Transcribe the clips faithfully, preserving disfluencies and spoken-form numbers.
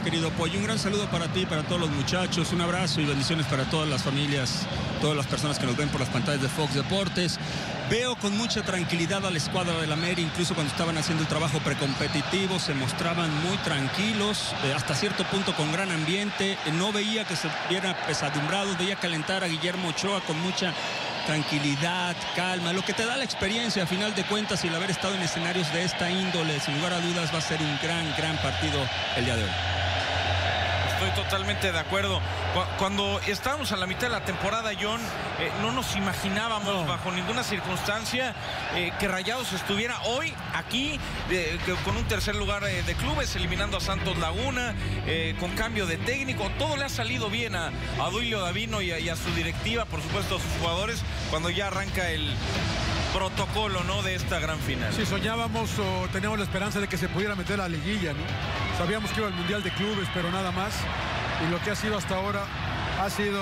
querido Pollo. Un gran saludo para ti, para todos los muchachos. Un abrazo y bendiciones para todas las familias, todas las personas que nos ven por las pantallas de Fox Deportes. Veo con mucha tranquilidad a la escuadra del América, incluso cuando estaban haciendo el trabajo precompetitivo, se mostraban muy tranquilos, eh, hasta cierto punto con gran ambiente. Eh, no veía que se vieran pesadumbrados, veía calentar a Guillermo Ochoa con mucha tranquilidad, calma, lo que te da la experiencia. A final de cuentas, y el haber estado en escenarios de esta índole, sin lugar a dudas va a ser un gran, gran partido el día de hoy. Estoy totalmente de acuerdo. Cuando estábamos a la mitad de la temporada, John, eh, no nos imaginábamos no. bajo ninguna circunstancia eh, que Rayados estuviera hoy aquí eh, que, con un tercer lugar eh, de clubes, eliminando a Santos Laguna, eh, con cambio de técnico. Todo le ha salido bien a, a Duilio Davino y a, y a su directiva, por supuesto a sus jugadores, cuando ya arranca el protocolo, ¿no?, de esta gran final. Sí, soñábamos o teníamos la esperanza de que se pudiera meter a la liguilla, ¿no? Sabíamos que iba al Mundial de Clubes, pero nada más. Y lo que ha sido hasta ahora ha sido,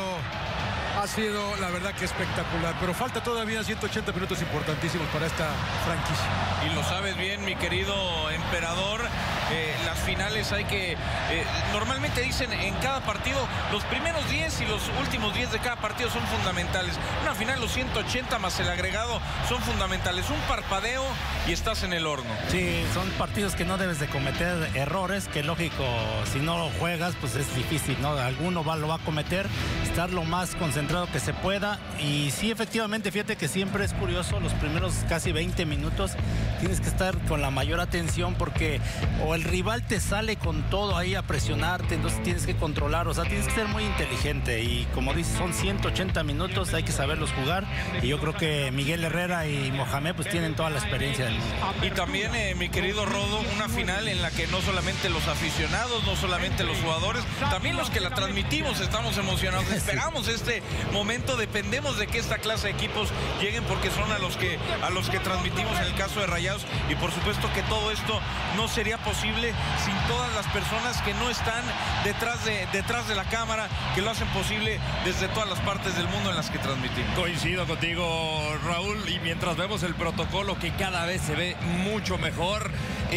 ha sido la verdad que espectacular. Pero falta todavía ciento ochenta minutos importantísimos para esta franquicia. Y lo sabes bien, mi querido emperador, eh, las finales hay que... Eh, normalmente dicen en cada partido, los primeros diez y los últimos diez de cada partido son fundamentales. Una final, los ciento ochenta más el agregado son fundamentales. Un parpadeo y estás en el horno. Sí, son partidos que no debes de cometer errores, que lógico, si no juegas, pues es difícil, ¿no? Alguno va, lo va a cometer, estar lo más concentrado que se pueda. Y sí, efectivamente, fíjate que siempre es curioso, los primeros casi veinte minutos tienes que estar con la mayor atención, porque o el rival te sale con todo ahí a presionarte, entonces tienes que controlar, o sea, tienes que ser muy inteligente. Y como dices, son ciento ochenta minutos, hay que saberlos jugar, y yo creo que Miguel Herrera y Mohamed pues tienen toda la experiencia del mundo. Y también, eh, mi querido Rodo, una final en la que no solamente los aficionados, no solamente los jugadores, también los que la transmitimos estamos emocionados, esperamos este momento, dependemos de que esta clase de equipos lleguen, porque son a los que a los que transmitimos en el caso de Rayados. Y por supuesto que todo esto no sería posible sin todas las personas que no están detrás de, detrás de la cámara, que lo hacen posible desde todas las partes del mundo en las que transmitimos. Coincido contigo, Raúl, y mientras vemos el protocolo que cada vez se ve mucho mejor,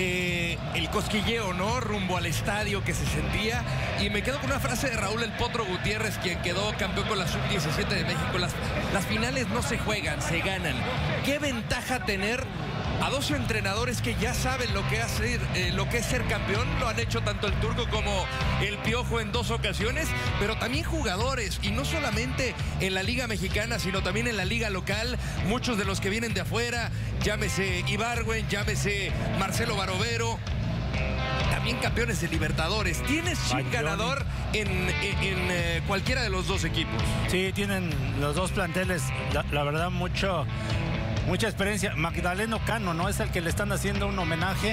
eh, el cosquilleo, ¿no?, rumbo al estadio que se sentía. Y me quedo con una frase de Raúl El Potro Gutiérrez, quien quedó campeón con la sub diecisiete de México. Las, las finales no se juegan, se ganan. ¿Qué ventaja tener a dos entrenadores que ya saben lo que, hacer, eh, lo que es ser campeón? Lo han hecho tanto el Turco como el Piojo en dos ocasiones, pero también jugadores, y no solamente en la Liga Mexicana, sino también en la Liga local. Muchos de los que vienen de afuera, llámese Ibargüen, llámese Marcelo Barovero, también campeones de Libertadores. Tienes chip ganador en, en, en eh, cualquiera de los dos equipos. Sí, tienen los dos planteles, la, la verdad, mucho... mucha experiencia. Magdaleno Cano, ¿no?, es el que le están haciendo un homenaje.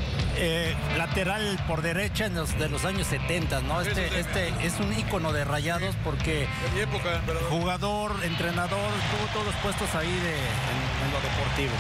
Eh, lateral por derecha en los, de los años setenta, ¿no? Este, este es un ícono de Rayados, porque jugador, entrenador, tuvo todos los puestos ahí de, en, en lo deportivo.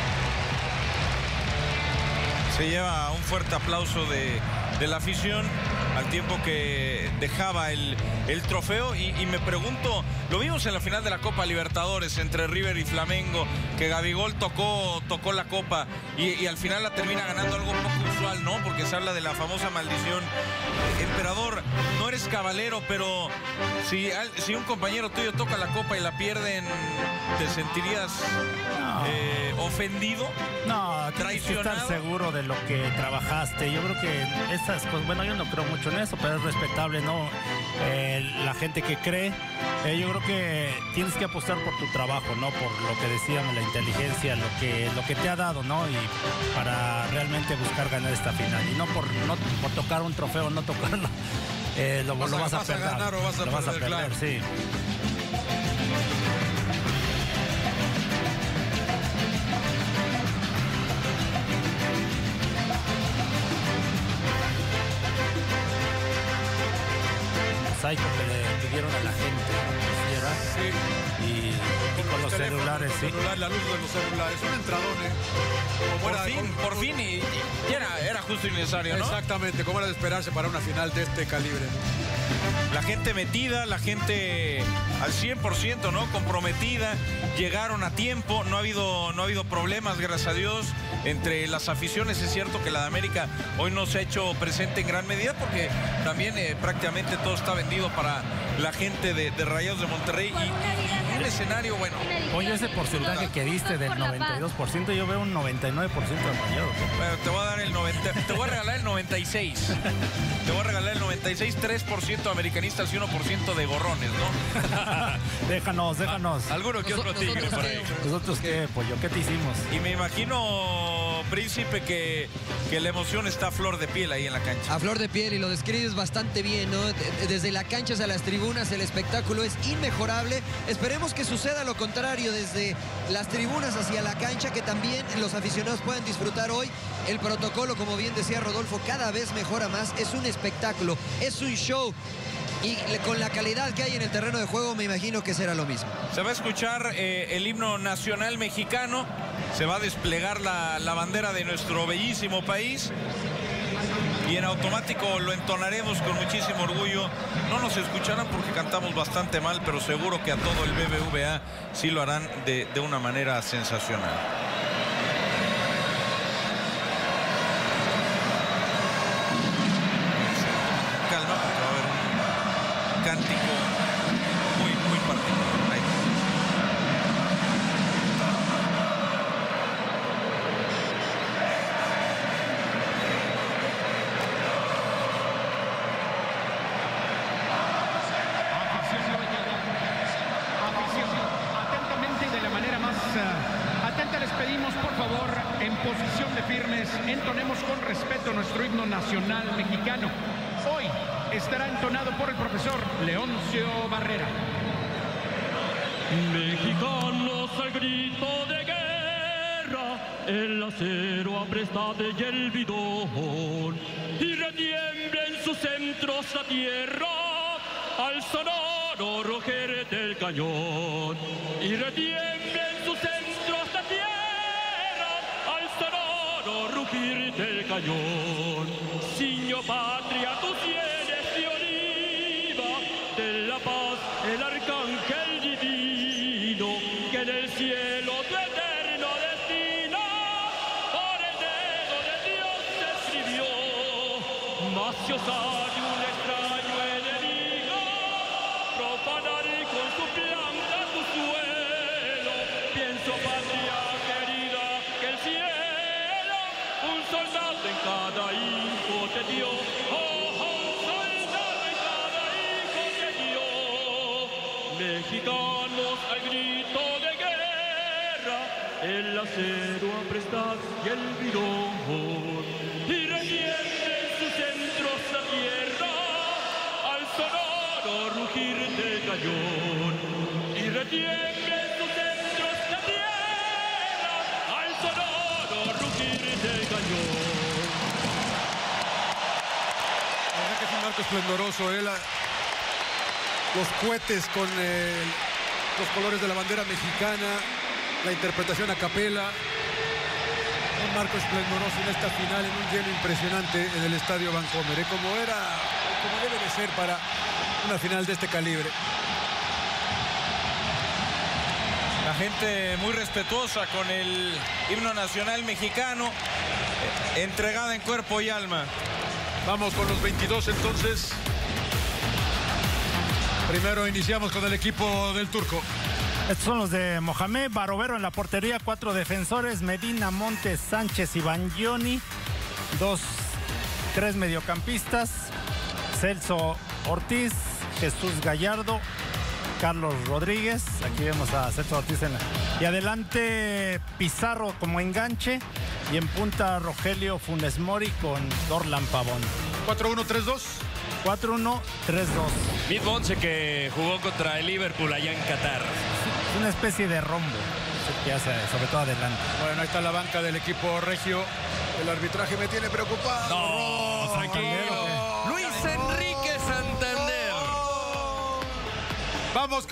Se lleva un fuerte aplauso de, de la afición al tiempo que dejaba el, el trofeo. Y, y me pregunto, lo vimos en la final de la Copa Libertadores entre River y Flamengo, que Gabigol tocó, tocó la copa y, y al final la termina ganando, algo poco usual, ¿no? Porque se habla de la famosa maldición. Emperador, no eres cabalero, pero si, si un compañero tuyo toca la copa y la pierden, ¿te sentirías no. eh, ofendido? No, tienes que estar seguro de lo que trabajaste. Yo creo que estas cosas, bueno, yo no creo mucho en eso, pero es respetable, ¿no? Eh, la gente que cree, eh, yo creo que tienes que apostar por tu trabajo, ¿no? Por lo que decíamos, la inteligencia, lo que, lo que te ha dado, ¿no? Y para realmente buscar ganar esta final. Y no por, no por tocar un trofeo, no tocarlo, eh, lo, vas, lo vas a, vas perder. A ganar o vas a lo perder, vas a perder, claro. Sí. Que le pidieron a la gente, ¿no? ¿verdad? Sí. Y, y con los teléfono, celulares, los sí. celulares, la luz de los celulares, un entradón, ¿eh? Como Por era- fin, como- por fin, y, y era, era justo y necesario, ¿no? Exactamente, como era de esperarse para una final de este calibre, ¿no? La gente metida, la gente al cien por ciento, ¿no? Comprometida, llegaron a tiempo, no ha habido, no ha habido problemas, gracias a Dios, entre las aficiones. Es cierto que la de América hoy no se ha hecho presente en gran medida porque también eh, prácticamente todo está vendido para la gente de, de Rayados de Monterrey y, y un escenario, bueno. Oye, ese porcentaje que diste del noventa y dos por ciento, yo veo un noventa y nueve por ciento de Rayados. Bueno, te voy a dar el noventa, te voy a regalar el noventa y seis. Te voy a regalar el noventa y seis, tres por ciento americanistas y uno por ciento de gorrones, ¿no? Déjanos, déjanos. Alguno que otro tigre por ahí. ¿Nosotros qué, pollo? ¿Qué te hicimos? Y me imagino, Príncipe, que, que la emoción está a flor de piel ahí en la cancha. A flor de piel, y lo describes bastante bien, ¿no? Desde la cancha hacia las tribunas, el espectáculo es inmejorable. Esperemos que suceda lo contrario, desde las tribunas hacia la cancha, que también los aficionados puedan disfrutar hoy. El protocolo, como bien decía Rodolfo, cada vez mejora más. Es un espectáculo, es un show. Y con la calidad que hay en el terreno de juego, me imagino que será lo mismo. Se va a escuchar eh, el himno nacional mexicano, se va a desplegar la, la bandera de nuestro bellísimo país y en automático lo entonaremos con muchísimo orgullo. No nos escucharán porque cantamos bastante mal, pero seguro que a todo el B B V A sí lo harán de, de una manera sensacional. Calma, porque va a haber un cántico muy, muy particular. Ahí. Atentamente y de la manera más uh, atenta les pedimos, por favor, en posición de firmes, entonemos con respeto nuestro himno nacional mexicano. Hoy estará entonado por el profesor Leoncio Barrera. Mexicanos al grito de guerra, el acero aprestade y el bidón, y retiembla en sus centros la tierra al sonoro rugir del cañón, y retiembla en sus centros la tierra al sonoro rugir del cañón. Signo patria, tú tienes de oliva, de la paz el arcángel divino, que en el cielo tu eterno destino por el dedo de Dios se escribió. Mas si os sale un extraño enemigo, profanar con su planta tu suelo, pienso, patria querida, que el cielo un soldado en cada hijo te dio. Oh, oh, soldado en cada hijo te dio. Mexicanos al grito de guerra, el acero aprestar y el bidón, y retiembla en sus centros la tierra al sonoro rugir del cañón, y retiembla en sus centros la tierra al sonoro rugir del cañón. La verdad que es un marco esplendoroso, ¿eh? La- los cohetes con eh, los colores de la bandera mexicana, la interpretación a capela. Un marco esplendoroso en esta final, en un lleno impresionante en el Estadio Vancomer, ¿eh? Como era, como debe de ser para una final de este calibre. La gente muy respetuosa con el himno nacional mexicano, eh, entregada en cuerpo y alma. Vamos con los veintidós entonces. Primero iniciamos con el equipo del Turco. Estos son los de Mohamed Barovero en la portería, cuatro defensores, Medina, Montes, Sánchez y Bangioni, dos, tres mediocampistas, Celso Ortiz, Jesús Gallardo, Carlos Rodríguez, aquí vemos a Celso Ortiz en la, y adelante Pizarro como enganche, y en punta Rogelio Funes Mori con Dorlan Pavón. cuatro uno tres dos. cuatro uno tres dos. Mid Bonce, que jugó contra el Liverpool allá en Qatar. Es una especie de rombo que hace, sobre todo adelante. Bueno, ahí está la banca del equipo regio. El arbitraje me tiene preocupado. No, tranquilo. Luis Enrique Santander. Vamos,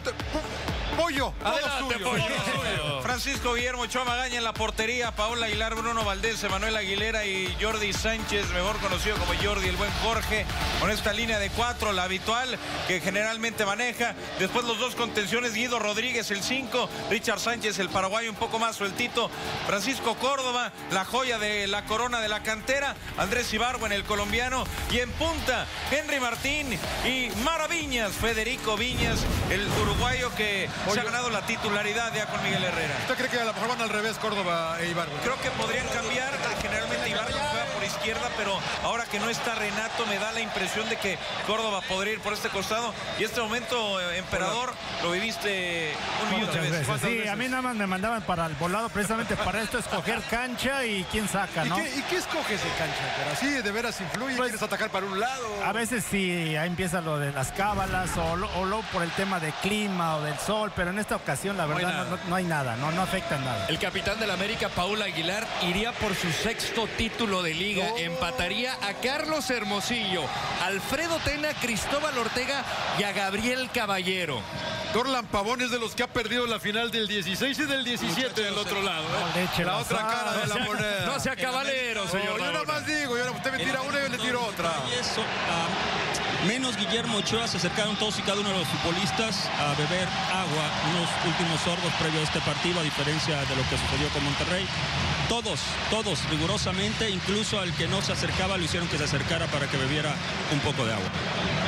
Pollo, adelante, suyo, Pollo. Suyo. Francisco Guillermo Ochoa Magaña en la portería, Paola Aguilar, Bruno Valdés, Emanuel Aguilera y Jordi Sánchez, mejor conocido como Jordi, el buen Jorge, con esta línea de cuatro, la habitual que generalmente maneja. Después los dos contenciones, Guido Rodríguez, el cinco, Richard Sánchez, el paraguayo, un poco más sueltito, Francisco Córdoba, la joya de la corona de la cantera, Andrés Ibargüen, el colombiano, y en punta, Henry Martín y Mara Viñas, Federico Viñas, el uruguayo que Oye. se ha ganado la titularidad ya con Miguel Herrera. ¿Usted cree que a lo mejor van al revés Córdoba e Ibargüen? Creo que podrían cambiar, generalmente Ibargüen juega por izquierda, pero ahora que no está Renato me da la impresión de que Córdoba podría ir por este costado, y este momento, eh, emperador, lo viviste un millón de veces. veces. Sí, veces? a mí nada más me mandaban para el volado precisamente para esto, escoger cancha y quién saca, ¿no? ¿Y qué, ¿y qué escoges de cancha? Pero así de veras influye, pues, ¿quieres atacar para un lado? A veces sí, ahí empieza lo de las cábalas o lo, o lo por el tema de clima o del sol, pero en esta ocasión la verdad no, no, no hay nada, no, no afecta en nada. El capitán del América, Paul Aguilar, iría por su sexto título de liga, oh. empataría a Carlos Hermosillo, Alfredo Tena, Cristóbal Ortega y a Gabriel Caballero. Dorlan Pavón es de los que ha perdido la final del dieciséis y del diecisiete del otro lado, ¿eh? No, la otra cara de no la sea, moneda. No sea caballero, señor. Oh, yo nada más digo, yo, usted me tira una y yo le tiro otra. Y eso, uh, menos Guillermo Ochoa, se acercaron todos y cada uno de los futbolistas a beber agua, unos últimos sorbos previo a este partido, a diferencia de lo que sucedió con Monterrey. Todos, todos, rigurosamente, incluso al que no se acercaba, lo hicieron que se acercara para que bebiera un poco de agua.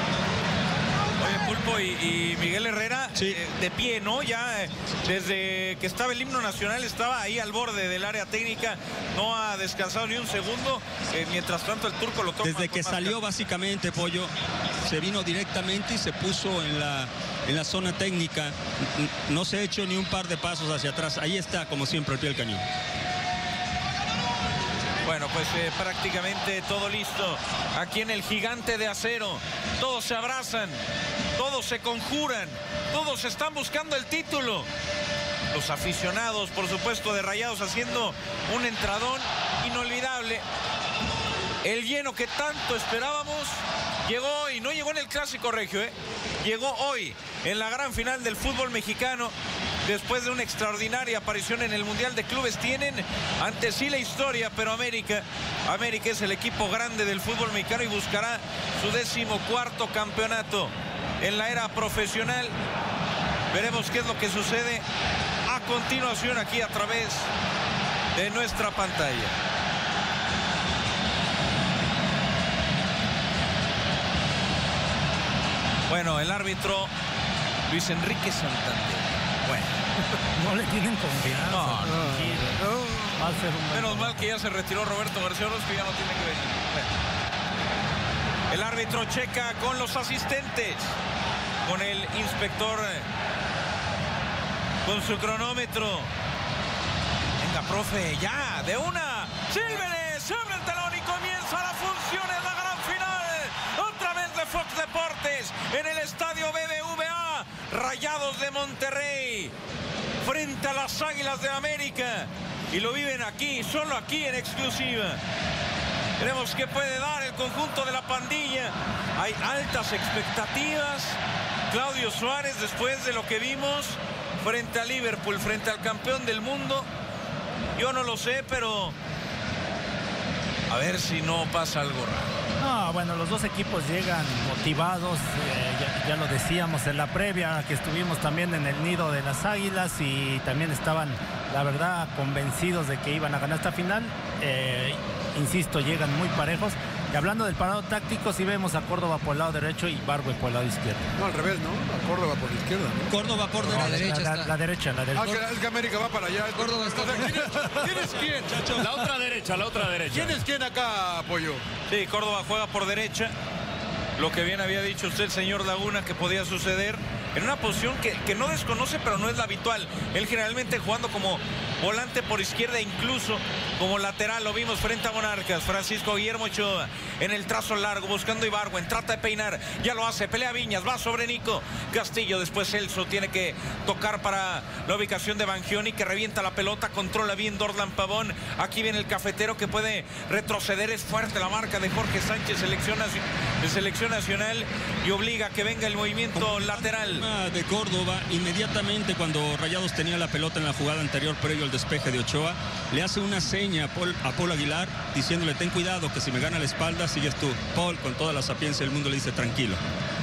Oye, Pulpo y, y Miguel Herrera, sí. eh, de pie, ¿no? Ya eh, desde que estaba el himno nacional estaba ahí al borde del área técnica, no ha descansado ni un segundo, eh, mientras tanto el turco lo toma. Desde que salió básicamente, Pollo, se vino directamente y se puso en la, en la zona técnica, no se ha hecho ni un par de pasos hacia atrás, ahí está como siempre el pie del cañón. Bueno, pues eh, prácticamente todo listo aquí en el Gigante de Acero. Todos se abrazan, todos se conjuran, todos están buscando el título. Los aficionados, por supuesto, de Rayados haciendo un entradón inolvidable. El lleno que tanto esperábamos llegó, y no llegó en el Clásico Regio, ¿eh? Llegó hoy en la gran final del fútbol mexicano. Después de una extraordinaria aparición en el Mundial de Clubes, tienen ante sí la historia, pero América, América es el equipo grande del fútbol mexicano y buscará su decimocuarto campeonato en la era profesional. Veremos qué es lo que sucede a continuación aquí a través de nuestra pantalla. Bueno, el árbitro Luis Enrique Santander. Bueno. No le tienen confianza. No, no, no. Va a ser un Menos mal que ya se retiró Roberto García Orozco y ya no tiene que venir. Bueno. El árbitro checa con los asistentes, con el inspector, con su cronómetro. Venga, profe, ya, de una. Sílvele, se abre el telón y comienza la función en la gran final. Otra vez de Fox Deportes en el estadio B B V A. Rayados de Monterrey frente a las Águilas de América, y lo viven aquí, solo aquí en exclusiva. Veremos qué puede dar el conjunto de la pandilla. Hay altas expectativas. Claudio Suárez, después de lo que vimos frente a Liverpool, frente al campeón del mundo, yo no lo sé, pero a ver si no pasa algo raro. No, bueno, los dos equipos llegan motivados, eh, ya, ya lo decíamos en la previa, que estuvimos también en el nido de las Águilas y también estaban, la verdad, convencidos de que iban a ganar esta final. Eh, insisto, llegan muy parejos. Y hablando del parado táctico, sí vemos a Córdoba por el lado derecho y Ibargüen por el lado izquierdo. No, al revés, ¿no? A Córdoba por la izquierda, ¿no? Córdoba por No, derecha. la derecha la, está. la derecha, la derecha. Ah, que, es que América va para allá. Córdoba está. O sea, ¿quién, es, ¿quién es quién? La otra derecha, la otra derecha. ¿Quién es quién acá, Pollo? Sí, Córdoba juega por derecha. Lo que bien había dicho usted, señor Laguna, que podía suceder en una posición que, que no desconoce, pero no es la habitual. Él generalmente jugando como volante por izquierda, incluso como lateral. Lo vimos frente a Monarcas. Francisco Guillermo Ochoa en el trazo largo, buscando Ibargüen, trata de peinar, ya lo hace, pelea Viñas, va sobre Nico Castillo, después Celso tiene que tocar para la ubicación de Bangioni, que revienta la pelota, controla bien Dorlan Pavón. Aquí viene el cafetero que puede retroceder, es fuerte la marca de Jorge Sánchez, selección, de selección nacional, y obliga a que venga el movimiento lateral de Córdoba. Inmediatamente cuando Rayados tenía la pelota en la jugada anterior previo al despeje de Ochoa, le hace una seña a Paul, a Paul Aguilar, diciéndole: ten cuidado, que si me gana la espalda sigues tú. Paul, con toda la sapiencia del mundo, le dice: tranquilo.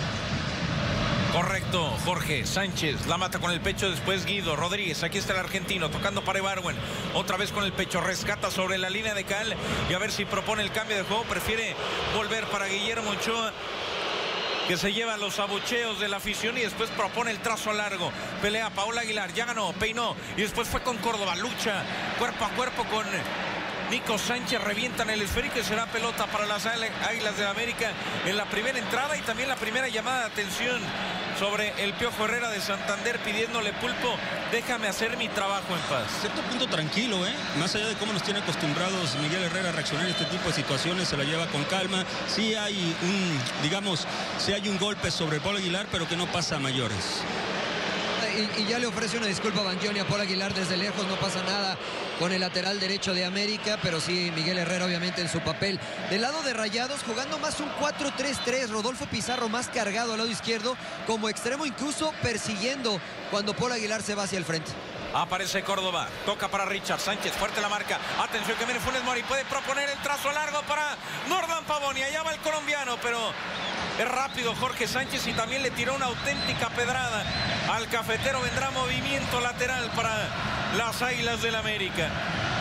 Correcto, Jorge Sánchez la mata con el pecho, después Guido Rodríguez. Aquí está el argentino tocando para Ibargüen, otra vez con el pecho, rescata sobre la línea de cal y a ver si propone el cambio de juego. Prefiere volver para Guillermo Ochoa, que se lleva los abucheos de la afición, y después propone el trazo largo. Pelea Paul Aguilar, ya ganó, peinó y después fue con Córdoba, lucha cuerpo a cuerpo con Nico Sánchez, revientan el esférico y será pelota para las Águilas de América en la primera entrada, y también la primera llamada de atención sobre el Piojo Herrera de Santander, pidiéndole: Pulpo, déjame hacer mi trabajo en paz. Cierto punto tranquilo, ¿eh? Más allá de cómo nos tiene acostumbrados Miguel Herrera a reaccionar a este tipo de situaciones, se la lleva con calma. Sí hay un, digamos, sí hay un golpe sobre Paul Aguilar, pero que no pasa a mayores. Y, y ya le ofrece una disculpa a Bangioni a Paul Aguilar desde lejos, no pasa nada con el lateral derecho de América, pero sí Miguel Herrera obviamente en su papel. Del lado de Rayados, jugando más un cuatro tres tres, Rodolfo Pizarro más cargado al lado izquierdo, como extremo, incluso persiguiendo cuando Paul Aguilar se va hacia el frente. Aparece Córdoba, toca para Richard Sánchez, fuerte la marca, atención que viene Funes Mori, puede proponer el trazo largo para Dorlan Pavón, y allá va el colombiano, pero es rápido Jorge Sánchez y también le tiró una auténtica pedrada al cafetero. Vendrá movimiento lateral para las Águilas del América.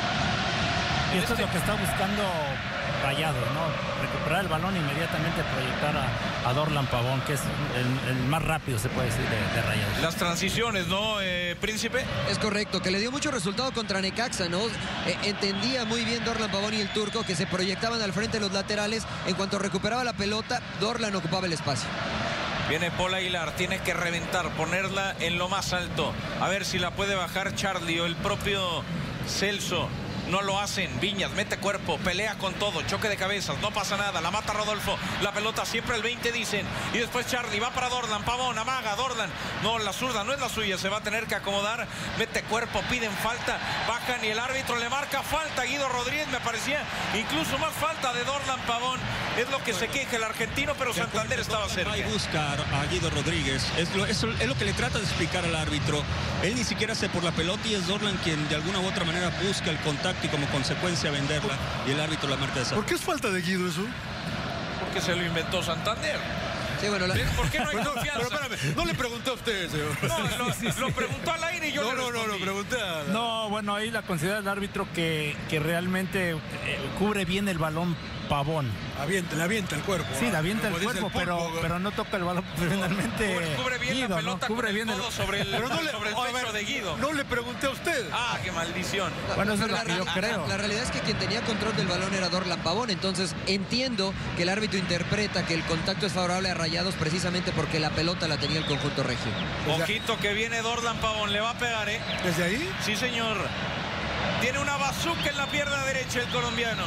Y esto este... es lo que está buscando Rayados, ¿no? Recuperar el balón e inmediatamente proyectar a, a Dorlan Pavón, que es el, el más rápido, se puede decir, de, de Rayados. Las transiciones, ¿no, eh, Príncipe? Es correcto, que le dio mucho resultado contra Necaxa, ¿no? Eh, entendía muy bien Dorlan Pavón y el turco que se proyectaban al frente de los laterales. En cuanto recuperaba la pelota, Dorlan ocupaba el espacio. Viene Paul Aguilar, tiene que reventar, ponerla en lo más alto. A ver si la puede bajar Charlie o el propio Celso. No lo hacen. Viñas mete cuerpo, pelea con todo, choque de cabezas, no pasa nada, la mata Rodolfo, la pelota siempre el veinte, dicen, y después Charlie va para Dorlan, Pavón, amaga, Dorlan, no, la zurda no es la suya, se va a tener que acomodar, mete cuerpo, piden falta, bajan y el árbitro le marca falta a Guido Rodríguez. Me parecía incluso más falta de Dorlan Pavón, es lo que se queja el argentino, pero Santander estaba cerca. Va a buscar a Guido Rodríguez, es lo, es, es lo que le trata de explicar al árbitro. Él ni siquiera hace por la pelota y es Dorlan quien de alguna u otra manera busca el contacto y como consecuencia venderla, y el árbitro la marca de esa. ¿Por qué es falta de Guido eso? Porque se lo inventó Santander. Sí, bueno, la... ¿Por qué no hay pero, confianza? Pero espérame, no le pregunté a usted, señor. No, lo, sí, sí, lo preguntó al aire y yo no, le no, no, lo pregunté a... No, bueno, ahí la considera el árbitro que, que realmente eh, cubre bien el balón Pavón. Avienta, le avienta el cuerpo. Sí, le avienta el cuerpo, el pero, pulpo, pero no toca el balón finalmente. Cubre, cubre bien Guido, la pelota, ¿no? Cubre con bien el codo el... sobre el, pero no le, sobre el pecho ver, de Guido. No le pregunté a usted. Ah, qué maldición. Bueno, eso es la, lo que yo la, creo. La, la realidad es que quien tenía control del balón era Dorlan Pavón, entonces entiendo que el árbitro interpreta que el contacto es favorable a Rayados precisamente porque la pelota la tenía el conjunto regio. Ojito que viene Dorlan Pavón, le va a pegar, ¿eh? ¿Desde ahí? Sí, señor. Tiene una bazuca en la pierna derecha el colombiano.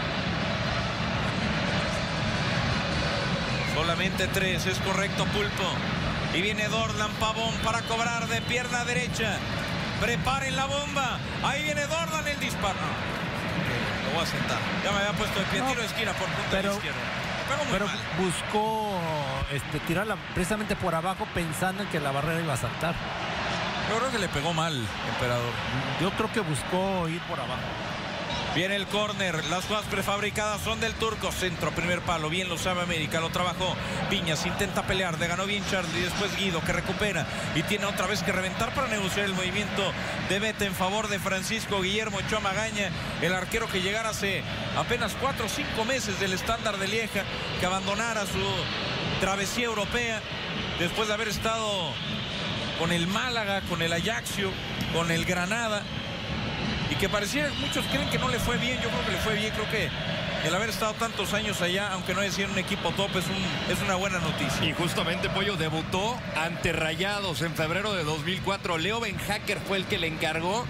Solamente tres, es correcto, Pulpo. Y viene Dorlan Pavón para cobrar de pierna derecha. Preparen la bomba. Ahí viene Dorlan, el disparo. Lo voy a sentar. Ya me había puesto el pie, no, tiro de esquina por punta pero, de izquierda. Pegó muy pero mal. buscó este, tirarla precisamente por abajo pensando en que la barrera iba a saltar. Yo creo que le pegó mal, emperador. Yo creo que buscó ir por abajo. Viene el córner, las jugadas prefabricadas son del turco, centro, primer palo, bien lo sabe América, lo trabajó Viñas, intenta pelear, le ganó bien Charlie, después Guido que recupera y tiene otra vez que reventar para negociar el movimiento de Beta en favor de Francisco Guillermo Ochoa Magaña, el arquero que llegara hace apenas cuatro o cinco meses del Estándar de Lieja, que abandonara su travesía europea después de haber estado con el Málaga, con el Ajaxio, con el Granada, y que parecía, muchos creen que no le fue bien. Yo creo que le fue bien, creo que el haber estado tantos años allá, aunque no haya sido un equipo top, es, un, es una buena noticia. Y justamente Pollo debutó ante Rayados en febrero de dos mil cuatro. Leo Benhacker fue el que le encargó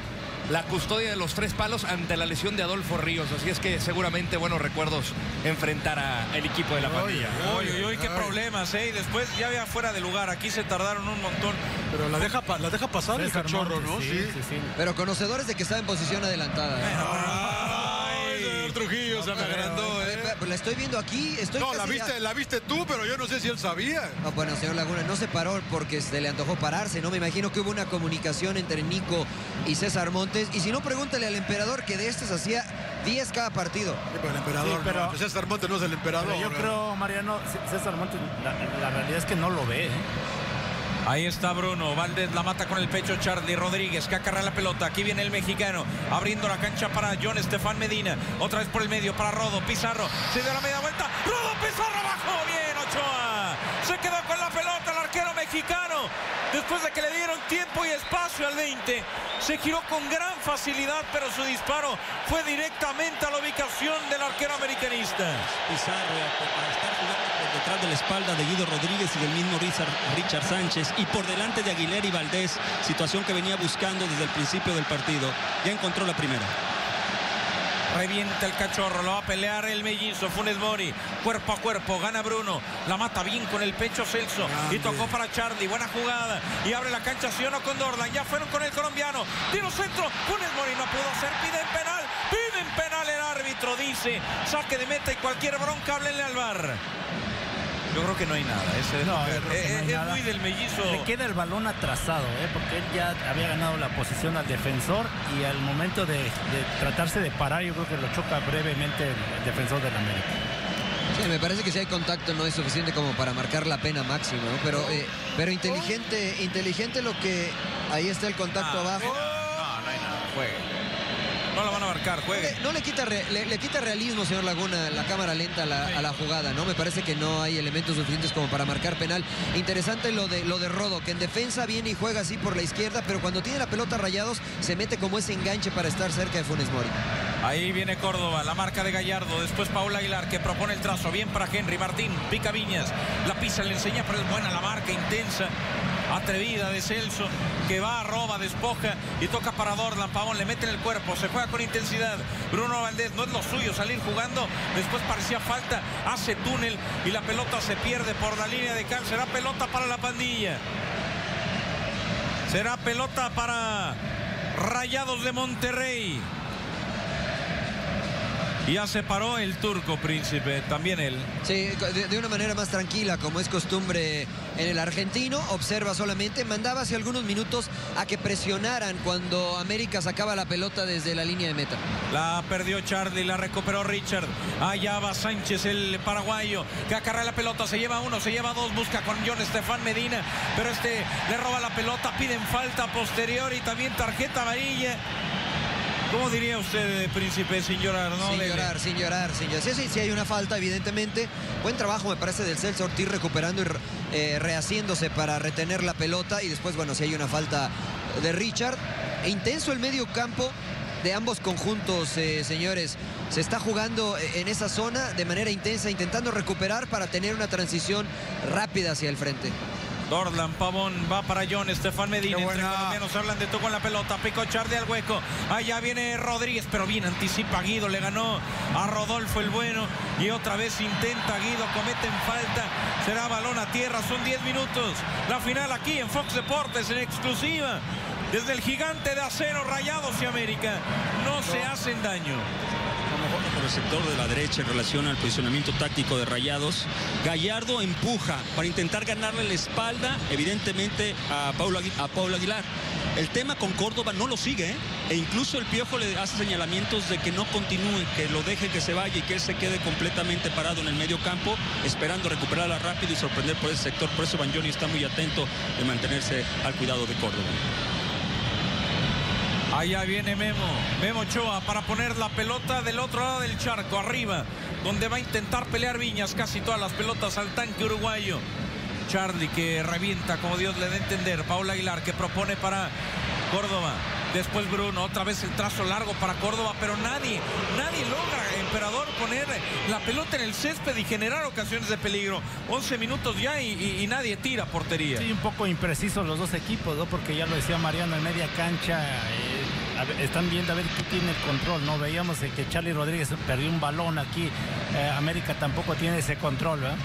la custodia de los tres palos ante la lesión de Adolfo Ríos. Así es que seguramente buenos recuerdos enfrentar al equipo de la pandilla. Uy, uy, uy, qué problemas, ¿eh? Y después ya había fuera de lugar. Aquí se tardaron un montón. Pero la deja, la deja pasar el cachorro, ¿no? Sí, sí, sí. Pero conocedores de que está en posición adelantada. ¿eh? Ay, señor Trujillo, se me agrandó, ¿eh? La estoy viendo aquí. Estoy No, la casi viste, a... la viste tú, pero yo no sé si él sabía. No, bueno, señor Laguna, no se paró porque se le antojó pararse, ¿no? Me imagino que hubo una comunicación entre Nico y César Montes. Y si no, pregúntale al emperador, que de estos hacía diez cada partido. Sí, pero el emperador, Sí, pero- no. César Montes no es el emperador. Pero yo ¿no? creo, Mariano, C- César Montes, la, la realidad es que no lo ve, ¿eh? Ahí está Bruno Valdés, la mata con el pecho Charlie Rodríguez, que acarrea la pelota. Aquí viene el mexicano, abriendo la cancha para John Estefan Medina. Otra vez por el medio para Rodo, Pizarro. Se dio la media vuelta. Rodo, Pizarro abajo. Bien, Ochoa. Se quedó con la pelota el arquero mexicano. Después de que le dieron tiempo y espacio al veinte. Se giró con gran facilidad, pero su disparo fue directamente a la ubicación del arquero americanista. Pizarro a estar jugando por detrás de la espalda de Guido Rodríguez y del mismo Richard, Richard Sánchez, y por delante de Aguilera y Valdés, situación que venía buscando desde el principio del partido. Ya encontró la primera. Revienta el cachorro, lo va a pelear el mellizo Funes Mori, cuerpo a cuerpo, gana Bruno, la mata bien con el pecho Celso. Grande. Y tocó para Charlie, buena jugada, y abre la cancha Siono con Dorlan, ya fueron con el colombiano, tiro centro, Funes Mori no pudo hacer, piden penal, piden penal el árbitro, dice, saque de meta y cualquier bronca, háblenle al V A R. Yo creo que no hay nada. Ese No, es, yo creo que es, no hay es nada. muy del mellizo. Le queda el balón atrasado, ¿eh? Porque él ya había ganado la posición al defensor y al momento de, de tratarse de parar, yo creo que lo choca brevemente el, el defensor del América. Sí, me parece que si hay contacto no es suficiente como para marcar la pena máxima, ¿no? Pero, eh, pero inteligente, inteligente lo que... Ahí está el contacto Ah, abajo. No, no hay nada. Juegue. No la van a marcar, juegue. No le quita, re, le, le quita realismo, señor Laguna, la cámara lenta a la, a la jugada, ¿no? Me parece que no hay elementos suficientes como para marcar penal. Interesante lo de, lo de Rodo, que en defensa viene y juega así por la izquierda, pero cuando tiene la pelota Rayados, se mete como ese enganche para estar cerca de Funes Mori. Ahí viene Córdoba, la marca de Gallardo, después Paul Aguilar, que propone el trazo, bien para Henry Martín, pica Viñas, la pisa, le enseña, pero es buena la marca, intensa, atrevida de Celso, que va, roba, despoja y toca para Dorlan. Pavón le mete en el cuerpo, se juega con intensidad. Bruno Valdés, no es lo suyo salir jugando, después parecía falta, hace túnel y la pelota se pierde por la línea de cal. Será pelota para la pandilla, será pelota para Rayados de Monterrey. Ya se paró el turco Príncipe, también él. Sí, de, de una manera más tranquila, como es costumbre en el argentino. Observa solamente, mandaba hace algunos minutos a que presionaran cuando América sacaba la pelota desde la línea de meta. La perdió Charlie, la recuperó Richard. Allá va Sánchez, el paraguayo, que acarrea la pelota, se lleva uno, se lleva dos, busca con John Estefan Medina, pero este le roba la pelota, piden falta posterior y también tarjeta amarilla. ¿Cómo diría usted, Príncipe, sin llorar? ¿No? Sin Lele. llorar, sin llorar, sin llorar. Sí, sí, sí hay una falta, evidentemente. Buen trabajo, me parece, del Celso Ortiz recuperando y eh, rehaciéndose para retener la pelota. Y después, bueno, sí hay una falta de Richard. E intenso el medio campo de ambos conjuntos, eh, señores. Se está jugando en esa zona de manera intensa, intentando recuperar para tener una transición rápida hacia el frente. Dorlan, Pavón, va para John Estefan Medina. Entre colombianos hablan de tú con la pelota. Picó Charlie al hueco. Allá viene Rodríguez, pero bien anticipa Guido. Le ganó a Rodolfo el bueno. Y otra vez intenta Guido. Cometen falta. Será balón a tierra. Son diez minutos. La final aquí en Fox Deportes en exclusiva. Desde el gigante de acero, Rayados y América. No se hacen daño. Por el sector de la derecha en relación al posicionamiento táctico de Rayados. Gallardo empuja para intentar ganarle la espalda, evidentemente, a Paulo, Agu a Paulo Aguilar. El tema con Córdoba no lo sigue, ¿eh? E incluso el Piojo le hace señalamientos de que no continúe, que lo deje que se vaya y que él se quede completamente parado en el medio campo, esperando recuperarla rápido y sorprender por ese sector. Por eso Banjoni está muy atento de mantenerse al cuidado de Córdoba. Allá viene Memo, Memo Ochoa para poner la pelota del otro lado del charco, arriba, donde va a intentar pelear Viñas, casi todas las pelotas al tanque uruguayo. Charlie que revienta como Dios le da a entender, Paul Aguilar que propone para Córdoba, después Bruno, otra vez el trazo largo para Córdoba, pero nadie, nadie logra, Emperador, poner la pelota en el césped y generar ocasiones de peligro. once minutos ya y, y, y nadie tira portería. Sí, un poco imprecisos los dos equipos, ¿no? Porque ya lo decía Mariano, en media cancha, eh, a ver, están viendo a ver quién tiene el control, ¿no? Veíamos que Charlie Rodríguez perdió un balón aquí, eh, América tampoco tiene ese control, ¿verdad?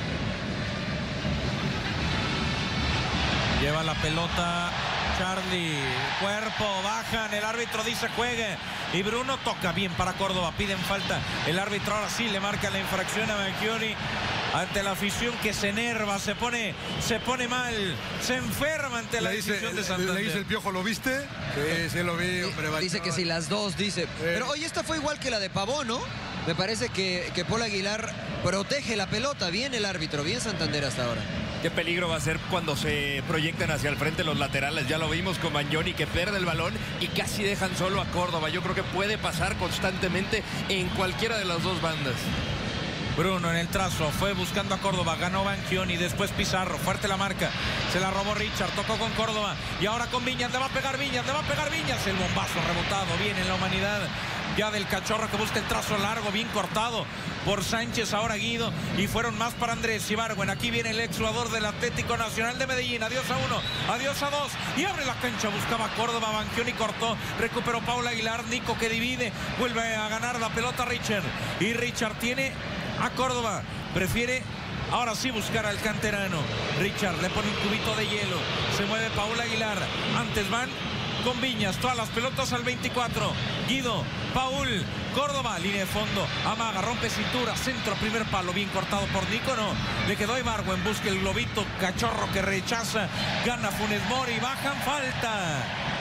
Lleva la pelota Charlie, cuerpo, bajan, el árbitro dice juegue y Bruno toca bien para Córdoba, piden falta, el árbitro ahora sí le marca la infracción a Banchioni ante la afición que se enerva, se pone, se pone mal, se enferma ante la le dice, decisión de Santander. Le dice el Piojo, ¿lo viste? Sí, sí lo vi, hombre. Dice que si las dos, dice. Pero oye, esta fue igual que la de Pavón, ¿no? Me parece que, que Paul Aguilar protege la pelota, bien el árbitro, bien Santander hasta ahora. Qué peligro va a ser cuando se proyecten hacia el frente los laterales. Ya lo vimos con Banchioni, que pierde el balón y casi dejan solo a Córdoba. Yo creo que puede pasar constantemente en cualquiera de las dos bandas. Bruno en el trazo, fue buscando a Córdoba, ganó Banchioni, después Pizarro, fuerte la marca, se la robó Richard, tocó con Córdoba y ahora con Viñas, le va a pegar Viñas, le va a pegar Viñas, el bombazo rebotado, bien en la humanidad ya del Cachorro que busca el trazo largo, bien cortado por Sánchez, ahora Guido, y fueron más para Andrés Ibargüen. Aquí viene el exjugador del Atlético Nacional de Medellín, adiós a uno, adiós a dos, y abre la cancha, buscaba Córdoba, Banchioni cortó, recuperó Paul Aguilar, Nico que divide, vuelve a ganar la pelota Richard, y Richard tiene a Córdoba, prefiere ahora sí buscar al canterano. Richard le pone un cubito de hielo, se mueve Paul Aguilar, antes van con Viñas, todas las pelotas al veinticuatro, Guido, Paul, Córdoba, línea de fondo, amaga, rompe cintura, centro, primer palo, bien cortado por Nico, no, le quedó Ibargüen, busca el globito, Cachorro que rechaza, gana Funes Mori, bajan, falta.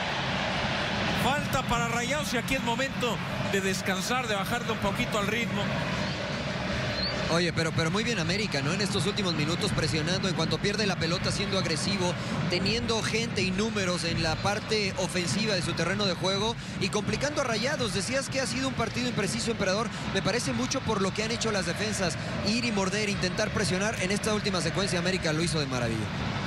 Falta para Rayados y aquí es momento de descansar, de bajarle un poquito al ritmo. Oye, pero, pero muy bien América, ¿no? En estos últimos minutos presionando, en cuanto pierde la pelota siendo agresivo, teniendo gente y números en la parte ofensiva de su terreno de juego y complicando a Rayados. Decías que ha sido un partido impreciso, Emperador. Me parece mucho por lo que han hecho las defensas. Ir y morder, intentar presionar. En esta última secuencia América lo hizo de maravilla.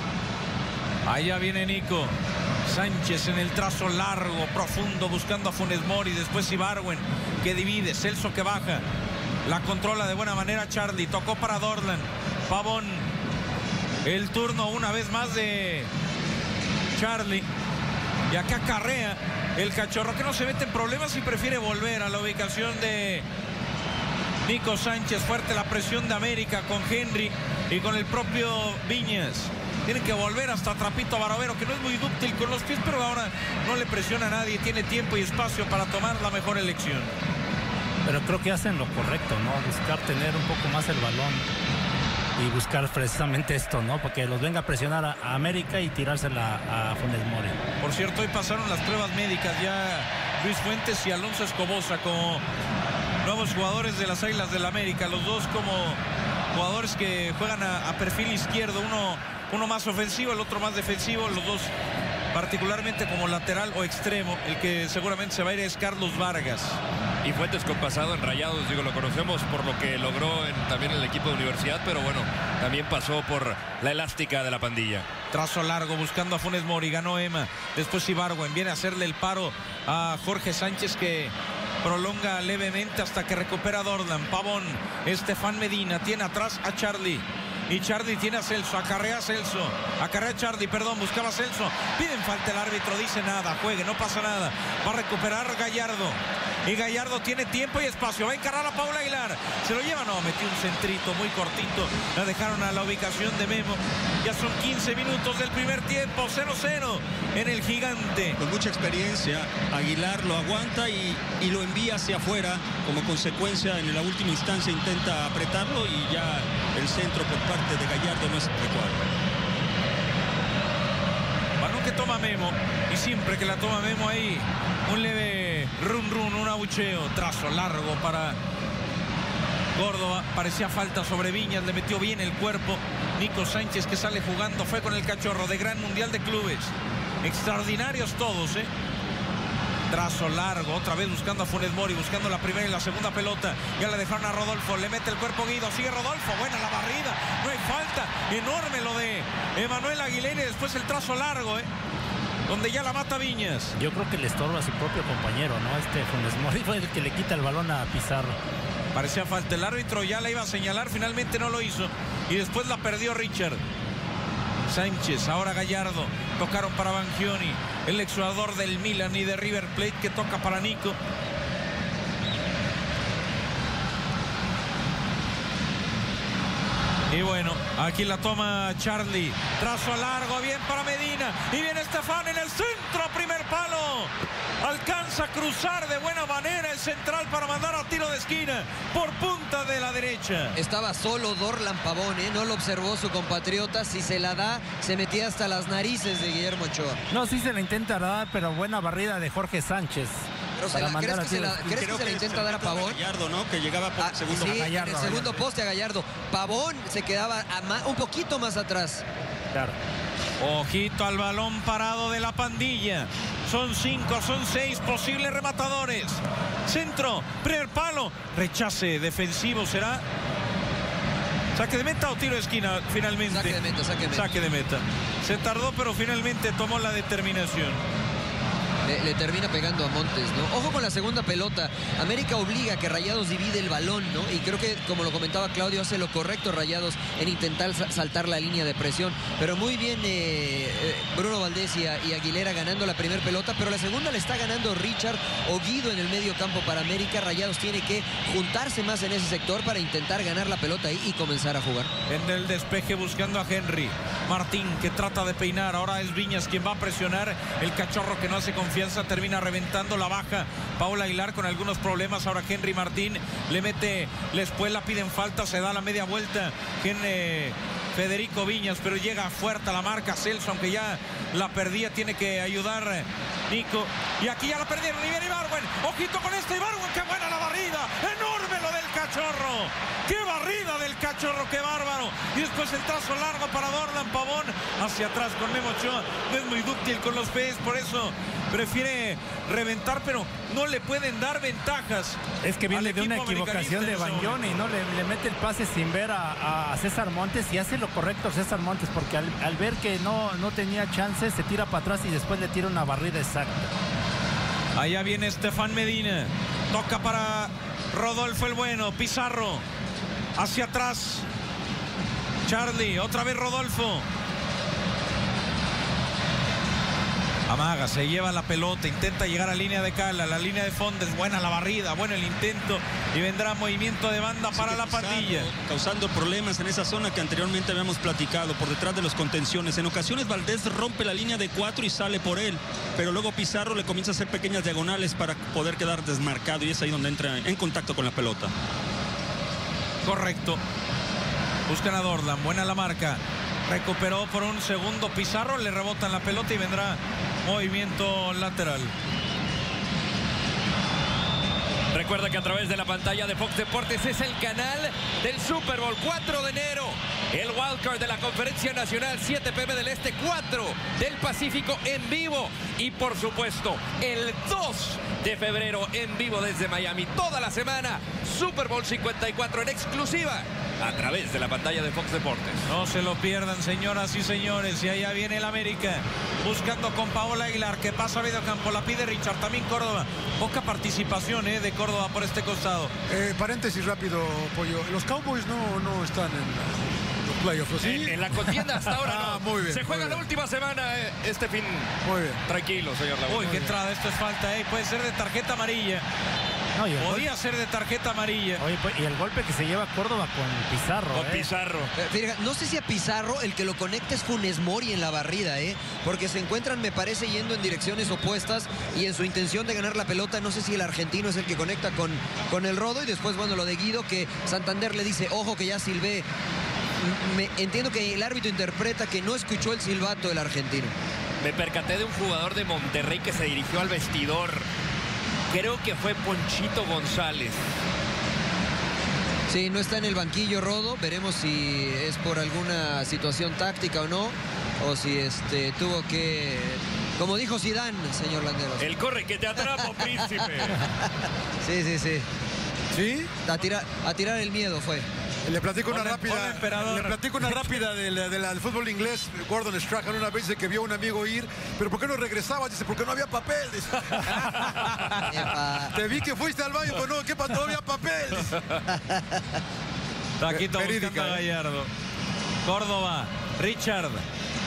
Allá viene Nico. Sánchez en el trazo largo, profundo, buscando a Funes Mori. Después Ibargüen que divide, Celso que baja. La controla de buena manera Charlie, tocó para Dorlan, Pavón, el turno una vez más de Charlie, y acá carrea el Cachorro que no se mete en problemas y prefiere volver a la ubicación de Nico Sánchez. Fuerte la presión de América con Henry y con el propio Viñas. Tienen que volver hasta Trapito Barovero, que no es muy dúctil con los pies, pero ahora no le presiona a nadie, tiene tiempo y espacio para tomar la mejor elección. Pero creo que hacen lo correcto, ¿no? Buscar tener un poco más el balón y buscar precisamente esto, ¿no? Porque los venga a presionar a, a América y tirársela a, a Funes Mori. Por cierto, hoy pasaron las pruebas médicas ya Luis Fuentes y Alonso Escobosa como nuevos jugadores de las Águilas del América. Los dos como jugadores que juegan a, a perfil izquierdo, uno, uno más ofensivo, el otro más defensivo, los dos particularmente como lateral o extremo. El que seguramente se va a ir es Carlos Vargas. Y Fuentes con pasado en Rayados, digo, lo conocemos por lo que logró en, también en el equipo de universidad, pero bueno, también pasó por la elástica de la pandilla. Trazo largo buscando a Funes Mori, ganó Emma, después Ibargüen, viene a hacerle el paro a Jorge Sánchez que prolonga levemente hasta que recupera Dorlan. Pavón, Estefan Medina, tiene atrás a Charlie. Y Charlie tiene a Celso, acarrea a Celso, acarrea a Charlie, perdón, buscaba a Celso, piden falta el árbitro, dice nada, juegue, no pasa nada, va a recuperar Gallardo, y Gallardo tiene tiempo y espacio, va a encarar a Paul Aguilar, se lo lleva, no, metió un centrito muy cortito, la dejaron a la ubicación de Memo, ya son quince minutos del primer tiempo, cero cero en el Gigante. Con mucha experiencia, Aguilar lo aguanta y, y lo envía hacia afuera, como consecuencia en la última instancia intenta apretarlo y ya el centro por parte de Gallardo no es adecuado. Balón que toma Memo y siempre que la toma Memo ahí un leve run run, un abucheo, trazo largo para Córdoba, parecía falta sobre Viñas, le metió bien el cuerpo. Nico Sánchez que sale jugando, fue con el Cachorro de gran mundial de clubes, extraordinarios todos, eh trazo largo, otra vez buscando a Funes Mori, buscando la primera y la segunda pelota, ya le dejaron a Rodolfo, le mete el cuerpo Guido, sigue Rodolfo, buena la barrida, no hay falta, enorme lo de Emanuel Aguilera y después el trazo largo, eh, donde ya la mata Viñas. Yo creo que le estorba a su propio compañero, ¿no? Este Funes Mori fue el que le quita el balón a Pizarro. Parecía falta, el árbitro ya la iba a señalar, finalmente no lo hizo y después la perdió Richard. Sánchez, ahora Gallardo, tocaron para Banchioni, el exjugador del Milan y de River Plate, que toca para Nico. Y bueno, aquí la toma Charlie, trazo largo, bien para Medina, y viene Estefan en el centro, primer palo. Alcanza a cruzar de buena manera el central para mandar a tiro de esquina por punta de la derecha. Estaba solo Dorlan Pavón, ¿eh? No lo observó su compatriota. Si se la da, se metía hasta las narices de Guillermo Ochoa. No, sí se la intenta dar, pero buena barrida de Jorge Sánchez. Pero se la, ¿crees que se la, ¿crees que se la intenta dar a Pavón? Gallardo, ¿no? Que llegaba por ah, el segundo. Sí, Gallardo, en el segundo Gallardo. poste a Gallardo. Pavón se quedaba a ma, un poquito más atrás. Claro. Ojito al balón parado de la pandilla. Son cinco, son seis posibles rematadores. Centro, primer palo. Rechace defensivo será. Saque de meta o tiro de esquina finalmente. Saque de meta, saque de meta. Saque de meta. Se tardó, pero finalmente tomó la determinación. Le, le termina pegando a Montes, ¿no? Ojo con la segunda pelota. América obliga a que Rayados divide el balón, ¿no? Y creo que, como lo comentaba Claudio, hace lo correcto Rayados en intentar saltar la línea de presión. Pero muy bien eh, Bruno Valdés y, y Aguilera ganando la primera pelota, pero la segunda le está ganando Richard o Guido en el medio campo para América. Rayados tiene que juntarse más en ese sector para intentar ganar la pelota ahí y comenzar a jugar. En el despeje buscando a Henry. Martín, que trata de peinar. Ahora es Viñas quien va a presionar. El cachorro, que no hace confianza, termina reventando la baja. Paula Aguilar con algunos problemas. Ahora Henry Martín le mete la espuela, piden falta, se da la media vuelta. Gen, eh, Federico Viñas, pero llega fuerte a la marca Celso, aunque ya la perdía, tiene que ayudar eh, Nico. Y aquí ya la perdieron y viene Ibargüen. Ojito con este Ibargüen, qué buena la barrida. Enorme lo del cachorro. Qué barrida del cachorro, qué bárbaro. Y después el trazo largo para Dorlan Pavón. Hacia atrás con Memo Ochoa. No es muy dúctil con los pies, por eso prefiere reventar, pero no le pueden dar ventajas. Es que viene de una equivocación de Banchioni, ¿no? Le, le mete el pase sin ver a, a César Montes y hace lo correcto César Montes, porque al, al ver que no, no tenía chance, se tira para atrás y después le tira una barrida exacta. Allá viene Estefan Medina. Toca para Rodolfo el Bueno. Pizarro. Hacia atrás. Charlie. Otra vez Rodolfo. Amaga, se lleva la pelota, intenta llegar a línea de Cala, la línea de fondo, es buena la barrida, bueno el intento, y vendrá movimiento de banda sí, para la Pizarro, pandilla. Causando problemas en esa zona que anteriormente habíamos platicado, por detrás de los contenciones. En ocasiones Valdés rompe la línea de cuatro y sale por él, pero luego Pizarro le comienza a hacer pequeñas diagonales para poder quedar desmarcado, y es ahí donde entra en contacto con la pelota. Correcto. Buscan a Dorlan, buena la marca. Recuperó por un segundo Pizarro, le rebotan la pelota y vendrá movimiento lateral. Recuerda que a través de la pantalla de Fox Deportes es el canal del Super Bowl, cuatro de enero. El wildcard de la Conferencia Nacional, siete p m del Este, cuatro del Pacífico en vivo. Y por supuesto, el dos de febrero en vivo desde Miami. Toda la semana, Super Bowl cincuenta y cuatro en exclusiva a través de la pantalla de Fox Deportes. No se lo pierdan, señoras y señores. Y allá viene el América, buscando con Paola Aguilar, que pasa a mediocampo, la pide Richard, también Córdoba. Poca participación eh, de Córdoba por este costado. Eh, paréntesis rápido, Pollo. Los Cowboys no, no están en los playoffs, ¿sí? En, en la contienda hasta ahora ah, no. Muy bien, se juega la bien. última semana eh, este fin. Muy bien. Tranquilo, señor Laguna. Uy, qué entrada, esto es falta, eh. Puede ser de tarjeta amarilla. No, y Podía golpe, ser de tarjeta amarilla. oye, pues, y el golpe que se lleva Córdoba con Pizarro. Con eh. Pizarro. Eh, fíjate, no sé si a Pizarro el que lo conecta es Funes Mori en la barrida, ¿eh? Porque se encuentran, me parece, yendo en direcciones opuestas y en su intención de ganar la pelota, no sé si el argentino es el que conecta con, con el Rodo, y después, bueno, lo de Guido, que Santander le dice, ojo que ya silbé. Me, entiendo que el árbitro interpreta que no escuchó el silbato del argentino. Me percaté de un jugador de Monterrey que se dirigió al vestidor. Creo que fue Ponchito González. Sí, no está en el banquillo Rodo. Veremos si es por alguna situación táctica o no. O si este tuvo que... Como dijo Zidane, señor Landeros. El corre que te atrapo, príncipe. Sí, sí, sí. ¿Sí? A tirar, a tirar el miedo fue. Le platico una Hola, rápida. hola, emperador. Le platico una rápida del, del, del fútbol inglés. Gordon Strachan una vez dice que vio a un amigo ir, pero ¿por qué no regresaba? Dice, porque no había papel. Dice. Te vi que fuiste al baño, pero no, ¿qué pasó? No había papel. Dice. Taquito Verídica, buscando a ¿eh? Gallardo. Córdoba, Richard.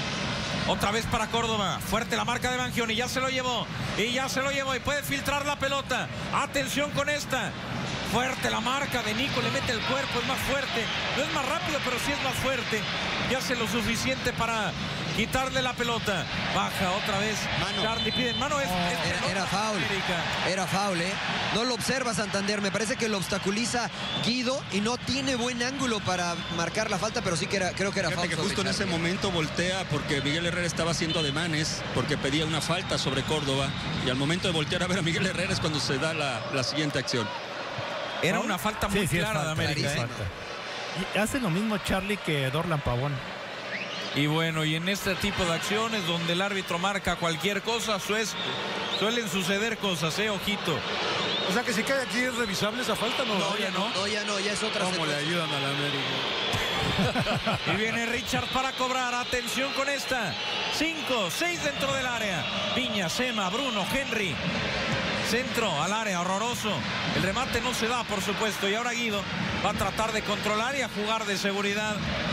Otra vez para Córdoba. Fuerte la marca de Bangioni. Ya se lo llevó. Y ya se lo llevó. Y puede filtrar la pelota. Atención con esta. Fuerte la marca de Nico. Le mete el cuerpo. Es más fuerte. No es más rápido, pero sí es más fuerte. Y hace lo suficiente para quitarle la pelota. Baja otra vez. Mano. Charlie pide mano. Es, Oh, es era, era foul. América. Era foul, ¿eh? No lo observa Santander. Me parece que lo obstaculiza Guido y no tiene buen ángulo para marcar la falta, pero sí que era, creo que era Fíjate foul. que justo en sobre ese Charlie. momento voltea porque Miguel Herrera estaba haciendo ademanes porque pedía una falta sobre Córdoba, y al momento de voltear a ver a Miguel Herrera es cuando se da la, la siguiente acción. Era una falta muy Sí, sí, es clara de falta, América. es ¿eh? falta. Y hace lo mismo Charlie que Dorlan Pavón. Y bueno, y en este tipo de acciones donde el árbitro marca cualquier cosa, sues, suelen suceder cosas, eh, ojito. O sea que si cae aquí es revisable esa falta, ¿no? No, ya no. No, ya no, ya es otra ¿Cómo le secuencia. ayudan a la América? Y viene Richard para cobrar. Atención con esta. Cinco, seis dentro del área. Piña, Sema, Bruno, Henry. Centro al área, horroroso. El remate no se da, por supuesto. Y ahora Guido va a tratar de controlar y a jugar de seguridad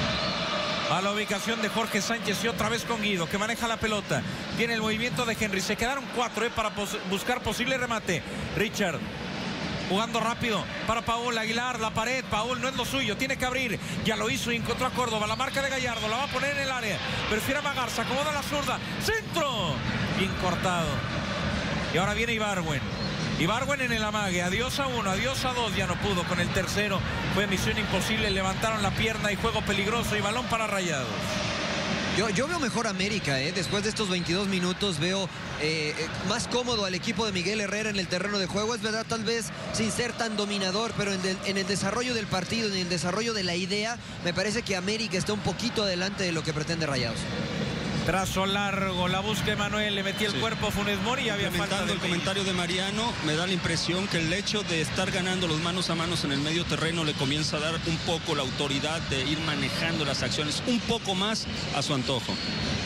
a la ubicación de Jorge Sánchez. Y otra vez con Guido, que maneja la pelota. Tiene el movimiento de Henry. Se quedaron cuatro eh, para pos buscar posible remate. Richard jugando rápido para Paul Aguilar. La pared, Paul no es lo suyo, tiene que abrir. Ya lo hizo y encontró a Córdoba. La marca de Gallardo, la va a poner en el área. Prefiere amagarse, acomoda la zurda. Centro, bien cortado. Y ahora viene Ibargüen. Ibargüen en el amague. Adiós a uno, adiós a dos. Ya no pudo con el tercero. Fue misión imposible. Levantaron la pierna y juego peligroso y balón para Rayados. Yo, yo veo mejor América, ¿eh? Después de estos veintidós minutos veo eh, eh, más cómodo al equipo de Miguel Herrera en el terreno de juego. Es verdad, tal vez sin ser tan dominador, pero en, de, en el desarrollo del partido, en el desarrollo de la idea, me parece que América está un poquito adelante de lo que pretende Rayados. Trazo largo, la busca Emanuel, le metí el Sí. cuerpo a Funes Mori y había falta Complementando del el comentario de Mariano, me da la impresión que el hecho de estar ganando los manos a manos en el medio terreno le comienza a dar un poco la autoridad de ir manejando las acciones un poco más a su antojo.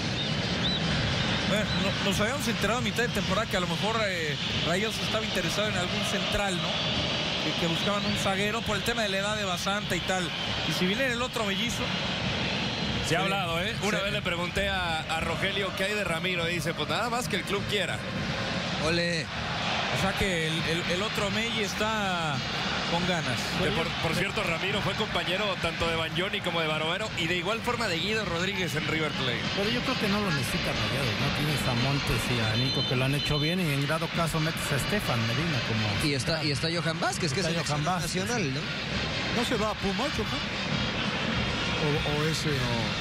Bueno, no- nos habíamos enterado a mitad de temporada que a lo mejor eh, Rayados estaba interesado en algún central, ¿no? Que, que buscaban un zaguero por el tema de la edad de Basanta y tal. Y si viene el otro mellizo... Se ha hablado, ¿eh? Una Sí. vez le pregunté a, a Rogelio qué hay de Ramiro. Dice, pues nada más que el club quiera. Ole. O sea que el, el- el otro Melli está con ganas. Que por, por cierto, Ramiro fue compañero tanto de Bangioni como de Barovero y de igual forma de Guido Rodríguez en River Plate. Pero yo creo que no lo necesita Rayados, ¿no? Tienes a Montes y a Nico que lo han hecho bien, y en dado caso metes a Estefan Medina como... Y está, y está Johan Vázquez, que Está es el Johan Vázquez, nacional, ¿no? ¿No se va a Pumas, Johan? O, o ese,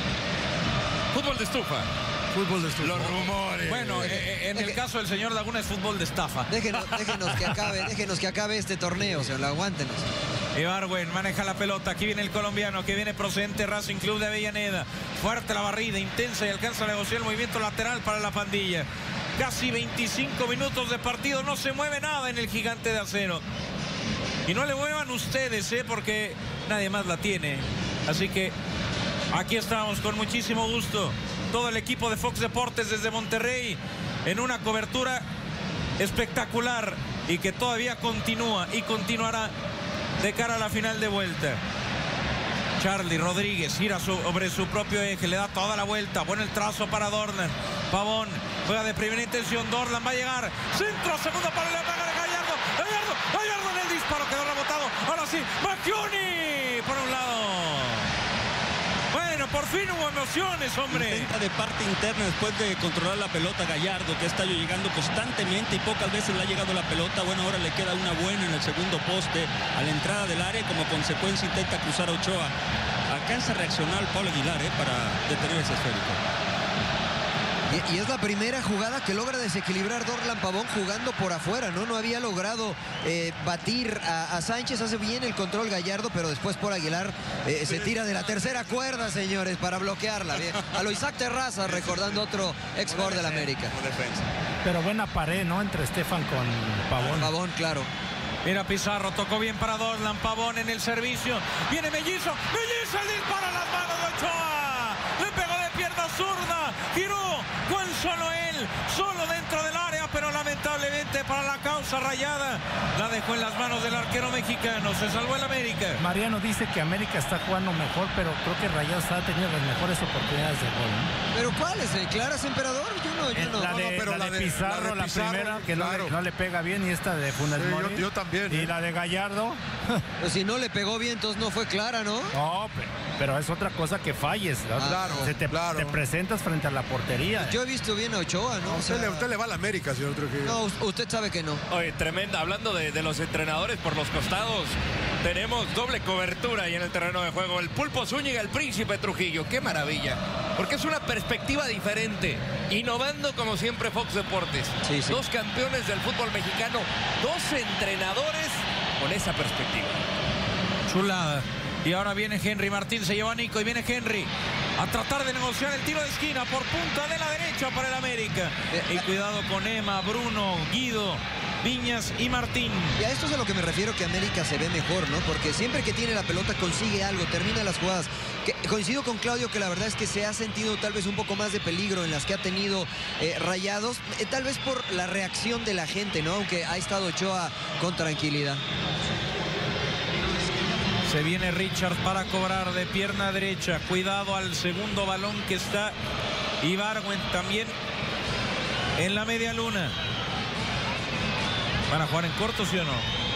o Fútbol de estufa. fútbol de estos. Los rumores. Bueno, eh, eh, en el caso del señor Laguna es fútbol de estafa. Déjenos, déjenos que acabe, déjenos que acabe este torneo, o sea, lo aguántenos. Ibargüen maneja la pelota. Aquí viene el colombiano que viene procedente Racing Club de Avellaneda. Fuerte la barrida, intensa, y alcanza a negociar el movimiento lateral para la pandilla. Casi veinticinco minutos de partido. No se mueve nada en el Gigante de Acero. Y no le muevan ustedes, ¿eh? Porque nadie más la tiene. Así que aquí estamos con muchísimo gusto. Todo el equipo de Fox Deportes desde Monterrey en una cobertura espectacular y que todavía continúa y continuará de cara a la final de vuelta. Charlie Rodríguez gira sobre su propio eje, le da toda la vuelta. Bueno el trazo para Dorlan. Pavón juega de primera intención. Dorlan va a llegar. Centro, segundo para la paga de Gallardo. Gallardo, Gallardo en el disparo, quedó rebotado. Ahora sí, Bangioni por un lado. Bueno, por fin hubo emociones, hombre. Intenta de parte interna después de controlar la pelota Gallardo, que está llegando constantemente y pocas veces le ha llegado la pelota. Bueno, ahora le queda una buena en el segundo poste a la entrada del área y como consecuencia intenta cruzar a Ochoa. Alcanza a reaccionar Pablo Aguilar eh, para detener ese esférico. Y, y es la primera jugada que logra desequilibrar Dorlan Pavón jugando por afuera, ¿no? No había logrado eh, batir a, a Sánchez, hace bien el control Gallardo, pero después por Aguilar eh, se tira de la tercera cuerda, señores, para bloquearla. Bien. A lo Isaac Terrazas, recordando otro ex jugador del América. Pero buena pared, ¿no? Entre Estefan con Pavón. Pavón, claro. Mira Pizarro, tocó bien para Dorlan, Pavón en el servicio. Viene Mellizo, Mellizo, el disparo a las manos de Ochoa. Le pegó de pierna zurda, giró, con solo él, solo dentro del área, pero lamentablemente para la causa bolsa rayada. La dejó en las manos del arquero mexicano. Se salvó el América. Mariano dice que América está jugando mejor, pero creo que Rayados ha tenido las mejores oportunidades de gol, ¿no? ¿Pero cuáles? ¿Eh? ¿Claras, emperador? Yo no, yo no. La de, no, no, pero la la de de- Pizarro, la de la, Pizarro, primera, que no, claro. le, no le pega bien, y esta de Funes Sí, Mori. yo- yo también, Y ¿eh? la de Gallardo. Pues si no le pegó bien, entonces no fue clara, ¿no? No, pero, pero es otra cosa que falles. ¿no? Claro, Se te, claro. te presentas frente a la portería. Yo he visto bien a Ochoa, ¿no? O Usted, sea, le, usted le va a la América, señor Trujillo. no, us- usted sabe que no. Oye, tremenda. Hablando de, de los entrenadores por los costados, tenemos doble cobertura ahí en el terreno de juego. El Pulpo Zúñiga, el Príncipe Trujillo. ¡Qué maravilla! Porque es una perspectiva diferente. Innovando como siempre Fox Deportes. Sí, sí. Dos campeones del fútbol mexicano, dos entrenadores con esa perspectiva. Chulada. Y ahora viene Henry Martín, se lleva a Nico y viene Henry a tratar de negociar el tiro de esquina por punta de la derecha para el América. Y cuidado con Emma, Bruno, Guido, Viñas y Martín. Y a esto es a lo que me refiero, que América se ve mejor, ¿no? Porque siempre que tiene la pelota consigue algo, termina las jugadas. Que, coincido con Claudio que la verdad es que se ha sentido tal vez un poco más de peligro en las que ha tenido eh, Rayados, eh, tal vez por la reacción de la gente, ¿no? Aunque ha estado Ochoa con tranquilidad. Se viene Richard para cobrar de pierna derecha. Cuidado al segundo balón que está Ibargüen también en la media luna. ¿Van a jugar en corto, sí o no?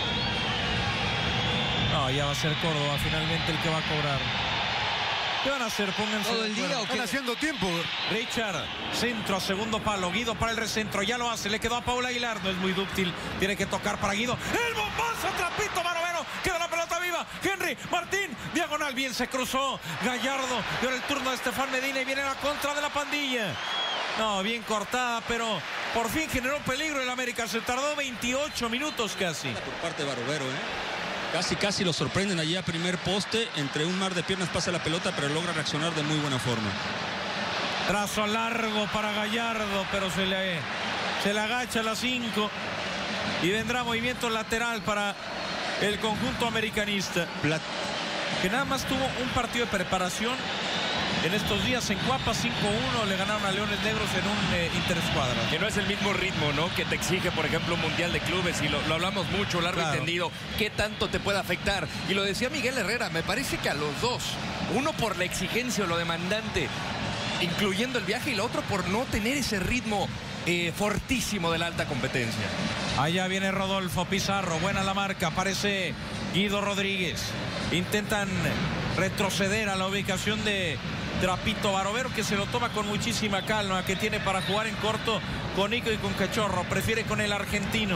No, ya va a ser Córdoba finalmente el que va a cobrar. ¿Qué van a hacer? Pónganse ¿Todo de el día acuerdo. o qué? Están haciendo tiempo. Richard, centro a segundo palo. Guido para el recentro, ya lo hace. Le quedó a Paula Aguilar, no es muy dúctil. Tiene que tocar para Guido. El bombazo, trapito, Barovero. Queda la pelota viva. Henry Martín, diagonal, bien se cruzó. Gallardo, y ahora el turno de Estefan Medina y viene la contra de la pandilla. No, bien cortada, pero por fin generó peligro el América. Se tardó veintiocho minutos casi. Por parte de Barovero, ¿eh? Casi, casi lo sorprenden allí a primer poste. Entre un mar de piernas pasa la pelota, pero logra reaccionar de muy buena forma. Trazo largo para Gallardo, pero se le, se le agacha a las cinco. Y vendrá movimiento lateral para el conjunto americanista. Plat Que nada más tuvo un partido de preparación en estos días en Cuapa. Cinco uno le ganaron a Leones Negros en un eh, interescuadra. Que no es el mismo ritmo, ¿no? Que te exige, por ejemplo, un Mundial de Clubes, y lo, lo hablamos mucho, largo Claro. entendido. ¿Qué tanto te puede afectar? Y lo decía Miguel Herrera, me parece que a los dos, uno por la exigencia o lo demandante, incluyendo el viaje, y la otra por no tener ese ritmo eh, fortísimo de la alta competencia. Allá viene Rodolfo Pizarro, buena la marca, aparece Guido Rodríguez. Intentan retroceder a la ubicación de Trapito Barovero, que se lo toma con muchísima calma, que tiene para jugar en corto con Nico y con Cachorro. Prefiere con el argentino,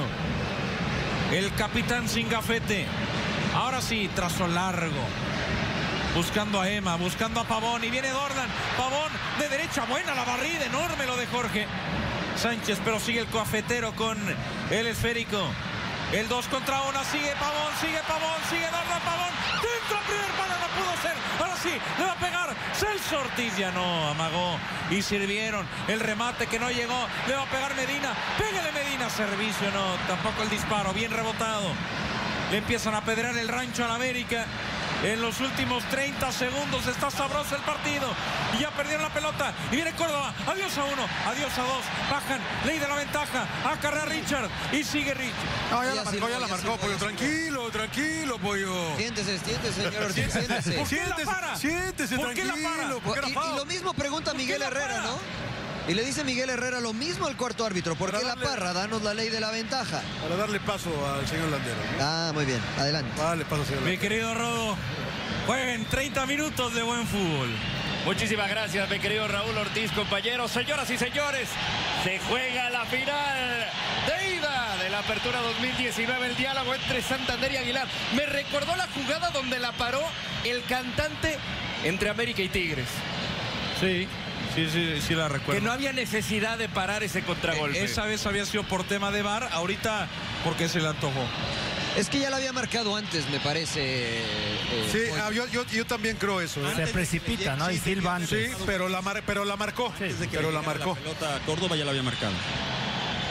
el capitán sin gafete. Ahora sí, trazo largo, buscando a Emma, buscando a Pavón, y viene Dorlan. Pavón de derecha, buena la barrida, enorme lo de Jorge Sánchez, pero sigue el cafetero con el esférico. El dos contra uno, sigue Pavón, sigue Pavón, sigue Dorlan, Pavón. Dentro, primer palo, no pudo ser. Ahora sí, le va a pegar Celso Ortiz, ya no, amagó y sirvieron. El remate que no llegó, le va a pegar Medina. Pégale Medina, servicio, no, tampoco el disparo, bien rebotado. Le empiezan a pedrear el rancho al América. En los últimos treinta segundos está sabroso el partido. Y ya perdieron la pelota. Y viene Córdoba. Adiós a uno, adiós a dos. Bajan, ley de la ventaja. Acarrea Richard. Y sigue Richard. No, ya Ya la marcó, sirvió, ya la ya marcó, sirvió, pollo. ya sirvió. Tranquilo, tranquilo, pollo. Siéntese, siéntese, señor Ortiz, siéntese. ¿Por qué la Siéntese, para? siéntese, ¿Por qué la tranquilo. para? ¿Por qué la Y, para? y lo mismo pregunta ¿Por qué Miguel la Herrera, para? ¿no? Y le dice Miguel Herrera lo mismo al cuarto árbitro. ¿Por Para qué la darle- parra? Danos la ley de la ventaja. Para darle paso al señor Landero, ¿no? Ah, muy bien, adelante. Dale paso, señor Mi Landero. querido Rodo, jueguen treinta minutos de buen fútbol. Muchísimas gracias, mi querido Raúl Ortiz, compañeros. Señoras y señores, se juega la final de ida de la Apertura dos mil diecinueve, el diálogo entre Santander y Aguilar. Me recordó la jugada donde la paró el cantante entre América y Tigres. Sí, sí, sí, sí la recuerdo. Que no había necesidad de parar ese contragolpe. Eh, Esa vez había sido por tema de V A R, ahorita porque se le antojó. Es que ya la había marcado antes, me parece. eh, Sí, Pollo. ah, yo, yo, yo también creo eso. ¿eh? Se precipita, ¿no? Y silba antes. Sí, pero la, mar, pero la marcó. Desde que pero le la llegara marcó. La pelota a Córdoba ya la había marcado.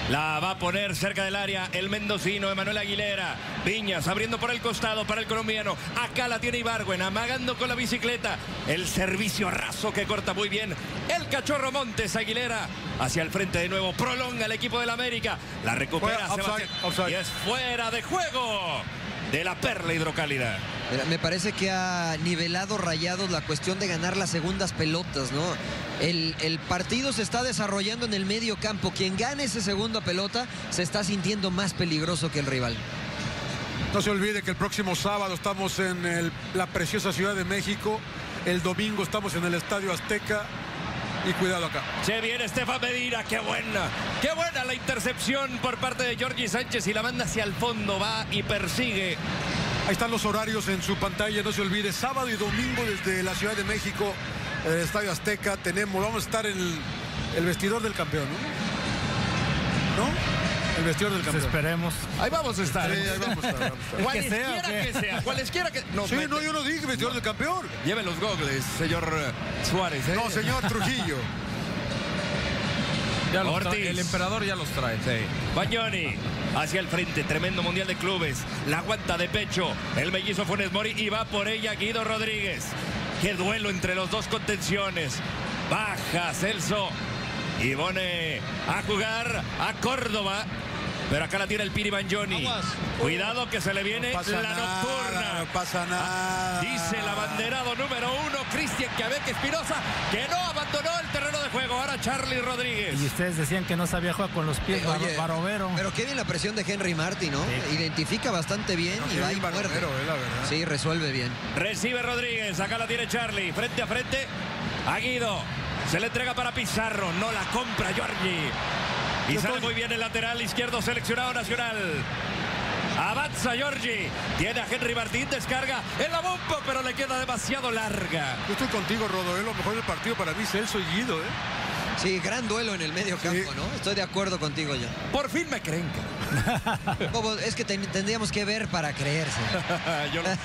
La va a poner cerca del área el mendocino Emanuel Aguilera. Viñas abriendo por el costado para el colombiano. Acá la tiene Ibargüen, amagando con la bicicleta. El servicio raso que corta muy bien el Cachorro Montes. Aguilera hacia el frente de nuevo. Prolonga el equipo del América. La recupera Fuera, Sebastián. offside, offside. Y es fuera de juego de la Perla Hidrocálida. Me parece que ha nivelado Rayados la cuestión de ganar las segundas pelotas, ¿no? El, el partido se está desarrollando en el medio campo. Quien gane esa segunda pelota se está sintiendo más peligroso que el rival. No se olvide que el próximo sábado estamos en el, la preciosa Ciudad de México. El domingo estamos en el Estadio Azteca. Y cuidado acá. Se viene Estefan Medina, qué buena, qué buena la intercepción por parte de Jorge Sánchez y la manda hacia el fondo, va y persigue. Ahí están los horarios en su pantalla, no se olvide, sábado y domingo desde la Ciudad de México, el Estadio Azteca, tenemos, vamos a estar en el, el vestidor del campeón, ¿no? ¿No? El vestidor del campeón. Pues esperemos. Ahí vamos a estar. Sí, ahí vamos a estar. Vamos a estar. Cualesquiera que sea, cualesquiera que... No, sí, mete. No, yo no dije vestidor del campeón. Lleve los gogles, señor Suárez. ¿eh? No, señor Trujillo. Ya los Ortiz. trae, el emperador ya los trae. Sí. Bagnoni hacia el frente, tremendo mundial de clubes. La aguanta de pecho el mellizo Funes Mori y va por ella Guido Rodríguez. Qué duelo entre los dos contenciones. Baja Celso y pone a jugar a Córdoba. Pero acá la tiene el Piri Bagnoni. Cuidado que se le viene no la nada, nocturna. No pasa nada. Dice el abanderado número uno, Cristian Cabeque Espinosa, que no abandonó el terreno de juego. Ahora Charlie Rodríguez. Y ustedes decían que no sabía jugar con los pies, Eh, oye, Barovero. Pero qué bien la presión de Henry Martin, ¿no? Sí. Identifica bastante bien No, y va y Barovero, muerde. eh, la verdad. Sí, resuelve bien. Recibe Rodríguez, acá la tiene Charlie, frente a frente a Guido. Se le entrega para Pizarro, no la compra Giorgi. Y Yo sale estoy... muy bien el lateral izquierdo seleccionado nacional. Avanza Giorgi, tiene a Henry Martín, descarga en la bomba, pero le queda demasiado larga. Yo estoy contigo, Rodo, es lo mejor del partido para mí, Celso y Guido, ¿eh? Sí, gran duelo en el medio campo, Sí. ¿no? Estoy de acuerdo contigo ya. Por fin me creen. Bobo, es que ten- tendríamos que ver para creerse. Yo lo...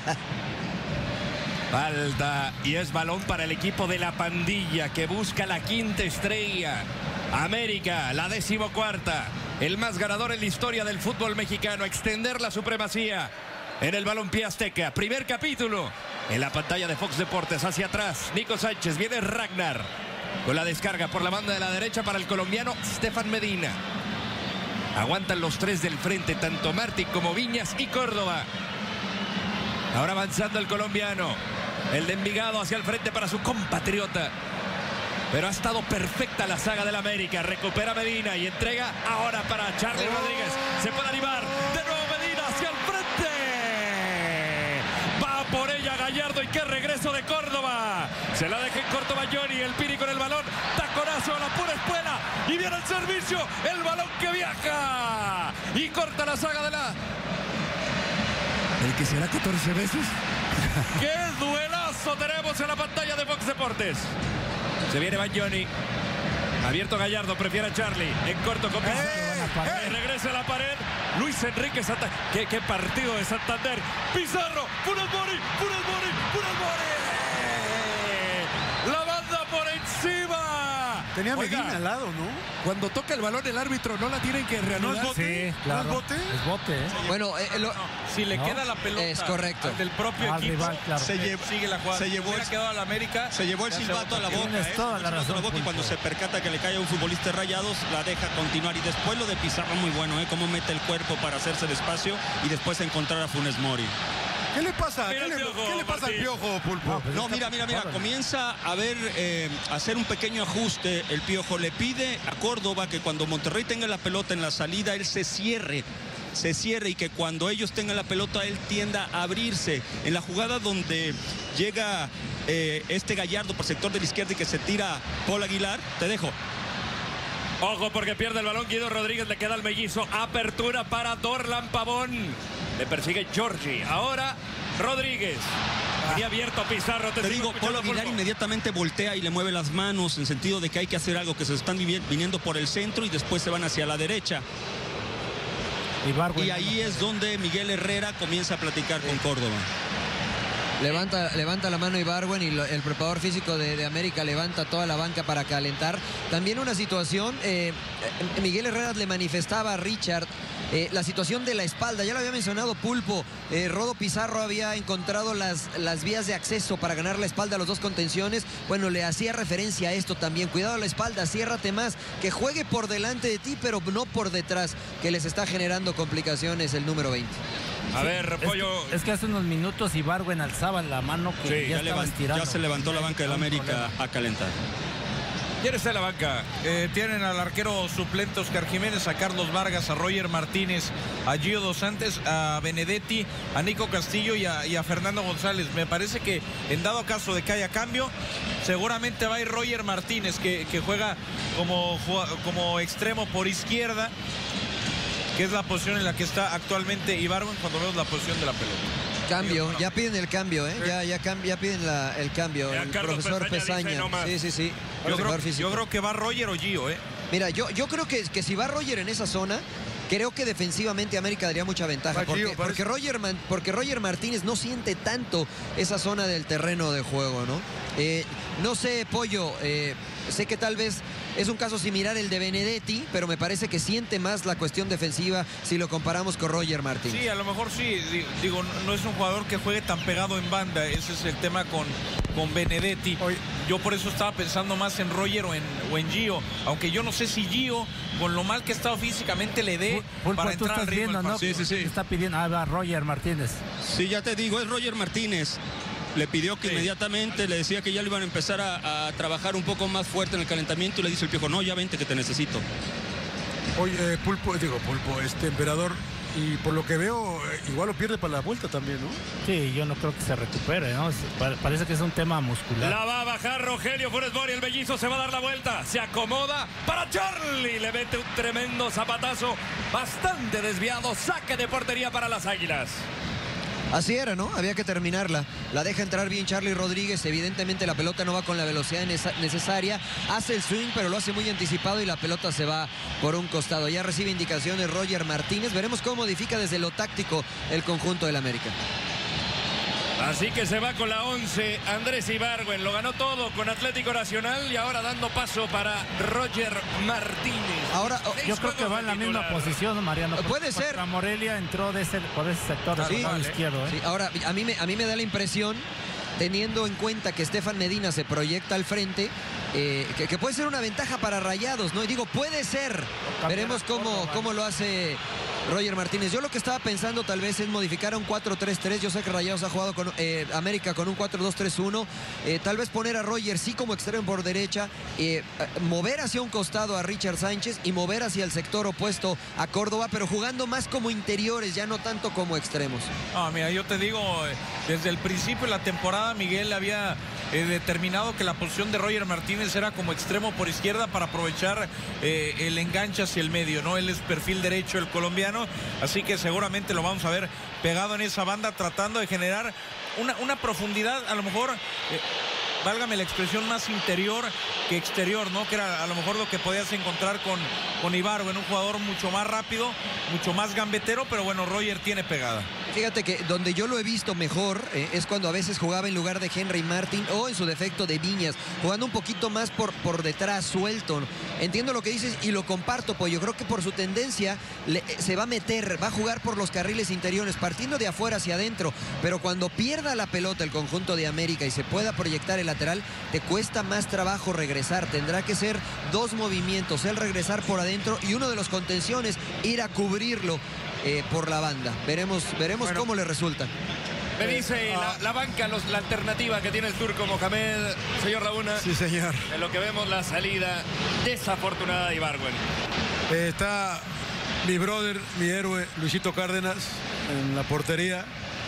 Falta y es balón para el equipo de la pandilla que busca la quinta estrella. América, la decimocuarta, el más ganador en la historia del fútbol mexicano, extender la supremacía en el balompié azteca. Primer capítulo en la pantalla de Fox Deportes. Hacia atrás, Nico Sánchez, viene Ragnar con la descarga por la banda de la derecha para el colombiano Estefan Medina. Aguantan los tres del frente, tanto Martín como Viñas y Córdoba. Ahora avanzando el colombiano, el de Envigado hacia el frente para su compatriota. Pero ha estado perfecta la saga del América. Recupera Medina y entrega ahora para Charlie Oh. Rodríguez. Se puede animar. De nuevo Medina hacia el frente. Va por ella Gallardo y qué regreso de Córdoba. Se la deja en corto Bagnoni. El Piri con el balón. Taconazo a la pura espuela. Y viene el servicio. El balón que viaja. Y corta la saga de la... ¿El que será catorce veces? ¡Qué duelazo tenemos en la pantalla de Fox Deportes! Se viene Bagnoni. Abierto Gallardo, prefiere a Charlie. En corto con Pizarro. ¡Ey! Regresa a la pared. Luis Enrique Santa... ¿Qué, qué partido de Santander! Pizarro. Funes Mori. Funes Mori. Funes Mori. La banda por encima. Tenía Oiga, Medina al lado, ¿no? cuando toca el balón el árbitro no la tienen que reanudar. ¿No es bote? Sí, claro. ¿No es bote? Es bote, ¿eh? Bueno, eh, lo- Si le No. queda la pelota Es correcto. al del propio Al equipo, rival, claro. Se eh, llevó- sigue la jugada. se Si llevó hubiera el- quedado al América, Se llevó el se hace silbato a la otro boca. Tienes ¿eh? toda la Se llevó el silbato a razón, boca y cuando Pulpo. se percata que le cae a un futbolista de Rayados, la deja continuar. Y después lo de Pizarro muy bueno, ¿eh? Cómo mete el cuerpo para hacerse el espacio y después encontrar a Funes Mori. ¿Qué le pasa? Mira ¿Qué el le, Piojo, qué le pasa al Martín. Piojo, Pulpo? No, pues No, está- mira, mira, mira, órale. comienza a ver, eh, a hacer un pequeño ajuste. El Piojo le pide a Córdoba que cuando Monterrey tenga la pelota en la salida, él se cierre. Se cierre y que cuando ellos tengan la pelota él tienda a abrirse. En la jugada donde llega eh, este Gallardo por sector de la izquierda y que se tira Paul Aguilar, te dejo. Ojo porque pierde el balón Guido Rodríguez, le queda al mellizo. Apertura para Dorlan Pavón. Le persigue Giorgi. Ahora Rodríguez. Y abierto Pizarro. Te digo, escuchando, Paul Aguilar Pulpo. inmediatamente voltea y le mueve las manos en sentido de que hay que hacer algo, que se están vivi- viniendo por el centro y después se van hacia la derecha. Ibargüen. Y ahí es donde Miguel Herrera comienza a platicar con Córdoba. Levanta, levanta la mano Ibargüen y lo, el preparador físico de, de América levanta toda la banca para calentar. También una situación, eh, Miguel Herrera le manifestaba a Richard eh, la situación de la espalda. Ya lo había mencionado Pulpo. Eh, Rodo Pizarro había encontrado las, las vías de acceso para ganar la espalda a los dos contenciones. Bueno, le hacía referencia a esto también. Cuidado a la espalda, ciérrate más, que juegue por delante de ti, pero no por detrás, que les está generando complicaciones el número veinte. A ver, Pollo. Es que, es que hace unos minutos Ibargüen alzaba la mano que Sí, ya, ya, estaba levant- estirando. ya se levantó la banca del América a calentar. ¿Quién está en la banca? Eh, tienen al arquero suplente Oscar Jiménez, a Carlos Vargas, a Roger Martínez, a Gio Dos Santos, a Benedetti, a Nico Castillo y a, y a Fernando González. Me parece que en dado caso de que haya cambio, seguramente va a ir Roger Martínez, que, que juega como, como extremo por izquierda, que es la posición en la que está actualmente Ibargüen cuando vemos la posición de la pelota. Cambio, ya piden el cambio, ¿eh? Ya, ya, cam- ya piden la- el cambio. Ya El Carlos profesor Pesaña dice Pesaña. no más. Sí, sí, sí. Yo creo, Preparador físico. yo creo que va Roger o Gio, ¿eh? Mira, yo, yo creo que, que si va Roger en esa zona, creo que defensivamente América daría mucha ventaja. Va Porque, Gio, parece. porque, Roger, Man- porque Roger Martínez no siente tanto esa zona del terreno de juego, ¿no? Eh, no sé, Pollo, eh, sé que tal vez es un caso similar el de Benedetti, pero me parece que siente más la cuestión defensiva si lo comparamos con Roger Martínez. Sí, a lo mejor sí. Digo, no es un jugador que juegue tan pegado en banda. Ese es el tema con, con Benedetti. Oye. Yo por eso estaba pensando más en Roger o en, o en Gio. Aunque yo no sé si Gio, con lo mal que ha estado físicamente, le dé Pulpo, para tú entrar al estás ritmo viendo, del ¿no? Sí, sí, sí. Está pidiendo, ah, va Roger Martínez. Sí, ya te digo, es Roger Martínez. Le pidió que Sí. inmediatamente, le decía que ya le iban a empezar a, a trabajar un poco más fuerte en el calentamiento y le dice el Piojo, no, ya vente que te necesito. Oye, eh, Pulpo, digo, Pulpo, este Emperador, y por lo que veo, eh, igual lo pierde para la vuelta también, ¿no? Sí, yo no creo que se recupere, ¿no? Es- pa- Parece que es un tema muscular. La va a bajar Rogelio Funes Mori, el mellizo se va a dar la vuelta, se acomoda para Charlie, le mete un tremendo zapatazo, bastante desviado, saque de portería para las Águilas. Así era, ¿no? Había que terminarla. La deja entrar bien Charlie Rodríguez. Evidentemente la pelota no va con la velocidad nesa- necesaria. Hace el swing, pero lo hace muy anticipado y la pelota se va por un costado. Ya recibe indicaciones Roger Martínez. Veremos cómo modifica desde lo táctico el conjunto del América. Así que se va con la once Andrés Ibargüen, lo ganó todo con Atlético Nacional y ahora dando paso para Roger Martínez. Ahora, oh, Seis Yo creo que juegos va en la de misma titular. posición, Mariano. porque Puede ser. contra Morelia entró de ese, por ese sector del Sí. lado Vale. izquierdo. ¿eh? sí, ahora a mí, me, a mí me da la impresión, teniendo en cuenta que Estefan Medina se proyecta al frente, eh, que, que puede ser una ventaja para Rayados, ¿no? Y digo, puede ser. Veremos cómo, cómo lo hace Roger Martínez. Yo lo que estaba pensando tal vez es modificar a un cuatro tres tres. Yo sé que Rayados ha jugado con eh, América con un cuatro dos tres uno. Eh, tal vez poner a Roger sí como extremo por derecha, eh, mover hacia un costado a Richard Sánchez y mover hacia el sector opuesto a Córdoba, pero jugando más como interiores, ya no tanto como extremos. Ah, mira, yo te digo, eh, desde el principio de la temporada Miguel había eh, determinado que la posición de Roger Martínez era como extremo por izquierda para aprovechar eh, el enganche hacia el medio, ¿no? Él es perfil derecho, el colombiano, así que seguramente lo vamos a ver pegado en esa banda tratando de generar una, una profundidad, a lo mejor, eh, válgame la expresión, más interior que exterior, ¿no? Que era a lo mejor lo que podías encontrar con, con Ibargüen, un jugador mucho más rápido, mucho más gambetero, pero bueno, Roger tiene pegada. Fíjate que donde yo lo he visto mejor eh, es cuando a veces jugaba en lugar de Henry Martin o en su defecto de Viñas, jugando un poquito más por, por detrás, suelto. Entiendo lo que dices y lo comparto, pues yo creo que por su tendencia le, se va a meter, va a jugar por los carriles interiores, partiendo de afuera hacia adentro, pero cuando pierda la pelota el conjunto de América y se pueda proyectar el lateral, te cuesta más trabajo regresar. Tendrá que ser dos movimientos, el regresar por adentro y uno de los contenciones ir a cubrirlo eh, por la banda. Veremos, veremos Bueno. cómo le resulta. Me dice ah. la, la banca, los- la alternativa que tiene el turco Mohamed, señor Laguna, Sí, señor. en lo que vemos la salida desafortunada de Ibargüen. Eh, está mi brother, mi héroe, Luisito Cárdenas, en la portería.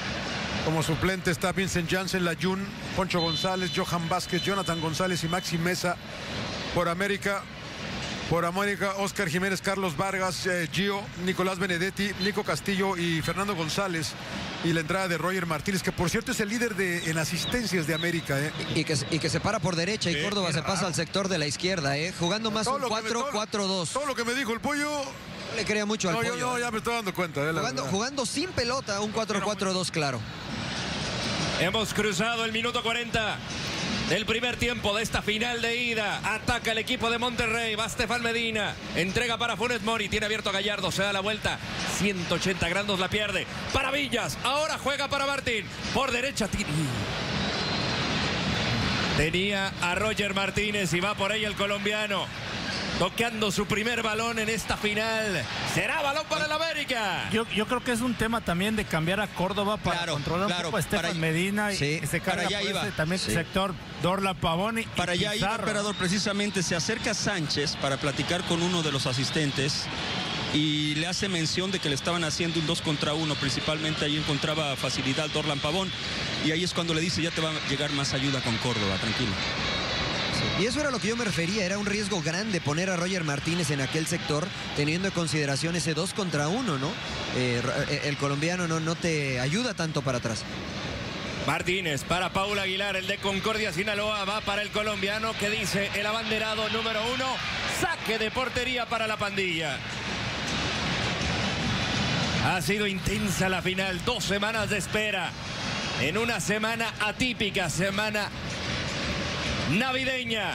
Como suplente está Vincent Janssen, Layún, Poncho González, Johan Vázquez, Jonathan González y Maxi Mesa. Por América, por América, Oscar Jiménez, Carlos Vargas, eh, Gio, Nicolás Benedetti, Nico Castillo y Fernando González. Y la entrada de Roger Martínez, que por cierto es el líder de, en asistencias de América. ¿eh? Y que, y que se para por derecha y Sí, Córdoba qué se pasa raro. al sector de la izquierda, ¿eh? Jugando más Todo un lo que me- cuatro todo- cuatro dos. Todo lo que me dijo el pollo. No le crea mucho al No, yo pollo. no, ¿eh? ya me estoy dando cuenta. eh, la jugando, verdad. jugando sin pelota, un cuatro cuatro dos claro. Hemos cruzado el minuto cuarenta del primer tiempo de esta final de ida. Ataca el equipo de Monterrey. Va Estefan Medina. Entrega para Funes Mori. Tiene abierto a Gallardo. Se da la vuelta. ciento ochenta grados la pierde. Para Villas. Ahora juega para Martín. Por derecha. Tenía a Roger Martínez y va por ahí el colombiano. Tocando su primer balón en esta final. Será balón para el América. Yo, yo creo que es un tema también de cambiar a Córdoba para claro, controlar claro, un poco a Estefan para, Medina y sí, se carga para allá por iba. ese también Sí. sector Dorla Pavón y Para allá iba, emperador, precisamente se acerca Sánchez para platicar con uno de los asistentes y le hace mención de que le estaban haciendo un dos contra uno, principalmente ahí encontraba facilidad Dorlan Pavón, y ahí es cuando le dice, ya te va a llegar más ayuda con Córdoba, tranquilo. Y eso era lo que yo me refería, era un riesgo grande poner a Roger Martínez en aquel sector, teniendo en consideración ese dos contra uno, ¿no? Eh, el colombiano no, no te ayuda tanto para atrás. Martínez para Paul Aguilar, el de Concordia, Sinaloa, va para el colombiano que dice el abanderado número uno, saque de portería para la pandilla. Ha sido intensa la final, dos semanas de espera, en una semana atípica, semana navideña.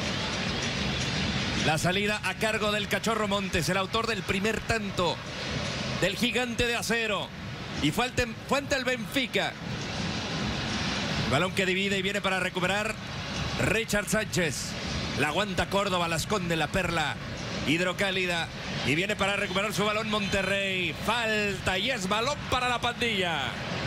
La salida a cargo del Cachorro Montes, el autor del primer tanto del Gigante de Acero. Y fue ante, fue ante el Benfica. El balón que divide y viene para recuperar Richard Sánchez. La aguanta Córdoba, la esconde la perla hidrocálida. Y viene para recuperar su balón Monterrey. Falta y es balón para la pandilla.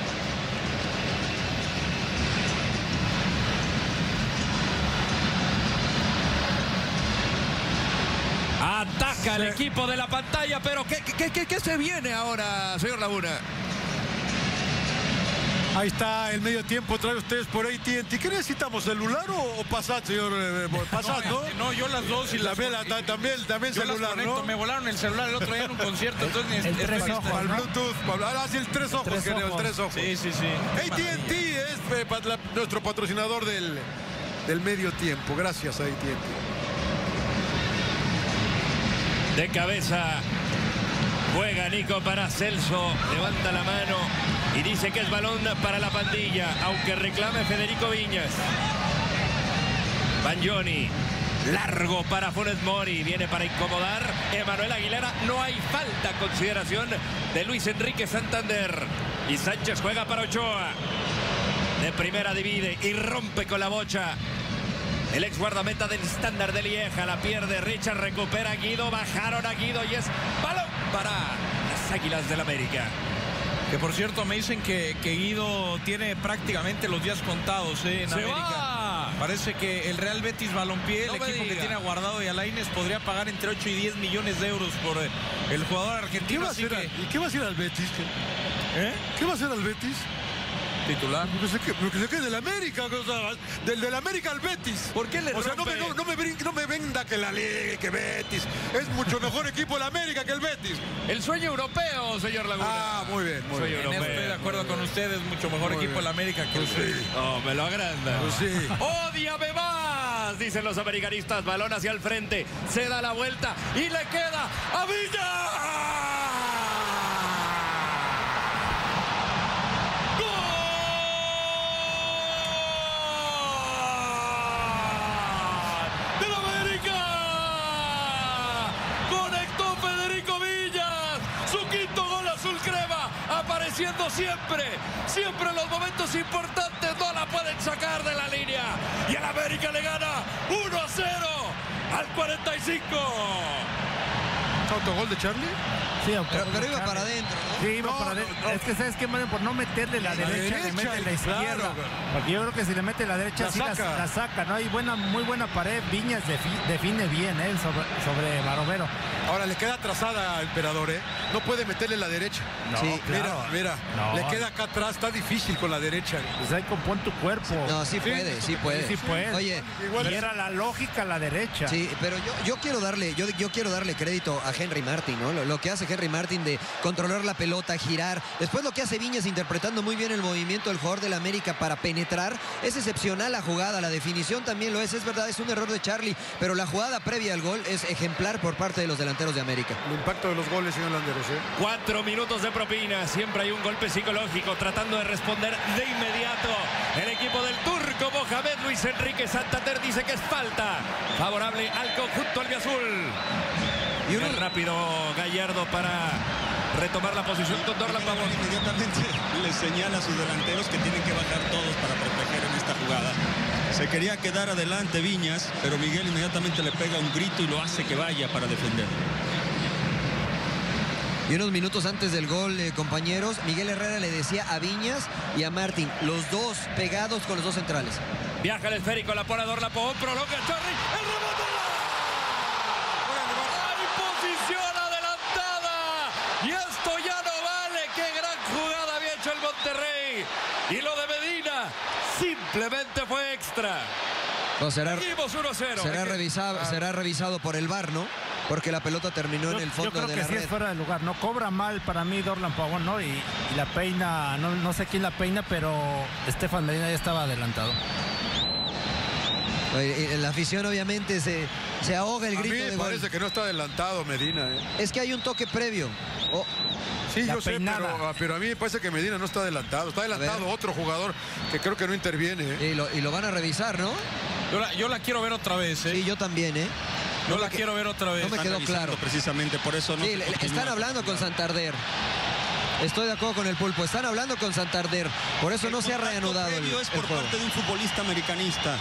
Ataca el equipo de la pantalla, pero ¿qué, qué, qué, qué se viene ahora, señor Laguna? Ahí está el medio tiempo, trae ustedes por A T and T. ¿Qué necesitamos, celular o, o Passat, señor? Eh, Passat, ¿no? No, no, yo las dos y las también, la, también, también yo celular, las conecto, ¿no? me volaron el celular el otro día en un concierto, entonces el tres es, ojos, Al ¿no? Bluetooth, ahora sí el tres ojos, Tres que el ojos. tres ojos. Sí, sí, sí. A T and T es eh, pa- la- nuestro patrocinador del, del medio tiempo. Gracias, A T and T. De cabeza juega Nico para Celso, levanta la mano y dice que es balón para la pandilla, aunque reclame Federico Viñas. Banjoni, largo para Funes Mori, viene para incomodar Emanuel Aguilera, no hay falta, consideración de Luis Enrique Santander. Y Sánchez juega para Ochoa, de primera divide y rompe con la bocha. El ex guardameta del Standard de Lieja, la pierde Richard, recupera a Guido, bajaron a Guido y es balón para las Águilas del América. Que por cierto me dicen que, que Guido tiene prácticamente los días contados eh, en ¡Se América. va! Parece que el Real Betis Balompié, No el me equipo diga. que tiene a Guardado y a Lainez, podría pagar entre ocho y diez millones de euros por eh, el jugador ¿Qué argentino. va a Así hacer, que, al- ¿Y qué va a hacer al Betis? ¿eh? ¿Qué va a hacer al Betis? Titular. Porque sé que, porque sé que del América, o sea, del, del América al Betis. ¿Por qué le O sea, no me, rompe? no, no me, brin- no me venda que la Liga, que Betis. Es mucho mejor equipo el América que el Betis. El sueño europeo, señor Laguna. Ah, muy bien, muy Soy bien. En eso europeo. estoy de acuerdo con ustedes, mucho mejor Muy equipo bien. el América que el Pues sí. Oh, me lo agranda. Pues sí. ¡Ódiame más! Dicen los americanistas. Balón hacia el frente. Se da la vuelta y le queda a Villa. ¡Gol! ¡Del América! Conectó Federico Villas. Su quinto gol azul crema. Apareciendo siempre. Siempre en los momentos importantes. No la pueden sacar de la línea. Y el América le gana uno a cero al cuarenta y cinco. ¿Autogol de Charlie? Sí, Pero, pero iba para adentro, ¿no? Sí, iba No, para no, adentro. no. Es que sabes qué, Mario, por no meterle la, La derecha, derecha, le mete la izquierda. claro. Porque yo creo que si le mete la derecha, La sí la saca. la saca, ¿no? Hay buena, muy buena pared. Viñas defi- define bien él sobre, sobre Barovero. Ahora le queda atrasada a Emperador, ¿eh? No puede meterle la derecha. No, Sí, claro. Mira, mira. No. Le queda acá atrás, está difícil con la derecha. Pues ahí compón tu cuerpo. No, sí puede, sí puede. Sí puede. Oye, Igual y era la lógica la derecha. sí, pero yo, yo quiero darle, yo, yo quiero darle crédito a Henry Martin, ¿no? Lo, lo que hace Henry Henry Martin de controlar la pelota, girar. Después lo que hace Viñas interpretando muy bien el movimiento del jugador del América para penetrar. Es excepcional la jugada, la definición también lo es. Es verdad, es un error de Charlie, pero la jugada previa al gol es ejemplar por parte de los delanteros de América. El impacto de los goles, señor Landeros, ¿eh? Cuatro minutos de propina. Siempre hay un golpe psicológico tratando de responder de inmediato. El equipo del turco Mohamed Luis Enrique Santander dice que es falta favorable al conjunto albiazul. Y un rápido Gallardo para retomar la posición con Dorlan Pavón. Inmediatamente les señala a sus delanteros que tienen que bajar todos para proteger en esta jugada. Se quería quedar adelante Viñas, pero Miguel inmediatamente le pega un grito y lo hace que vaya para defender. Y unos minutos antes del gol, eh, compañeros, Miguel Herrera le decía a Viñas y a Martín, los dos pegados con los dos centrales. Viaja el esférico, la pone Dorlan Pavón, prolonga Charly, el rebote. ¡Hay posición adelantada! Y esto ya no vale. ¡Qué gran jugada había hecho el Monterrey! Y lo de Medina simplemente fue extra. No, será, uno cero. será, que... revisado, ah. será revisado por el V A R, ¿no? Porque la pelota terminó yo, en el fondo yo creo de que la sí red. Es fuera de lugar. No cobra mal para mí Dorlan Pavón, ¿no? Y, y la peina, no, no sé quién la peina, pero Estefan Medina ya estaba adelantado. La afición obviamente se, se ahoga el A grito mí de me gol. parece que no está adelantado Medina, ¿eh? Es que hay un toque previo. Oh. Sí, La yo peinada. sé, pero, pero a mí me parece que Medina no está adelantado. Está adelantado otro jugador que creo que no interviene, ¿eh? Y lo, y lo van a revisar, ¿no? Yo la, yo la quiero ver otra vez, ¿eh? Sí, yo también, ¿eh? Yo No la me quiero ver otra vez. no me Están quedó revisando claro. precisamente por eso no Sí, se le- continúa. están hablando con Santander. Estoy de acuerdo con el Pulpo. Están hablando con Santander. Por eso El no se ha contacto reanudado el, previo es por el juego. parte de un futbolista americanista.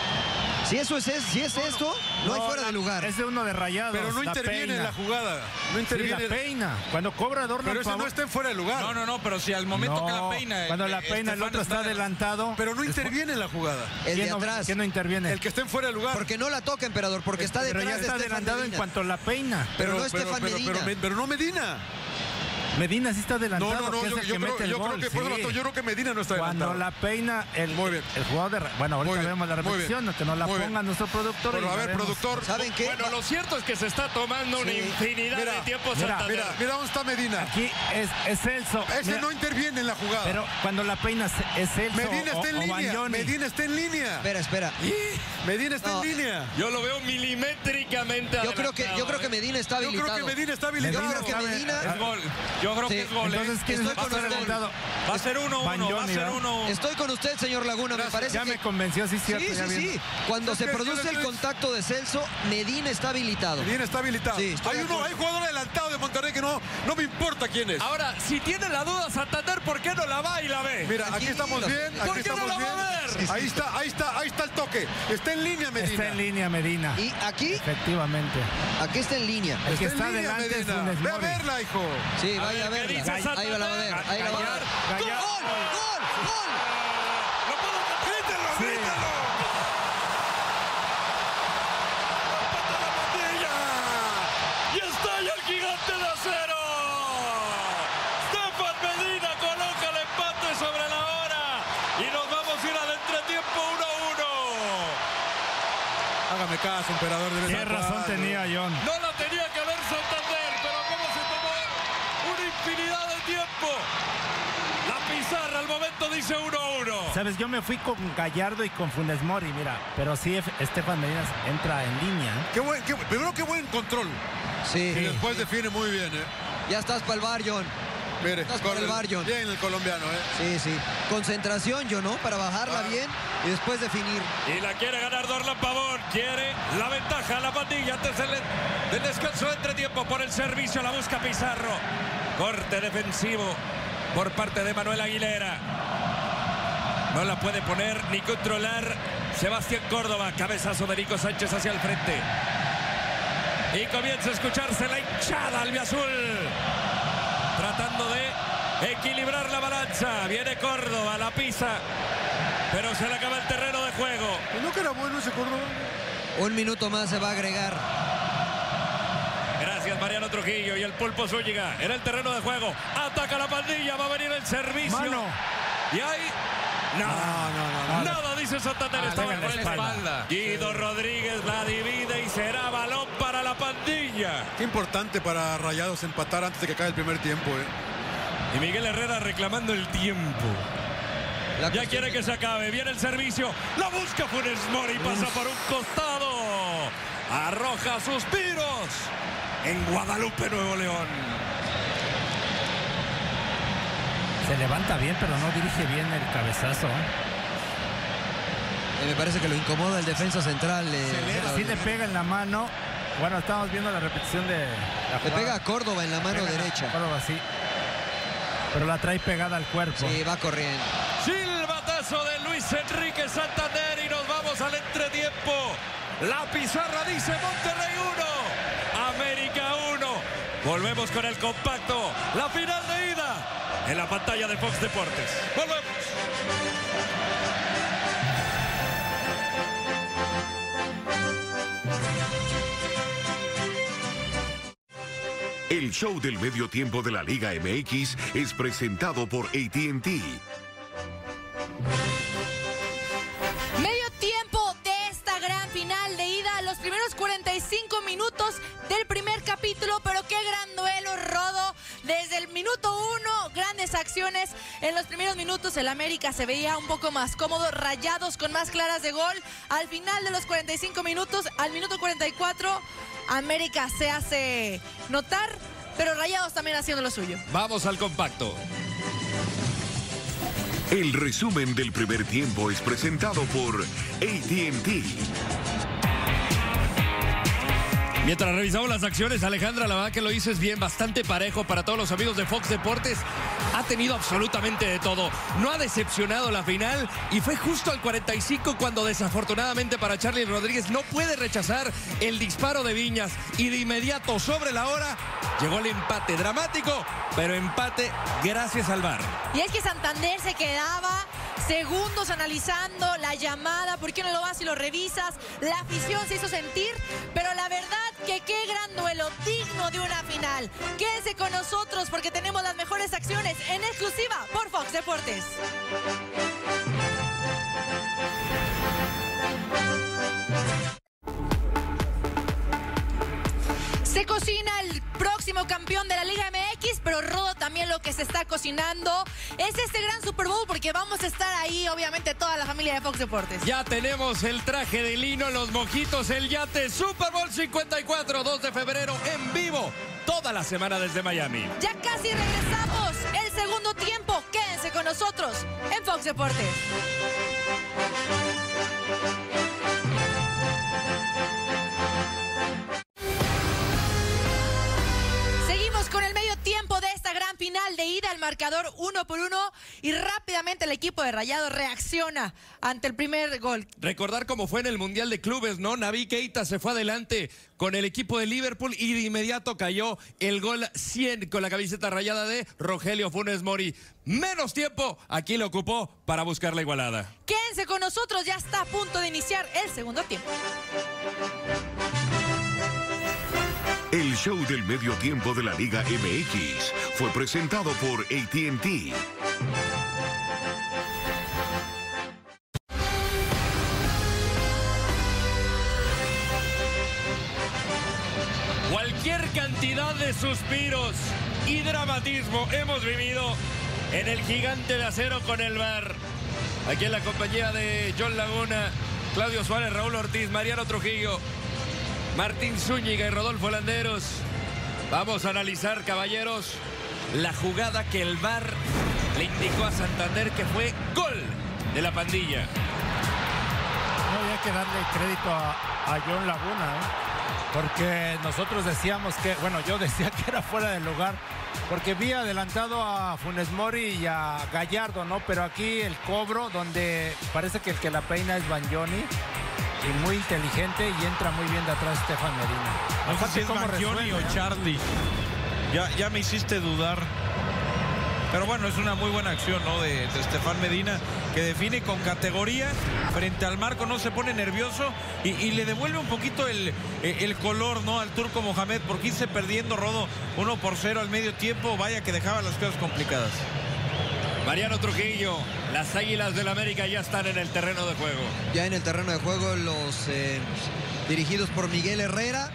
Si eso es, es- si es esto, no, hay fuera la- de lugar. Es de uno de Rayados. Pero no la interviene peina. en la jugada. No Sí, interviene. la peina. Cuando cobra Dorlan Pero ese Pavón. no está en fuera de lugar. No, no, no, pero si al momento No, que la peina. Cuando eh, la peina el Estefan otro está adelantado. Pero no interviene en la jugada. El de ¿Quién no- atrás. ¿Quién no interviene? El que está en fuera de lugar. Porque no la toca, emperador, porque está Pero detrás ya de está Estefan adelantado en Medina. cuanto la peina. Pero no Estefan pero, Medina. Pero, pero no Medina. Medina sí está adelantado. No, no, no. que es Yo, el yo que creo, mete el yo, creo gol, que, por eso sí. la- yo creo que Medina no está Cuando adelantado. la peina el, Muy bien. el jugador de... Bueno, ahorita Muy bien, vemos la muy bien. repetición, que nos la Muy bien. ponga nuestro productor. Pero y a la ver, vemos. productor. ¿Saben qué? Bueno, lo cierto es que se está tomando una Sí. infinidad Mira, de tiempo mira, Santander. Mira, mira dónde está Medina. Aquí es, es Celso. Ese Mira, no interviene en la jugada. pero cuando la peina es- es Celso Medina o, está en o línea. Bagnoni. Medina está en línea. Espera, espera. Medina está No. en línea. Yo lo veo milimétricamente Yo creo que, yo adelantado, creo que ¿eh? Medina está Yo habilitado. creo que Medina está Yo habilitado. creo que Medina Medina... está- Es gol. Yo creo Sí, que es gol, ¿eh? Entonces, ¿quién Estoy va a con estar usted. adelantado? Va a ser uno uno, va a Bagnoni, ser ¿verdad? uno. Estoy con usted, señor Laguna. Me Gracias. parece Ya que... me convenció, sí, Sí, cierto. sí, ya sí. viendo. Cuando Es se que yo produce le el estoy- contacto de Celso, Medina está habilitado. Medina está habilitado. Sí, estoy hay de uno, acuerdo. hay jugador adelantado de Monterrey que no, no me importa quién es. Ahora, si tiene la duda Santander, ¿por qué no la va y la ve? Mira, aquí estamos bien, ¿Por aquí qué no estamos la va bien. a ver? Ahí está, ahí está, ahí está el toque. Está en línea Medina. Está en línea Medina. Y aquí, Efectivamente. aquí está en línea. El que Está está en línea adelante es Medina. Funes Ve a Mori. verla, hijo. Sí, A vaya a ver, ¿qué verla. dice Ahí Santander? va la va a ver. Ahí la va a ver. Gallar- Gallar- ¡Gol! ¡Gol! ¡Gol! ¡Lo puedo cantar! ¡Grítalo, Sí. grítalo! ¡Pata la pandilla! ¡Y estalla el gigante de acero! Estefan Medina coloca el empate sobre la hora y nos vamos a ir al entretiempo uno a uno. Hágame caso, emperador. de ¿Qué razón tenía John? No la tenía que ver Santander, pero cómo se tomó una infinidad de tiempo. La pizarra al momento dice uno a uno. Sabes, yo me fui con Gallardo y con Funes Mori, mira. Pero sí, F- Estefan Medina entra en línea. Qué buen, qué, primero qué buen control. Sí. Y después define muy bien, ¿eh? Ya estás para el bar, John. Mire, Estás por el bar, John. bien el colombiano, ¿eh? Sí, sí. Concentración, yo, ¿no? Para bajarla Ah. bien y después definir. Y la quiere ganar Dorlan Pavón. Quiere la ventaja, la pandilla antes del, del descanso de entretiempo por el servicio. La busca Pizarro. Corte defensivo por parte de Manuel Aguilera. No la puede poner ni controlar Sebastián Córdoba. Cabezazo de Nico Sánchez hacia el frente. Y comienza a escucharse la hinchada albiazul. Tratando de equilibrar la balanza. Viene Córdoba, la pisa. Pero se le acaba el terreno de juego. Pues no que era bueno ese Córdoba. Un minuto más se va a agregar. Gracias Mariano Trujillo y el Pulpo Zúñiga en el terreno de juego. Ataca la pandilla, va a venir el servicio. Mano. Y ahí... Nada, No, no, no, no. nada, dice Santander. Ah, Estaba pega en la por la espalda. espalda. Guido Rodríguez la divide y será balón para la pandilla. Qué importante para Rayados empatar antes de que acabe el primer tiempo, ¿eh? Y Miguel Herrera reclamando el tiempo. La ya quiere que se acabe. Viene el servicio. La busca Funes Mori. Pasa por un costado. Arroja suspiros en Guadalupe, Nuevo León. Se levanta bien, pero no dirige bien el cabezazo. Eh, me parece que lo incomoda el defensa central. Eh, sí le pega en la mano. Bueno, estamos viendo la repetición de la Le pega a Córdoba en la mano derecha. Córdoba, sí. Pero la trae pegada al cuerpo. Sí, va corriendo. Silbatazo de Luis Enrique Santander y nos vamos al entretiempo. La pizarra dice Monterrey uno, América uno. Volvemos con el compacto. La final de ida en la pantalla de Fox Deportes. Volvemos. El show del medio tiempo de la Liga M X es presentado por A T and T. Medio tiempo de esta gran final de ida, los primeros cuarenta y cinco minutos del primer capítulo, pero qué gran duelo, Rodo. Desde el minuto uno, grandes acciones. En los primeros minutos el América se veía un poco más cómodo, Rayados con más claras de gol. Al final de los cuarenta y cinco minutos, al minuto cuarenta y cuatro, América se hace notar, pero Rayados también haciendo lo suyo. Vamos al compacto. El resumen del primer tiempo es presentado por A T and T. Mientras revisamos las acciones, Alejandra, la verdad que lo dices bien, bastante parejo para todos los amigos de Fox Deportes. Ha tenido absolutamente de todo. No ha decepcionado la final y fue justo al cuarenta y cinco cuando desafortunadamente para Charlie Rodríguez no puede rechazar el disparo de Viñas. Y de inmediato sobre la hora llegó el empate dramático, pero empate gracias al V A R. Y es que Santander se quedaba segundos analizando la llamada. ¿Por qué no lo vas y lo revisas? La afición se hizo sentir, pero la verdad que qué gran duelo, digno de una final. Quédense con nosotros porque tenemos las mejores acciones en exclusiva por Fox Deportes. Se cocina el próximo campeón de la Liga M X, pero Rodo, también lo que se está cocinando es este gran Super Bowl, porque vamos a estar ahí, obviamente, toda la familia de Fox Deportes. Ya tenemos el traje de lino, los mojitos, el yate, Super Bowl cincuenta y cuatro, dos de febrero, en vivo, toda la semana desde Miami. Ya casi regresamos, el segundo tiempo, quédense con nosotros en Fox Deportes. Con el medio tiempo de esta gran final de ida, el marcador uno por uno, y rápidamente el equipo de Rayados reacciona ante el primer gol. Recordar cómo fue en el Mundial de Clubes, ¿no? Naby Keita se fue adelante con el equipo de Liverpool y de inmediato cayó el gol cien con la camiseta rayada de Rogelio Funes Mori. Menos tiempo, aquí lo ocupó para buscar la igualada. Quédense con nosotros, ya está a punto de iniciar el segundo tiempo. El show del medio tiempo de la Liga M X fue presentado por A T and T. Cualquier cantidad de suspiros y dramatismo hemos vivido en el Gigante de Acero con el V A R. Aquí en la compañía de John Laguna, Claudio Suárez, Raúl Ortiz, Mariano Trujillo, Martín Zúñiga y Rodolfo Landeros. Vamos a analizar, caballeros, la jugada que el V A R le indicó a Santander que fue gol de la pandilla. No había que darle crédito a, a John Laguna, ¿eh? Porque nosotros decíamos que, bueno, yo decía que era fuera del lugar, porque vi adelantado a Funes Mori y a Gallardo, ¿no? Pero aquí el cobro, donde parece que el que la peina es Banjoni, y muy inteligente, y entra muy bien de atrás Estefan Medina. No sé si es Banjoni o Charlie. Ya, ya me hiciste dudar. Pero bueno, es una muy buena acción, ¿no? De, de Estefan Medina, que define con categoría frente al marco, no se pone nervioso y, y le devuelve un poquito el, el color, ¿no? Al turco Mohamed, porque irse perdiendo, Rodo, uno por cero al medio tiempo, vaya que dejaba las cosas complicadas. Mariano Trujillo, las Águilas del América ya están en el terreno de juego. Ya en el terreno de juego los eh, dirigidos por Miguel Herrera.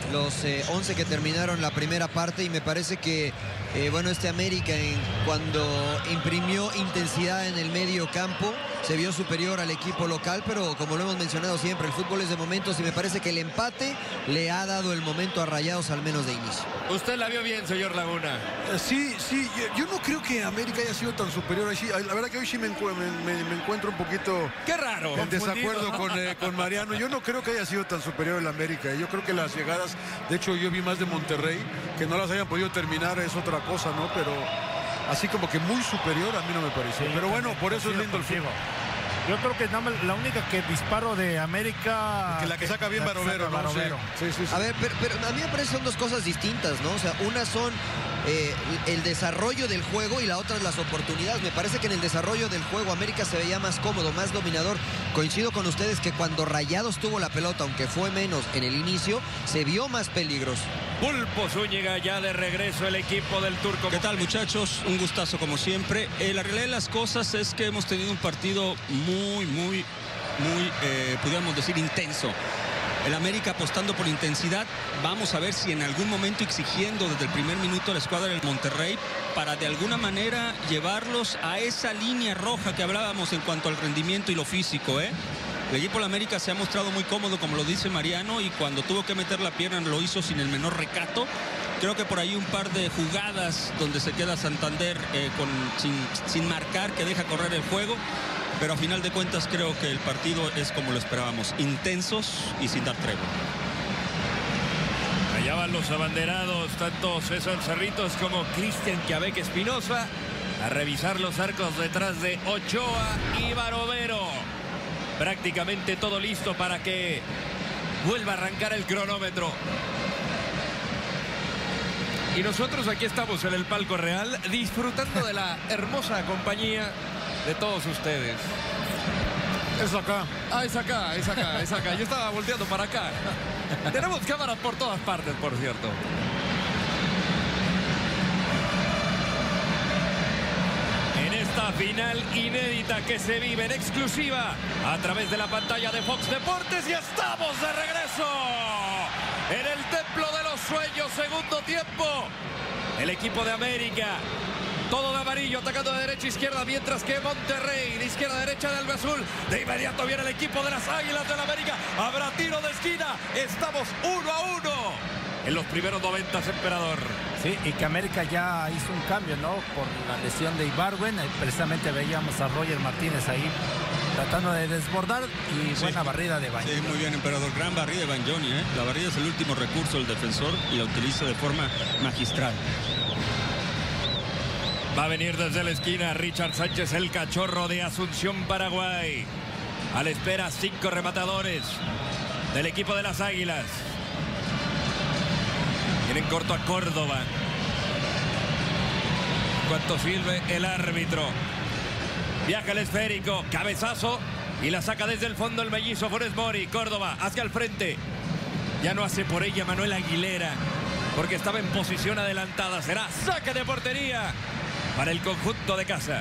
los eh, once que terminaron la primera parte y me parece que, eh, bueno, este América en, cuando imprimió intensidad en el medio campo, se vio superior al equipo local, pero como lo hemos mencionado siempre, el fútbol es de momentos y me parece que el empate le ha dado el momento a Rayados al menos de inicio. Usted la vio bien, señor Laguna. Eh, sí, sí, yo, yo no creo que América haya sido tan superior. Ahí sí, la verdad que hoy sí me, encu me, me, me encuentro un poquito Qué raro, en desacuerdo con, eh, con Mariano. Yo no creo que haya sido tan superior el América. Yo creo que las llegadas, de hecho yo vi más de Monterrey, que no las hayan podido terminar es otra cosa, ¿no? Pero así como que muy superior a mí no me pareció. Sí, pero bueno, por eso es lindo el fútbol. Yo creo que nada más la única que disparo de América... Que la que saca bien Barovero, ¿no? Barovero. Sí, sí, sí. A ver, pero, pero a mí me parece que son dos cosas distintas, ¿no? O sea, una son eh, el desarrollo del juego y la otra es las oportunidades. Me parece que en el desarrollo del juego América se veía más cómodo, más dominador. Coincido con ustedes que cuando Rayados tuvo la pelota, aunque fue menos en el inicio, se vio más peligroso. Pulpo Zúñiga ya de regreso el equipo del Turco. ¿Qué tal, muchachos? Un gustazo como siempre. Eh, la realidad de las cosas es que hemos tenido un partido muy, muy, muy, eh, podríamos decir, intenso. El América apostando por intensidad. Vamos a ver si en algún momento exigiendo desde el primer minuto a la escuadra del Monterrey para de alguna manera llevarlos a esa línea roja que hablábamos en cuanto al rendimiento y lo físico, ¿eh? El equipo de América se ha mostrado muy cómodo, como lo dice Mariano, y cuando tuvo que meter la pierna lo hizo sin el menor recato. Creo que por ahí un par de jugadas donde se queda Santander eh, con, sin, sin marcar, que deja correr el juego. Pero a final de cuentas creo que el partido es como lo esperábamos, intensos y sin dar tregua. Allá van los abanderados, tanto César Cerritos como Cristian Quiabec Espinosa, a revisar los arcos detrás de Ochoa y Barovero. Prácticamente todo listo para que vuelva a arrancar el cronómetro. Y nosotros aquí estamos en el Palco Real disfrutando de la hermosa compañía de todos ustedes. Es acá. Ah, es acá, es acá, es acá. Yo estaba volteando para acá. Tenemos cámaras por todas partes, por cierto. Esta final inédita que se vive en exclusiva a través de la pantalla de Fox Deportes y estamos de regreso en el Templo de los Sueños, segundo tiempo. El equipo de América, todo de amarillo, atacando de derecha a izquierda, mientras que Monterrey de izquierda a derecha del azul. De inmediato viene el equipo de las Águilas del América. Habrá tiro de esquina. Estamos uno a uno en los primeros noventa, Emperador. Sí, y que América ya hizo un cambio, ¿no? Por la lesión de Ibargüen. Precisamente veíamos a Roger Martínez ahí tratando de desbordar y sí, buena barrida de Banjoni. Sí, muy bien, Emperador. Gran barrida de Banjoni, ¿eh? La barrida es el último recurso del defensor y la utiliza de forma magistral. Va a venir desde la esquina Richard Sánchez, el cachorro de Asunción, Paraguay. A la espera, cinco rematadores del equipo de las Águilas. Tienen corto a Córdoba. Cuanto sirve el árbitro. Viaja el esférico, cabezazo y la saca desde el fondo el mellizo Funes Mori. Córdoba hacia el frente. Ya no hace por ella Manuel Aguilera porque estaba en posición adelantada. Será saque de portería para el conjunto de casa.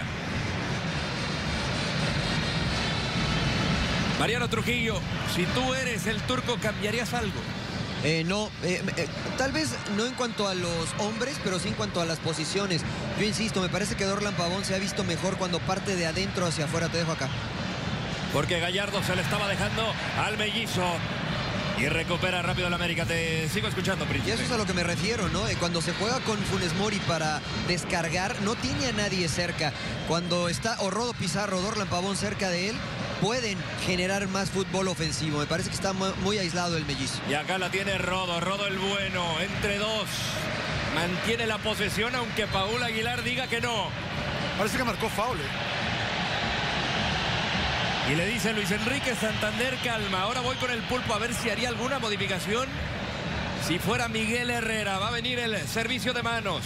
Mariano Trujillo, si tú eres el Turco, ¿cambiarías algo? Eh, no, eh, eh, tal vez no en cuanto a los hombres, pero sí en cuanto a las posiciones. Yo insisto, me parece que Dorlan Pavón se ha visto mejor cuando parte de adentro hacia afuera. Te dejo acá. Porque Gallardo se le estaba dejando al mellizo. Y recupera rápido el América. Te sigo escuchando, Príncipe. Y eso es a lo que me refiero, ¿no? Eh, cuando se juega con Funes Mori para descargar, no tiene a nadie cerca. Cuando está o Rodo Pizarro o Dorlan Pavón cerca de él, pueden generar más fútbol ofensivo. Me parece que está muy aislado el mellizo. Y acá la tiene Rodo, Rodo el bueno, entre dos. Mantiene la posesión, aunque Paul Aguilar diga que no. Parece que marcó foul, ¿eh? Y le dice Luis Enrique Santander, calma. Ahora voy con el Pulpo a ver si haría alguna modificación. Si fuera Miguel Herrera, va a venir el servicio de manos.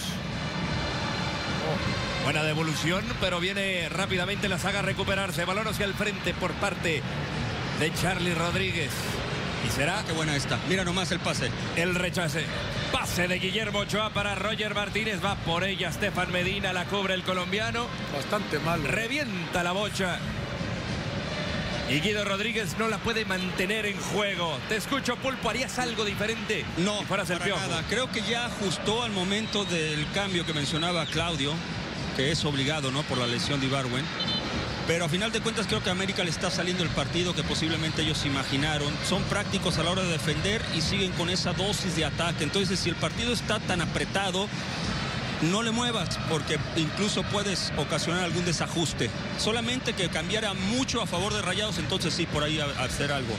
Oh. Buena devolución, pero viene rápidamente la saga a recuperarse. Balón hacia el frente por parte de Charly Rodríguez. Y será... Qué buena esta. Mira nomás el pase. El rechace. Pase de Guillermo Ochoa para Roger Martínez. Va por ella Stefan Medina. La cubre el colombiano. Bastante mal. Revienta la bocha. Y Guido Rodríguez no la puede mantener en juego. Te escucho, Pulpo, ¿harías algo diferente? No, si fueras el para Piojo? nada. Creo que ya ajustó al momento del cambio que mencionaba Claudio, que es obligado, ¿no?, por la lesión de Ibarwen. Pero a final de cuentas creo que a América le está saliendo el partido que posiblemente ellos imaginaron. Son prácticos a la hora de defender y siguen con esa dosis de ataque. Entonces, si el partido está tan apretado, no le muevas, porque incluso puedes ocasionar algún desajuste. Solamente que cambiara mucho a favor de Rayados, entonces sí, por ahí a, a hacer algo.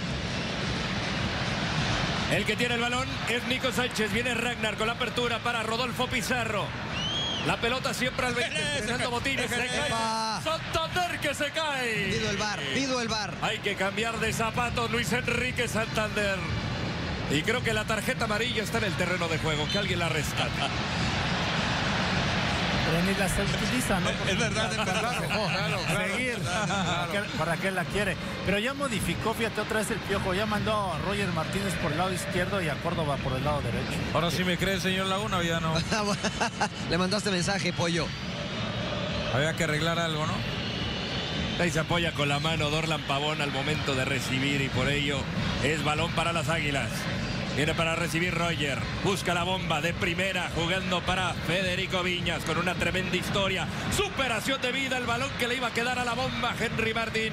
El que tiene el balón es Nico Sánchez. Viene Ragnar con la apertura para Rodolfo Pizarro. La pelota siempre al veinte. Fernando Botines. Se cae. Santander que se cae. Pido el bar, pido el bar. Hay que cambiar de zapatos, Luis Enrique Santander. Y creo que la tarjeta amarilla está en el terreno de juego. Que alguien la rescate. Pero ni la se utiliza, ¿no? Es verdad, es verdad. Claro, claro. Seguir. ¿Para qué, para qué la quiere? Pero ya modificó, fíjate, otra vez el Piojo. Ya mandó a Roger Martínez por el lado izquierdo y a Córdoba por el lado derecho. Ahora sí me cree, señor Laguna, ya no. Le mandaste mensaje, Pollo. Había que arreglar algo, ¿no? Ahí se apoya con la mano Dorlan Pavón al momento de recibir y por ello es balón para las Águilas. Viene para recibir Roger. Busca la bomba de primera, jugando para Federico Viñas con una tremenda historia. Superación de vida, el balón que le iba a quedar a la bomba, Henry Martín.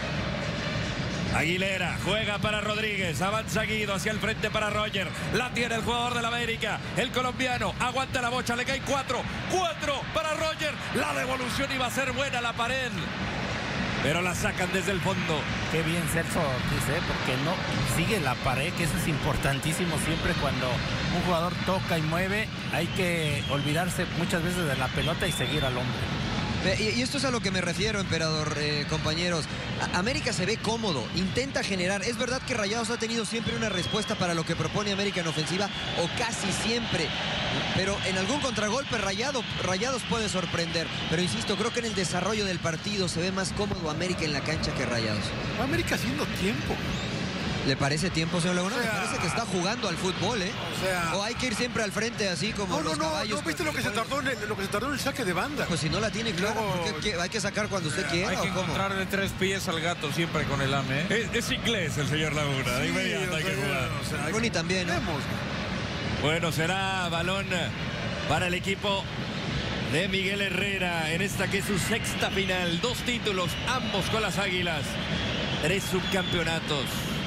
Aguilera juega para Rodríguez, avanza Guido hacia el frente para Roger. La tiene el jugador del América, el colombiano. Aguanta la bocha, le cae cuatro. Cuatro para Roger. La devolución iba a ser buena, la pared. Pero la sacan desde el fondo. Qué bien Celso Ortiz, ¿eh? Porque no sigue la pared, que eso es importantísimo siempre cuando un jugador toca y mueve. Hay que olvidarse muchas veces de la pelota y seguir al hombre. Y esto es a lo que me refiero, emperador, eh, compañeros. A América se ve cómodo, intenta generar. Es verdad que Rayados ha tenido siempre una respuesta para lo que propone América en ofensiva, o casi siempre. Pero en algún contragolpe Rayado, Rayados puede sorprender. Pero insisto, creo que en el desarrollo del partido se ve más cómodo América en la cancha que Rayados. América haciendo tiempo. ¿Le parece tiempo, señor Laguna? O sea, me parece que está jugando al fútbol, ¿eh? O sea, o hay que ir siempre al frente así como no, no, los no, caballos. no, ¿viste lo que, se tardó en el, lo que se tardó en el saque de banda? Pues si no la tiene clara, Luego, ¿por qué hay que sacar cuando usted quiera? Hay que ¿o cómo? encontrar de tres pies al gato siempre con el A M E. Es, es inglés el señor Laguna. De Sí, inmediato o hay que sea, jugar. o sea, hay Ronnie que- también, ¿no? Vemos. Bueno, será balón para el equipo de Miguel Herrera en esta que es su sexta final. Dos títulos, ambos con las Águilas. Tres subcampeonatos.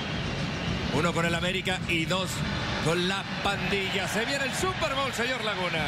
Uno con el América y dos con la pandilla. Se viene el Super Bowl, señor Laguna.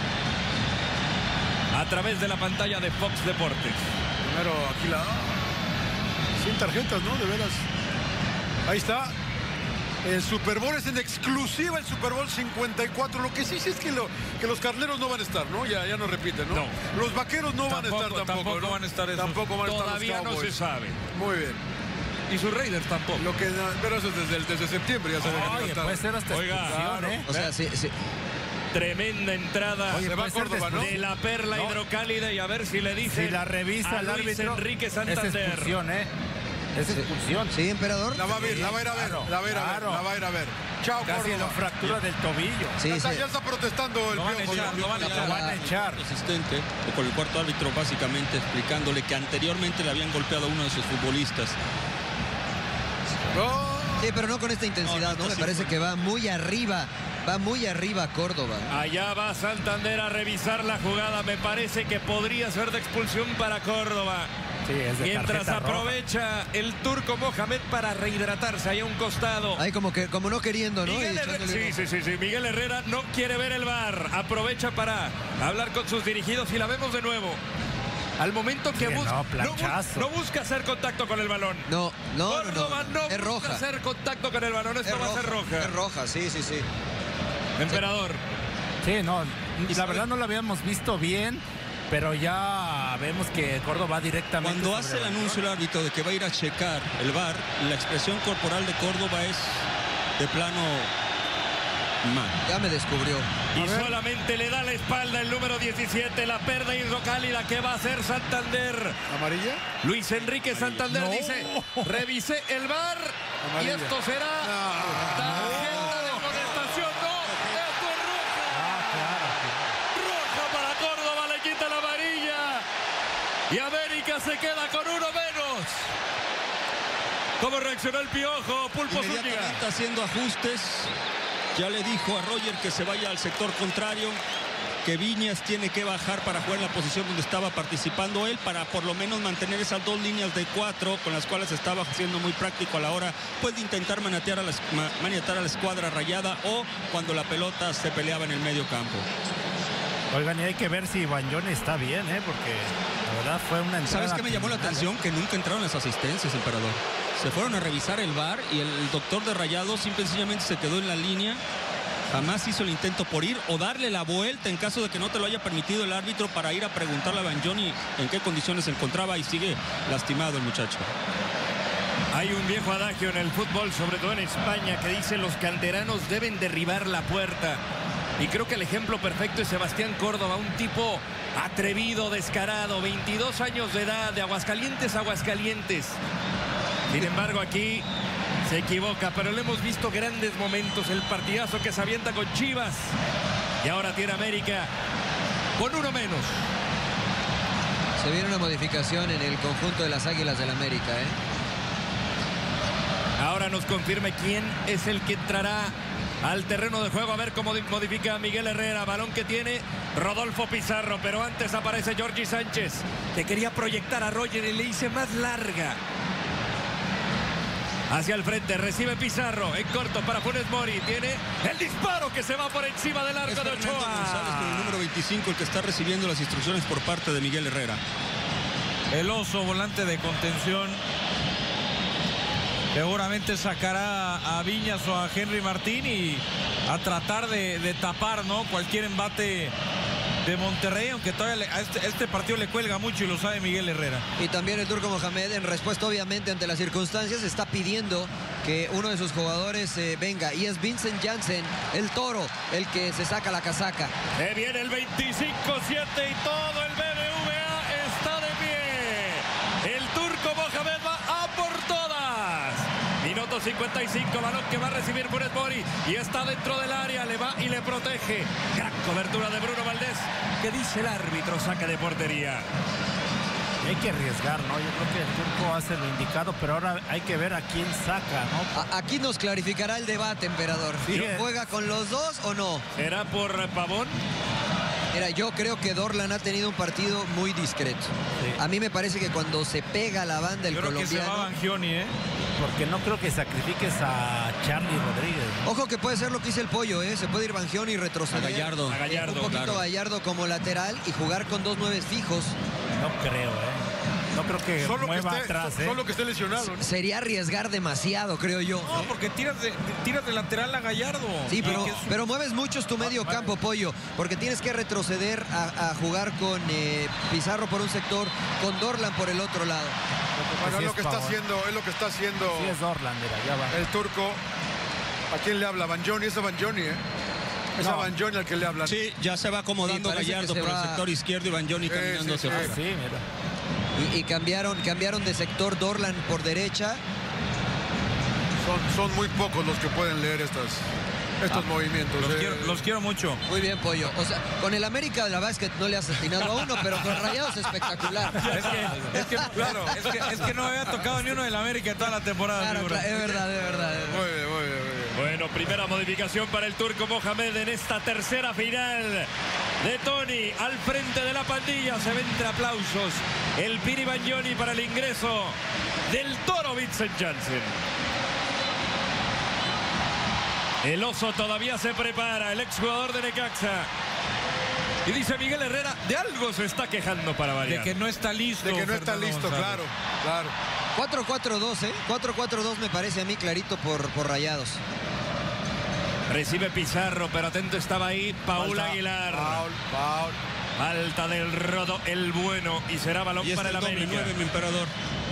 A través de la pantalla de Fox Deportes. Primero aquí la... Sin tarjetas, ¿no? De veras. Ahí está. El Super Bowl es en exclusiva, el Super Bowl cincuenta y cuatro. Lo que sí, sí es que, lo, que los carneros no van a estar, ¿no? Ya, ya no repiten, ¿no? No. Los vaqueros no Tampoco, van a estar tampoco, tampoco ¿no? van a estar esos. Tampoco van a estar Todavía los no se Cowboys. sabe. Muy bien. Y sus Raiders tampoco. Lo que, pero eso es desde, el- desde septiembre, ya saben. Oye, puede ser hasta Oiga, expulsión, claro. ¿eh? O sea, sí, sí. Tremenda entrada. Oye, se va puede a ser Córdoba, ¿no? De la perla No. hidrocálida y a ver si le dice Si la revisa a el Luis árbitro, Enrique es Santander. expulsión, ¿eh? Es expulsión. Sí, emperador. La va a ver, la va a ir a ver, Claro, la va a ir a ver, claro. la va a ir a ver. Chao, Casi lo Córdoba. fractura del tobillo. Sí, ya, está, sí. ya está protestando el Lo van a Piojo, echar, ya. lo van a Lo echar. van a echar. Asistente, o con el cuarto árbitro básicamente explicándole que anteriormente le habían golpeado a uno de sus futbolistas. No. Sí, pero no con esta intensidad, No, no, ¿no? Me sí parece fue. que va muy arriba, va muy arriba Córdoba. Allá va Santander a revisar la jugada. Me parece que podría ser de expulsión para Córdoba. Sí, es de Mientras tarjeta roja. aprovecha el turco Mohamed para rehidratarse ahí a un costado. Ahí como que como no queriendo, ¿no? Miguel Y Herrera, echándole- sí, sí, sí, sí. Miguel Herrera no quiere ver el V A R. Aprovecha para hablar con sus dirigidos y la vemos de nuevo. Al momento que Sí, busca, no, no, bu- planchazo. no busca hacer contacto con el balón. No, no, no, Córdoba no. no, Es busca roja. hacer contacto con el balón. Esto Es va a ser roja. Es roja, sí, sí, sí. Emperador. Sí, no, la verdad no lo habíamos visto bien, pero ya vemos que Córdoba va directamente. Cuando sobre hace el la- anuncio el árbitro de que va a ir a checar el V A R, la expresión corporal de Córdoba es de plano mal. Ya me descubrió. Y solamente le da la espalda el número diecisiete, la perda hidrocálida que va a hacer Santander. ¿Amarilla? Luis Enrique Santander No. dice, revisé el V A R y Amarilla. esto será tarjeta de amonestación. No, esto es roja. Ah, claro. Roja para Córdoba, le quita la amarilla. Y América se queda con uno menos. cómo reaccionó el Piojo. Pulpo Zúñiga. Inmediatamente haciendo ajustes. Ya le dijo a Roger que se vaya al sector contrario, que Viñas tiene que bajar para jugar en la posición donde estaba participando él, para por lo menos mantener esas dos líneas de cuatro con las cuales estaba siendo muy práctico a la hora pues, de intentar maniatar a, la, maniatar a la escuadra rayada o cuando la pelota se peleaba en el medio campo. Oigan, y hay que ver si Banjoni está bien, ¿eh? Porque la verdad fue una entrada. ¿Sabes qué me llamó la atención? Que nunca entraron las asistencias, emperador. Se fueron a revisar el V A R y el doctor de Rayados simple y sencillamente se quedó en la línea. Jamás hizo el intento por ir o darle la vuelta en caso de que no te lo haya permitido el árbitro para ir a preguntarle a Banjoni en qué condiciones se encontraba y sigue lastimado el muchacho. Hay un viejo adagio en el fútbol, sobre todo en España, que dice los canteranos deben derribar la puerta. Y creo que el ejemplo perfecto es Sebastián Córdoba, un tipo atrevido, descarado, veintidós años de edad, de Aguascalientes a Aguascalientes. Sin embargo, aquí se equivoca, pero le hemos visto grandes momentos, el partidazo que se avienta con Chivas. Y ahora tiene América con uno menos. Se viene una modificación en el conjunto de las Águilas del América, ¿eh? Ahora nos confirme quién es el que entrará al terreno de juego. A ver cómo modifica Miguel Herrera. Balón que tiene Rodolfo Pizarro, pero antes aparece Jorge Sánchez, que quería proyectar a Roger y le hice más larga. Hacia el frente, recibe Pizarro en corto para Funes Mori. Tiene el disparo que se va por encima del arco de Ochoa. González con el número veinticinco, el que está recibiendo las instrucciones por parte de Miguel Herrera. El oso, volante de contención. Seguramente sacará a Viñas o a Henry Martín y a tratar de, de tapar, ¿no? Cualquier embate de Monterrey, aunque todavía le, a este, este partido le cuelga mucho y lo sabe Miguel Herrera. Y también el Turco Mohamed, en respuesta obviamente ante las circunstancias, está pidiendo que uno de sus jugadores eh, venga, y es Vincent Janssen, el Toro, el que se saca la casaca. Se viene el veinticinco siete y todo el B B V A está de pie. El Turco Mohamed va a por todas. Minuto cincuenta y cinco, balón que va a recibir Funes Mori y está dentro del área, le va y le protege. Gran cobertura de Bruno Valdés. ¿Qué dice el árbitro? Saque de portería. Hay que arriesgar, ¿no? Yo creo que el Turco hace lo indicado, pero ahora hay que ver a quién saca, ¿no? A aquí nos clarificará el debate, emperador. Sí, ¿Juega con los dos o no? ¿Será por Pavón? Mira, yo creo que Dorlan ha tenido un partido muy discreto. Sí. A mí me parece que cuando se pega la banda el yo creo colombiano... que se va Banjoni, ¿eh? Porque no creo que sacrifiques a Charlie Rodríguez, ¿no? Ojo que puede ser lo que hizo el Pollo, ¿eh? Se puede ir Banjoni y retroceder. A Gallardo. A Gallardo, un poquito claro. Gallardo como lateral y jugar con dos nueves fijos. No creo, ¿eh? No creo que Solo que mueva esté, atrás, ¿eh? solo que esté lesionado, ¿no? Sería arriesgar demasiado, creo yo. No, porque tiras de, tiras de lateral a Gallardo. Sí, pero, es... pero mueves mucho tu medio campo, Pollo, porque tienes que retroceder a, a jugar con eh, Pizarro por un sector, con Dorlan por el otro lado. Bueno, Sí es lo es que está Pavón. haciendo, es lo que está haciendo Sí, es Dorlan, mira, ya va. el Turco. ¿A quién le habla? Banjoni, es a Banjoni, ¿eh? Es a No. Banjoni al que le hablan. Sí, ya se va acomodando Sí, parece Gallardo que se por va- el sector izquierdo y Banjoni Sí, caminando sí, hacia sí. afuera. Sí, mira. Y, y cambiaron, cambiaron de sector Dorlan por derecha. Son, son muy pocos los que pueden leer estas, estos Ah, movimientos. Los, eh. quiero, los quiero mucho. Muy bien, Pollo. O sea, con el América de la Básquet no le has atinado a uno, pero con Rayados espectacular. Es que, es que, claro, es que, es que no me había tocado ni uno del América en toda la temporada. Claro, figura. claro, es verdad, es verdad. es verdad. Muy bien, muy bien, muy bien. Bueno, primera modificación para el Turco Mohamed en esta tercera final de Tony. Al frente de la pandilla se ven entre aplausos el Piri Banjoni para el ingreso del Toro Vincent Janssen. El oso todavía se prepara, el exjugador de Necaxa. Y dice Miguel Herrera, de algo se está quejando para De variar. que no está listo. De que no está Fernando listo, González. claro, claro. cuatro cuatro dos, ¿eh? cuatro cuatro dos me parece a mí clarito por, por Rayados. Recibe Pizarro, pero atento estaba ahí Paul Falta. Aguilar. Paul, Paul. Falta del Rodo, el bueno, y será balón Y es para el el doble América. nueve, mi emperador.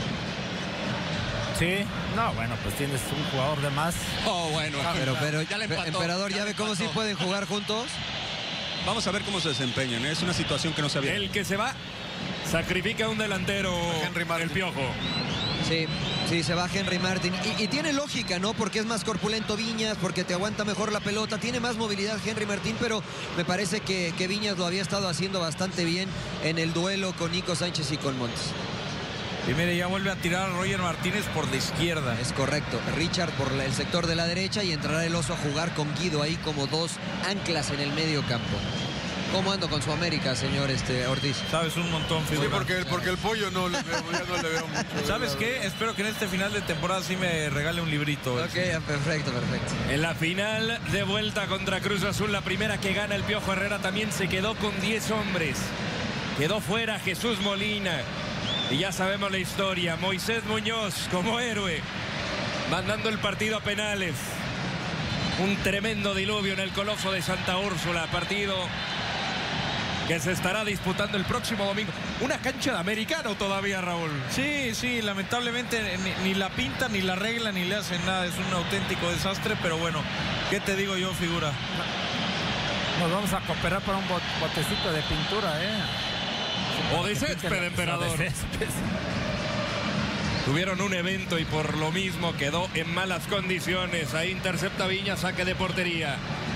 Sí. No, bueno, pues tienes un jugador de más. Oh, bueno. Pero, pero, ya le empató, emperador, ¿ya, ya ve le cómo sí empató. pueden jugar juntos? Vamos a ver cómo se desempeñan. ¿eh? Es una situación que no se había. El que se va, sacrifica a un delantero, Henry Martin. el Piojo. Sí, sí, se va Henry Martin. Y, y tiene lógica, ¿no? Porque es más corpulento Viñas, porque te aguanta mejor la pelota. Tiene más movilidad Henry Martin, pero me parece que, que Viñas lo había estado haciendo bastante bien en el duelo con Nico Sánchez y con Montes. Y mire, ya vuelve a tirar a Roger Martínez por la izquierda. Es correcto. Richard por el sector de la derecha y entrará el Oso a jugar con Guido ahí como dos anclas en el medio campo. ¿Cómo ando con su América, señor este, Ortiz? Sabes un montón, Sí, porque, porque el pollo no le veo, ya no le veo mucho. ¿Sabes qué? Espero que en este final de temporada sí me regale un librito. Ok, perfecto, perfecto. En la final de vuelta contra Cruz Azul, la primera que gana el Piojo Herrera, también se quedó con diez hombres. Quedó fuera Jesús Molina. Y ya sabemos la historia. Moisés Muñoz como héroe, mandando el partido a penales. Un tremendo diluvio en el Coloso de Santa Úrsula. Partido que se estará disputando el próximo domingo. Una cancha de americano todavía, Raúl. Sí, sí, lamentablemente ni, ni la pintan, ni la arreglan, ni le hacen nada. Es un auténtico desastre, pero bueno, ¿qué te digo yo, figura? Nos vamos a cooperar para un botecito de pintura, ¿eh? O de césped, emperador. De césped. Tuvieron un evento y por lo mismo quedó en malas condiciones. Ahí intercepta Viña, saque de portería.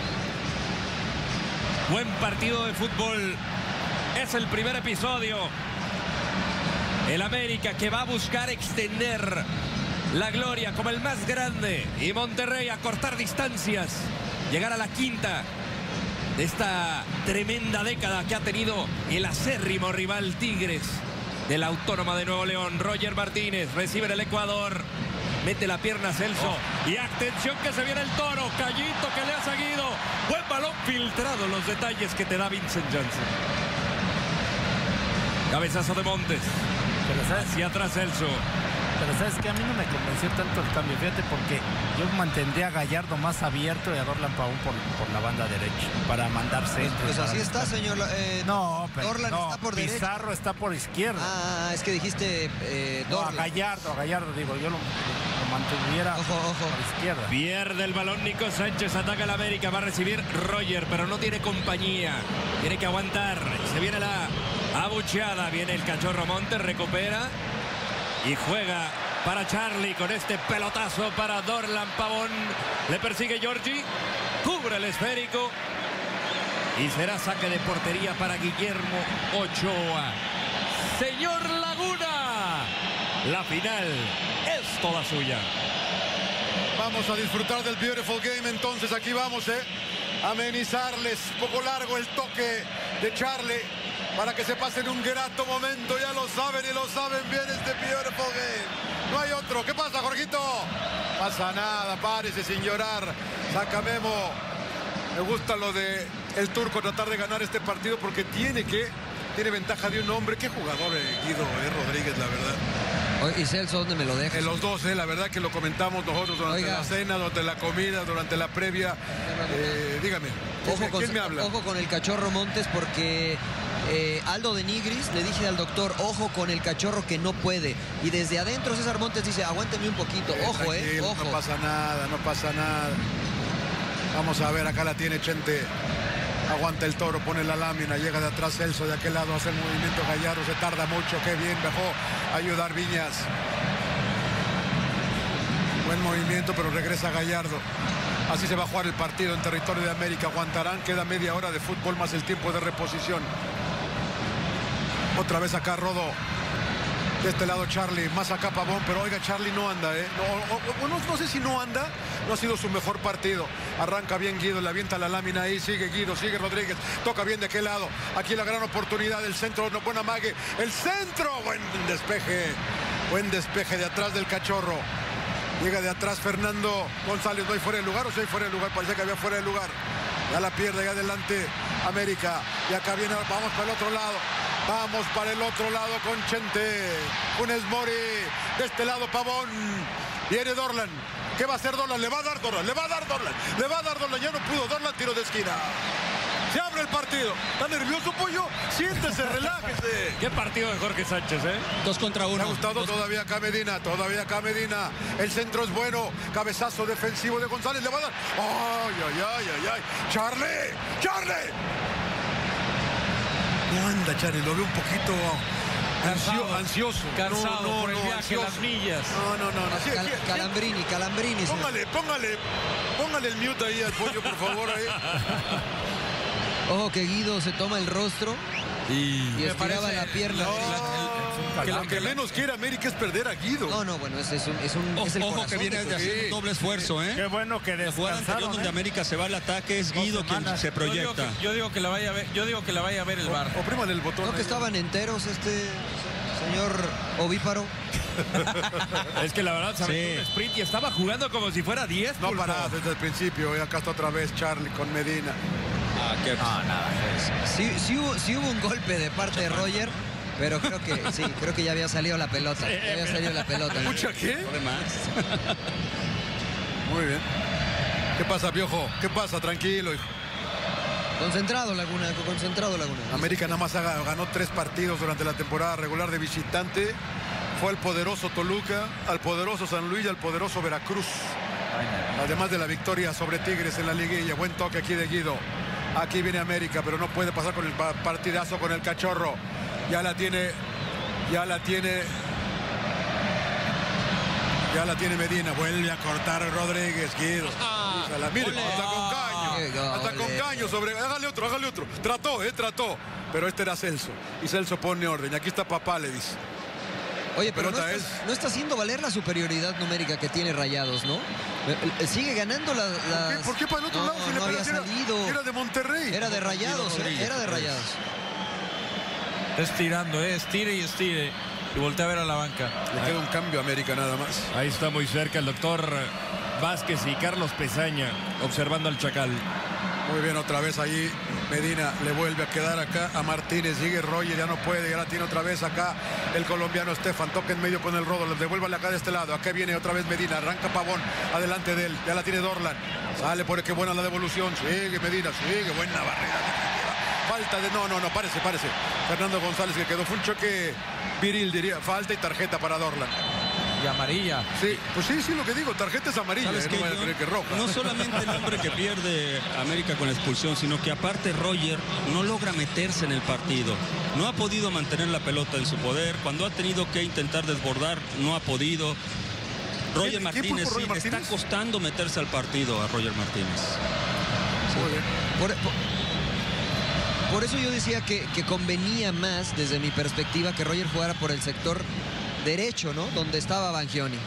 Buen partido de fútbol. Es el primer episodio. El América que va a buscar extender la gloria como el más grande. Y Monterrey a cortar distancias. Llegar a la quinta de esta tremenda década que ha tenido el acérrimo rival Tigres de la Autónoma de Nuevo León. Roger Martínez recibe en el Ecuador. Mete la pierna Celso. Oh. Y atención que se viene el Toro. Callito que le ha seguido. Buen balón filtrado. Los detalles que te da Vincent Janssen. Cabezazo de Montes. Pero ¿sabes? Hacia atrás Celso. Pero sabes que a mí no me convenció tanto el cambio. Fíjate, porque yo mantendría a Gallardo más abierto y a Dorlan Pavón por, por la banda derecha. Para mandar centros. Pues así está, señor. Eh, no, pero Dorlan no, está por Pizarro derecha. Pizarro está por izquierda. Ah, es que dijiste eh, Dorlan. No, a Gallardo, a Gallardo, digo, yo lo, lo mantuviera ojo, ojo. por izquierda. Pierde el balón Nico Sánchez, ataca el América, va a recibir Roger, pero no tiene compañía. Tiene que aguantar. Se viene la abucheada, viene el Cachorro Montes, recupera y juega para Charlie con este pelotazo para Dorlan Pavón. Le persigue Giorgi, cubre el esférico y será saque de portería para Guillermo Ochoa. Señor Laguna, la final es toda suya. Vamos a disfrutar del beautiful game, entonces aquí vamos, eh, a amenizarles. Un poco largo el toque de Charlie para que se pasen un grato momento. Ya lo saben y lo saben bien este beautiful game. No hay otro. ¿Qué pasa, Jorgito? Pasa nada, párese sin llorar. Saca Memo. Me gusta lo de el turco tratar de ganar este partido porque tiene que, tiene ventaja de un hombre. Qué jugador, eh, Guido eh, Rodríguez, la verdad. ¿Y Celso dónde me lo deja? En los dos, eh, la verdad que lo comentamos nosotros durante Oiga. la cena, durante la comida, durante la previa. Eh, dígame, ojo ¿quién, con, ¿quién me habla? Ojo con el Cachorro Montes porque eh, Aldo de Nigris le dije al doctor, ojo con el Cachorro que no puede. Y desde adentro César Montes dice, aguánteme un poquito. Eh, ojo, eh, ojo. No pasa nada, no pasa nada. Vamos a ver, acá la tiene Chente. Aguanta el Toro, pone la lámina, llega de atrás Celso, de aquel lado hace el movimiento Gallardo, se tarda mucho, qué bien, dejó ayudar Viñas. Buen movimiento, pero regresa Gallardo. Así se va a jugar el partido en territorio de América. Aguantarán, queda media hora de fútbol más el tiempo de reposición. Otra vez acá Rodo. De este lado Charlie, más acá Pavón, pero oiga, Charlie no anda, ¿eh? No, o, no, no sé si no anda, no ha sido su mejor partido. Arranca bien Guido, le avienta la lámina ahí, sigue Guido, sigue Rodríguez, toca bien de aquel lado. Aquí la gran oportunidad del centro, no, buena mague, el centro, buen despeje, buen despeje de atrás del Cachorro. Llega de atrás Fernando González, no hay fuera de lugar, o si hay fuera de lugar, parece que había fuera de lugar. Ya la pierde, ya adelante América, y acá viene, vamos para el otro lado. Vamos para el otro lado con Chente. Funes Mori. De este lado Pavón. Viene Dorlan. ¿Qué va a hacer Dorlan? Le va a dar Dorlan. Le va a dar Dorlan. Le va a dar Dorlan. Ya no pudo. Dorlan, tiro de esquina. Se abre el partido. ¿Está nervioso, Pollo? Siéntese, relájese. Qué partido de Jorge Sánchez, ¿eh? Dos contra uno. Me ha gustado Dos... todavía acá Medina. Todavía acá Medina. El centro es bueno. Cabezazo defensivo de González. Le va a dar. ¡Ay, ay, ay, ay, ay! ¡Charlie! ¡Charlie! No anda, Charlie, lo veo un poquito ansio, ansioso. Cansado no, no, por el no, viaje, ansioso. las millas. No, no, no. no. Sí, Cal sí, sí. Calambrini, Calambrini. Póngale, póngale, póngale el mute ahí al Pollo, por favor. Ahí. Ojo que Guido se toma el rostro y, y estiraba la pierna. No, el, el que lo que menos quiere América es perder a Guido. No, no, bueno, es, es un, es un Ojo, es el ojo corazón que viene de hacer un doble esfuerzo, ¿eh? Qué bueno que La jugada anterior descansaron, donde ¿eh? América se va al ataque es Guido quien se Yo digo, proyecta. que, yo digo que la vaya a ver, yo digo que la vaya a ver el bar. Oprímale el botón. ¿No que ahí. estaban enteros este señor ovíparo? Es que la verdad, se aventó Sí. un sprint y estaba jugando como si fuera diez. No Pulpo. para desde el principio. Y acá está otra vez Charlie con Medina. Ah, qué- Sí, sí, hubo, sí hubo un golpe de parte de Roger, pero creo que sí, creo que ya había salido la pelota. Ya había salido la pelota. ¿Mucha qué? Por demás. Muy bien. ¿Qué pasa, Piojo? ¿Qué pasa? Tranquilo, hijo. Concentrado, Laguna, concentrado, Laguna. América nada más haga- ganó tres partidos durante la temporada regular de visitante. Fue al poderoso Toluca, al poderoso San Luis y al poderoso Veracruz. Además de la victoria sobre Tigres en la liguilla. Buen toque aquí de Guido. Aquí viene América, pero no puede pasar con el pa- partidazo con el Cachorro. Ya la tiene, ya la tiene, ya la tiene Medina. Vuelve a cortar Rodríguez, Guido. Híjala, mire, hasta con Qué caño. Hasta gol, con eh. caño sobre. Hágale otro, hágale otro. Trató, eh, trató. Pero este era Celso. Y Celso pone orden. Y aquí está Papá, le dice. Oye, pero no pelota está, no está haciendo valer la superioridad numérica que tiene Rayados, ¿no? Eh, Sigue ganando la, ¿Por qué, las... por qué para el otro no, lado se le no había pareciera? salido. Era de Monterrey. Era de Rayados, eh, era de Rayados. Estirando, eh, estire y estire. Y voltea a ver a la banca. Le queda un cambio a América nada más. Ahí está muy cerca el doctor Vázquez y Carlos Pezaña observando al Chacal. Muy bien, otra vez ahí Medina le vuelve a quedar acá a Martínez. Sigue Roger, ya no puede. Ya la tiene otra vez acá el colombiano Estefan. Toca en medio con el rodo. Le devuélvale acá de este lado. Acá viene otra vez Medina. Arranca Pavón adelante de él. Ya la tiene Dorlan. Sale por qué buena la devolución. Sigue Medina, sigue. Buena barrera. Falta de... No, no, no, párese, párese. Fernando González que quedó. Fue un choque viril, diría. Falta y tarjeta para Dorlan. Y amarilla. Sí, pues sí, sí, lo que digo. Tarjeta es amarilla. ¿Sabes eh, qué, no vaya a John? creer que es roja. No solamente el hombre que pierde América con la expulsión, sino que aparte Roger no logra meterse en el partido. No ha podido mantener la pelota en su poder. Cuando ha tenido que intentar desbordar, no ha podido. Roger ¿Quién- quién Martínez, puso Roger sí, le está Martínez? costando meterse al partido a Roger Martínez. Muy bien. Por, por- por eso yo decía que, que convenía más, desde mi perspectiva, que Roger jugara por el sector derecho, ¿no? Donde estaba Bangioni.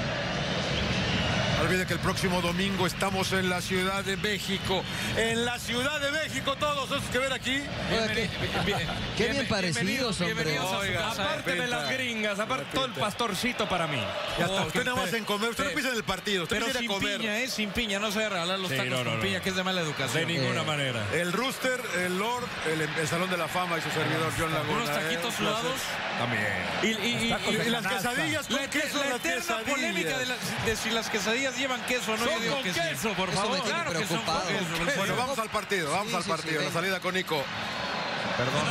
No olvide que el próximo domingo estamos en la Ciudad de México. En la Ciudad de México, todos esos que ven aquí. Oiga, qué, qué bien parecidos, hombre. bienvenidos a su Oiga, casa. Aparte de las gringas, aparte todo el pastorcito para mí. Ya está, Oh, usted qué nada más pe- en comer. Usted no pe- piensa en el partido. Usted Pero piensa sin en comer. piña, eh, sin piña. No se va a regalar los Sí, tacos no, no, con no. piña, que es de mala De educación. ninguna Eh, manera. El Rooster, el Lord, el, el Salón de la Fama y su servidor John Laguna. Unos taquitos eh, sudados. También. Y, y- y- Y, y las canasta. quesadillas con la, queso. la las eterna quesadillas. polémica de, las- de si las quesadillas llevan queso o no. Son Yo digo con que sí. queso, por Eso favor. me tiene Claro que son preocupado. con queso. Bueno, vamos al partido, vamos Sí, al sí, partido. sí, la venga. salida con Nico. Perdón.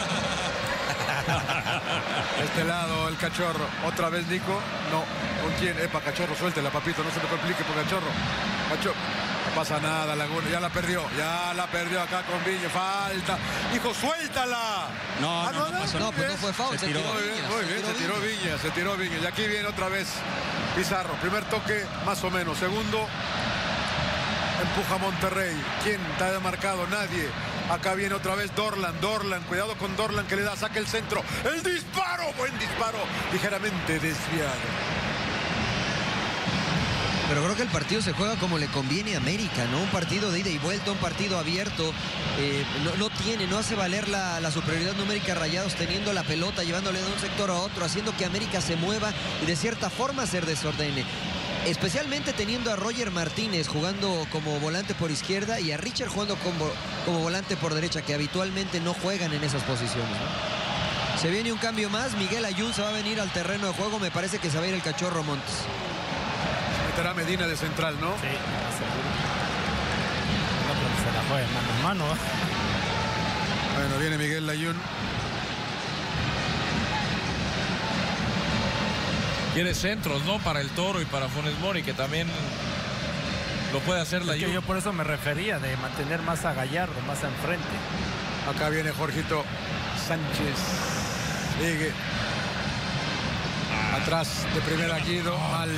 Este lado, el Cachorro. Otra vez Nico. No. ¿Con quién? Epa, Cachorro, suéltela, papito. No se me complique por Cachorro. Cachorro. No pasa nada, Laguna. Ya la perdió. Ya la perdió acá con Viña. Falta. Hijo, suéltala. No, Ah, no, no pasó No, pues no fue foul, Se se tiró. tiró Muy bien, Viñas, muy bien, se tiró Viña, se tiró Viña. Y aquí viene otra vez Pizarro. Primer toque, más o menos. Segundo, empuja Monterrey. ¿Quién está demarcado? Nadie. Acá viene otra vez Dorlan, Dorlan. Cuidado con Dorlan que le da, saca el centro. ¡El disparo! Buen disparo. Ligeramente desviado. Pero creo que el partido se juega como le conviene a América, ¿no? Un partido de ida y vuelta, un partido abierto. Eh, no, no tiene, no hace valer la, la superioridad numérica Rayados teniendo la pelota, llevándole de un sector a otro, haciendo que América se mueva y de cierta forma se desordene. Especialmente teniendo a Roger Martínez jugando como volante por izquierda y a Richard jugando como, como volante por derecha, que habitualmente no juegan en esas posiciones, ¿no? Se viene un cambio más, Miguel Ayun se va a venir al terreno de juego, me parece que se va a ir el Cachorro Montes. Meterá Medina de central, ¿no? Sí, seguro. No creo que se la juegue mano a mano. ¿eh? Bueno, viene Miguel Layún. Quiere centros, ¿no? Para el Toro y para Funes Mori, que también lo puede hacer la Es que Juve. yo por eso me refería de mantener más a Gallardo, más enfrente. Acá viene Jorgito Sánchez. Sigue. Atrás de primera Guido. Mal.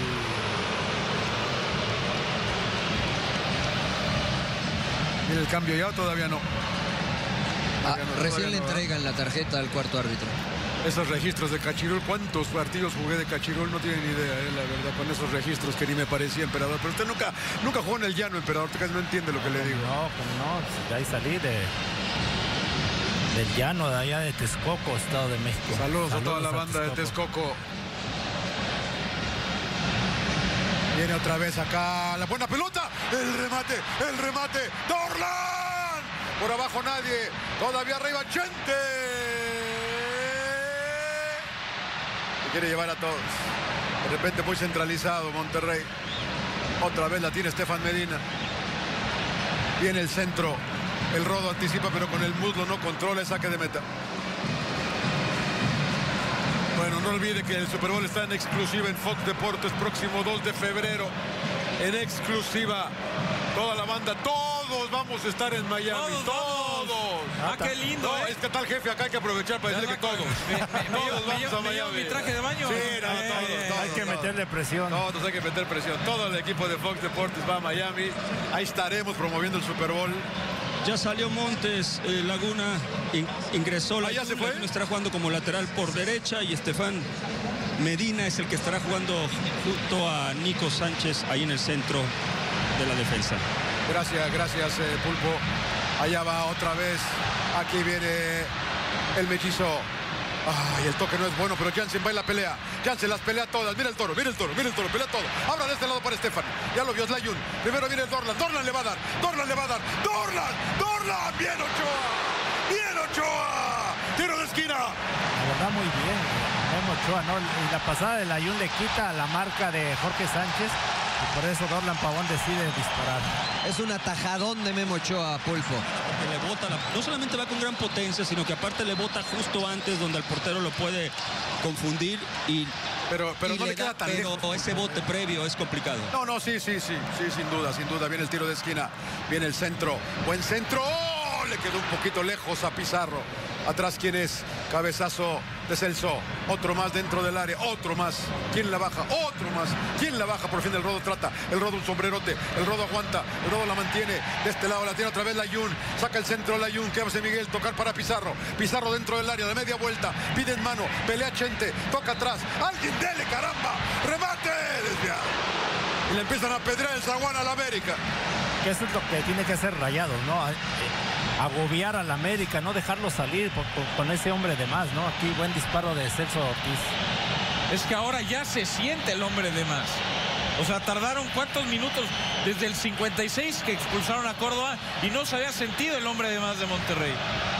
¿Viene el cambio ya o todavía no? Ah, Todavía no, recién todavía le no, ¿verdad? entregan la tarjeta al cuarto árbitro. Esos registros de Cachirul, ¿cuántos partidos jugué de Cachirul? No tienen idea, eh, la verdad, con esos registros que ni me parecía, emperador. Pero usted nunca, nunca jugó en el llano, emperador, usted casi no entiende lo que le digo. No, pues no, de ahí salí de del llano, de allá de Texcoco, Estado de México. Saludos, Saludos a toda la banda Texcoco. de Texcoco. Viene otra vez acá la buena pelota, el remate, el remate, Dorlan. Por abajo nadie, todavía arriba Chente. Quiere llevar a todos. De repente muy centralizado Monterrey. Otra vez la tiene Estefan Medina. Viene el centro. El Rodo anticipa, pero con el muslo no controla el saque de meta. Bueno, no olvide que el Super Bowl está en exclusiva en Fox Deportes próximo dos de febrero. En exclusiva. Toda la banda, todos vamos a estar en Miami. Todos. todos. Ah, qué lindo. No, ¿eh? es que tal jefe acá hay que aprovechar para decirle que todos. Me, me, me, todos me, vamos a me, Miami. mi traje de baño. Sí, no, eh, todos, eh, todos, Hay que todos. meterle presión. Todos hay que meter presión. Todo el equipo de Fox Deportes va a Miami. Ahí estaremos promoviendo el Super Bowl. Ya salió Montes, eh, Laguna, in, ingresó ¿Ah, ya se fue? Laguna estará jugando como lateral por derecha y Estefan Medina es el que estará jugando junto a Nico Sánchez ahí en el centro de la defensa. Gracias, gracias eh, Pulpo. Allá va otra vez. Aquí viene el mellizo. Ay, el toque no es bueno, pero Jansen va en la pelea. Jansen las pelea todas. Mira el toro, mira el toro, mira el toro, pelea todo. Ahora de este lado para Estefan. Ya lo vio Slayun. Primero viene Dorlan. Dorlan le va a dar. Dorlan le va a dar. Dorlan, Dorlan. Bien Ochoa. Bien Ochoa. Tiro de esquina. La verdad, muy bien. Memo Ochoa, ¿no? Y la pasada de Layún le quita la marca de Jorge Sánchez. Y por eso Dorlan Pavón decide disparar. Es un atajadón de Memo Ochoa, Pulpo. Que le bota la, no solamente va con gran potencia, sino que aparte le bota justo antes donde el portero lo puede confundir y Pero, pero y no le queda da, tan pero lejos. ese bote previo es complicado. No, no, sí, sí, sí, sí, sin duda, sin duda. Viene el tiro de esquina, viene el centro, buen centro. ¡Oh! Le quedó un poquito lejos a Pizarro. Atrás, ¿quién es? Cabezazo de Celso. Otro más dentro del área, otro más. ¿Quién la baja? Otro más. ¿Quién la baja? Por fin el Rodo trata. El Rodo un sombrerote. El Rodo aguanta. El Rodo la mantiene. De este lado la tiene otra vez Layún. Saca el centro Layún. ¿Qué hace Miguel? Tocar para Pizarro. Pizarro dentro del área de media vuelta. Pide en mano. Pelea Chente. Toca atrás. ¡Alguien dele, caramba! ¡Remate! Desviado. Y le empiezan a pedrear el zaguán a la América. Que eso es lo que tiene que hacer Rayados, ¿no? Eh, agobiar al América, no dejarlo salir por, por, con ese hombre de más, ¿no? Aquí buen disparo de Celso Ortiz. Es que ahora ya se siente el hombre de más. O sea, tardaron cuántos minutos desde el cincuenta y seis que expulsaron a Córdoba y no se había sentido el hombre de más de Monterrey.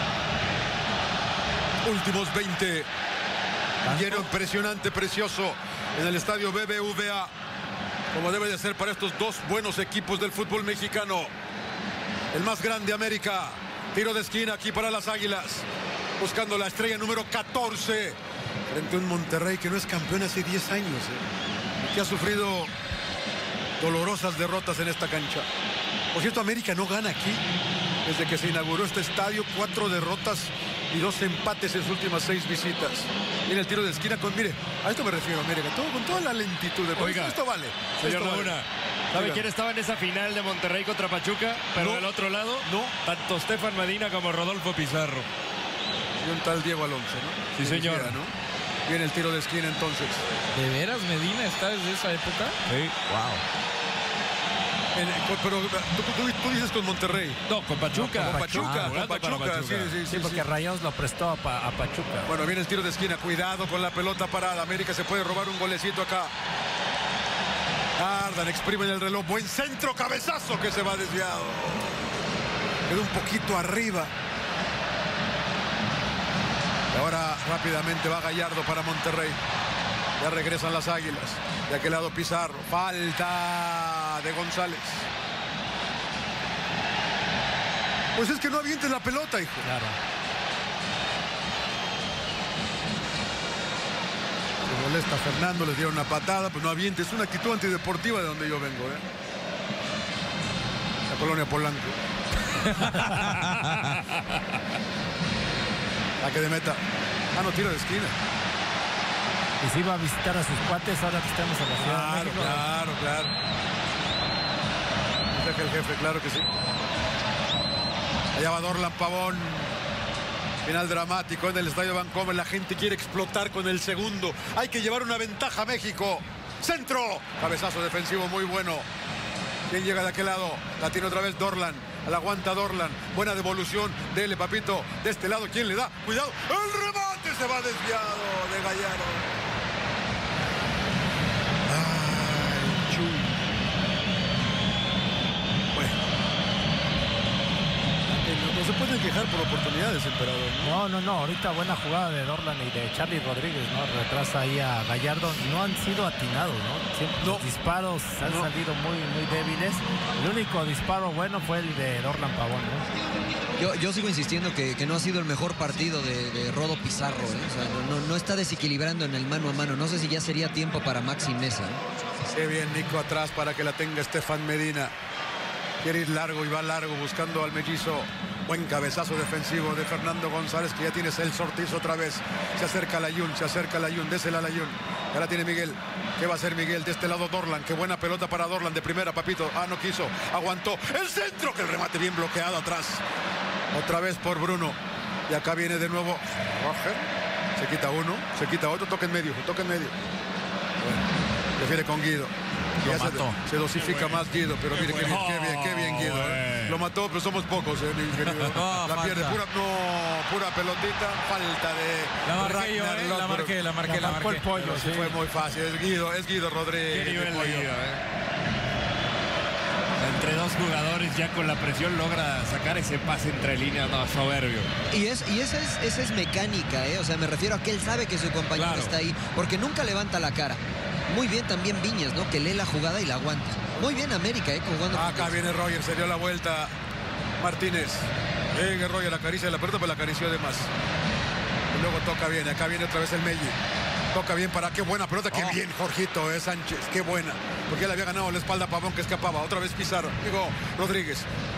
Últimos veinte. Lleno impresionante, precioso en el estadio B B V A. Como debe de ser para estos dos buenos equipos del fútbol mexicano. El más grande, América. Tiro de esquina aquí para las Águilas. Buscando la estrella número catorce. Frente a un Monterrey que no es campeón hace diez años. ¿eh? Que ha sufrido dolorosas derrotas en esta cancha. Por cierto, América no gana aquí. Desde que se inauguró este estadio, cuatro derrotas y dos empates en sus últimas seis visitas. Viene el tiro de esquina con, mire, a esto me refiero, América, todo, con toda la lentitud. De, Oiga, esto vale. Señor esto Laguna, vale. ¿sabe Diga. quién estaba en esa final de Monterrey contra Pachuca? Pero No. del otro lado, No. tanto Estefan Medina como Rodolfo Pizarro. Y un tal Diego Alonso, ¿no? Sí, señor. Dirigía, ¿no? Viene el tiro de esquina entonces. ¿De veras Medina está desde esa época? Sí. Wow. En- pero tú, tú- tú dices con Monterrey. No, con Pachuca. Con Pachuca, Ah, con jugando para Pachuca, Pachuca. sí, sí, Sí, porque Rayados lo prestó a, Pa- a Pachuca. Bueno, viene el tiro de esquina. Cuidado con la pelota parada. América se puede robar un golecito acá. Tardan, exprimen el reloj. Buen centro, cabezazo que se va desviado. Quedó un poquito arriba. Y ahora rápidamente va Gallardo para Monterrey. Ya regresan las Águilas. De aquel lado Pizarro. Falta de González. Pues es que no avientes la pelota, hijo. Claro. Se molesta Fernando, les dieron una patada, pues no avientes. Es una actitud antideportiva de donde yo vengo, ¿eh? La colonia Polanco. Saque de meta. Ah, no, tiro de esquina. Y si va a visitar a sus cuates ahora que estamos en la Ciudad de Claro, México. claro, claro. Deja el jefe, claro que sí. Allá va Dorlan Pavón. Final dramático en el Estadio Bancomer. La gente quiere explotar con el segundo. Hay que llevar una ventaja a México. Centro. Cabezazo defensivo muy bueno. ¿Quién llega de aquel lado? La tiene otra vez Dorlan. La aguanta Dorlan. Buena devolución. Dele, papito. De este lado, ¿quién le da? Cuidado. El remate se va desviado de Gallardo. Ay, Chuy. Bueno. No, no se pueden quejar por oportunidades, emperador. No, no, no. Ahorita buena jugada de Dorlan y de Charlie Rodríguez, ¿no? Retrasa ahí a Gallardo. No han sido atinados, ¿no? Siempre No. los disparos han No. salido muy, muy débiles. El único disparo bueno fue el de Dorlan Pavón, ¿no? Yo, yo sigo insistiendo que, que no ha sido el mejor partido de, de Rodo Pizarro, ¿eh? O sea, no, no, no está desequilibrando en el mano a mano. No sé si ya sería tiempo para Maxi Mesa, ¿eh? Qué bien Nico atrás para que la tenga Estefan Medina. Quiere ir largo y va largo buscando al mellizo. Buen cabezazo defensivo de Fernando González, que ya tiene Celso Ortiz otra vez. Se acerca a Layún, se acerca a Layún, désela a Layún. Ya la tiene Miguel. ¿Qué va a hacer Miguel? De este lado Dorlan. Qué buena pelota para Dorlan de primera, papito. Ah, no quiso. Aguantó. El centro, que el remate bien bloqueado atrás. Otra vez por Bruno. Y acá viene de nuevo Roger. Se quita uno, se quita otro. Toca en medio, toca en medio. Bueno, prefiere con Guido. Ya se, se dosifica más Guido, pero mire qué bien, qué bien, qué bien Guido. ¿eh? Lo mató, pero somos pocos, ¿eh, mi querido? No, la falta. pierde pura, no, pura pelotita, falta de La marqué Ragnar yo, ¿eh? Lodbrok. La marqué, la marqué, la marcó marqué. el pollo, Pero sí sí. fue muy fácil, es Guido, es Guido Rodríguez. Qué nivel el de pollo. Guido, ¿eh? Entre dos jugadores ya con la presión logra sacar ese pase entre líneas, no, soberbio. Y, es, y esa, es, esa es mecánica, ¿eh? O sea, me refiero a que él sabe que su compañero Claro. está ahí, porque nunca levanta la cara. Muy bien también Viñas, ¿no? Que lee la jugada y la aguanta. Muy bien América, ¿eh? Jugando. Acá viene Roger, se dio la vuelta Martínez. Venga Roger, acaricia la pelota, pero la acarició de más. Y luego toca bien, acá viene otra vez el Melli. Toca bien para, qué buena pelota, qué bien Jorgito, eh, Sánchez, qué buena. Porque él había ganado la espalda a Pavón que escapaba. Otra vez Pizarro, digo, Rodríguez.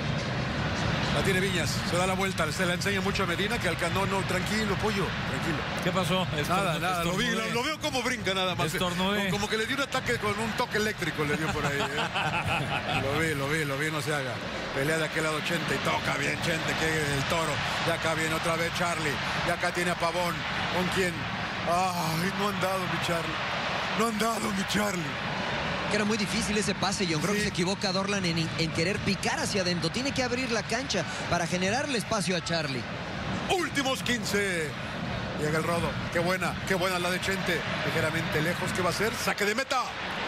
La tiene Viñas, se da la vuelta, se la enseña mucho a Medina que alcanzó, no, tranquilo, pollo, tranquilo. ¿Qué pasó? Nada, Estornu- nada, lo, vi, estornudé. lo, lo veo como brinca nada más. Estornudé. Como, como que le dio un ataque con un toque eléctrico, le dio por ahí. ¿eh? Lo vi, lo vi, lo vi, no se haga. Pelea de aquel lado Chente y toca bien Chente, que el toro. Y acá viene otra vez Charlie. Y acá tiene a Pavón. ¿Con quién? Ay, no han dado mi Charlie. No han dado mi Charlie. Que era muy difícil ese pase, John. Creo Sí. que se equivoca Dorlan en, en querer picar hacia adentro. Tiene que abrir la cancha para generarle espacio a Charlie. Últimos quince. Llega el Rodo. Qué buena, qué buena la de Chente. Ligeramente lejos. ¿Qué va a hacer? Saque de meta.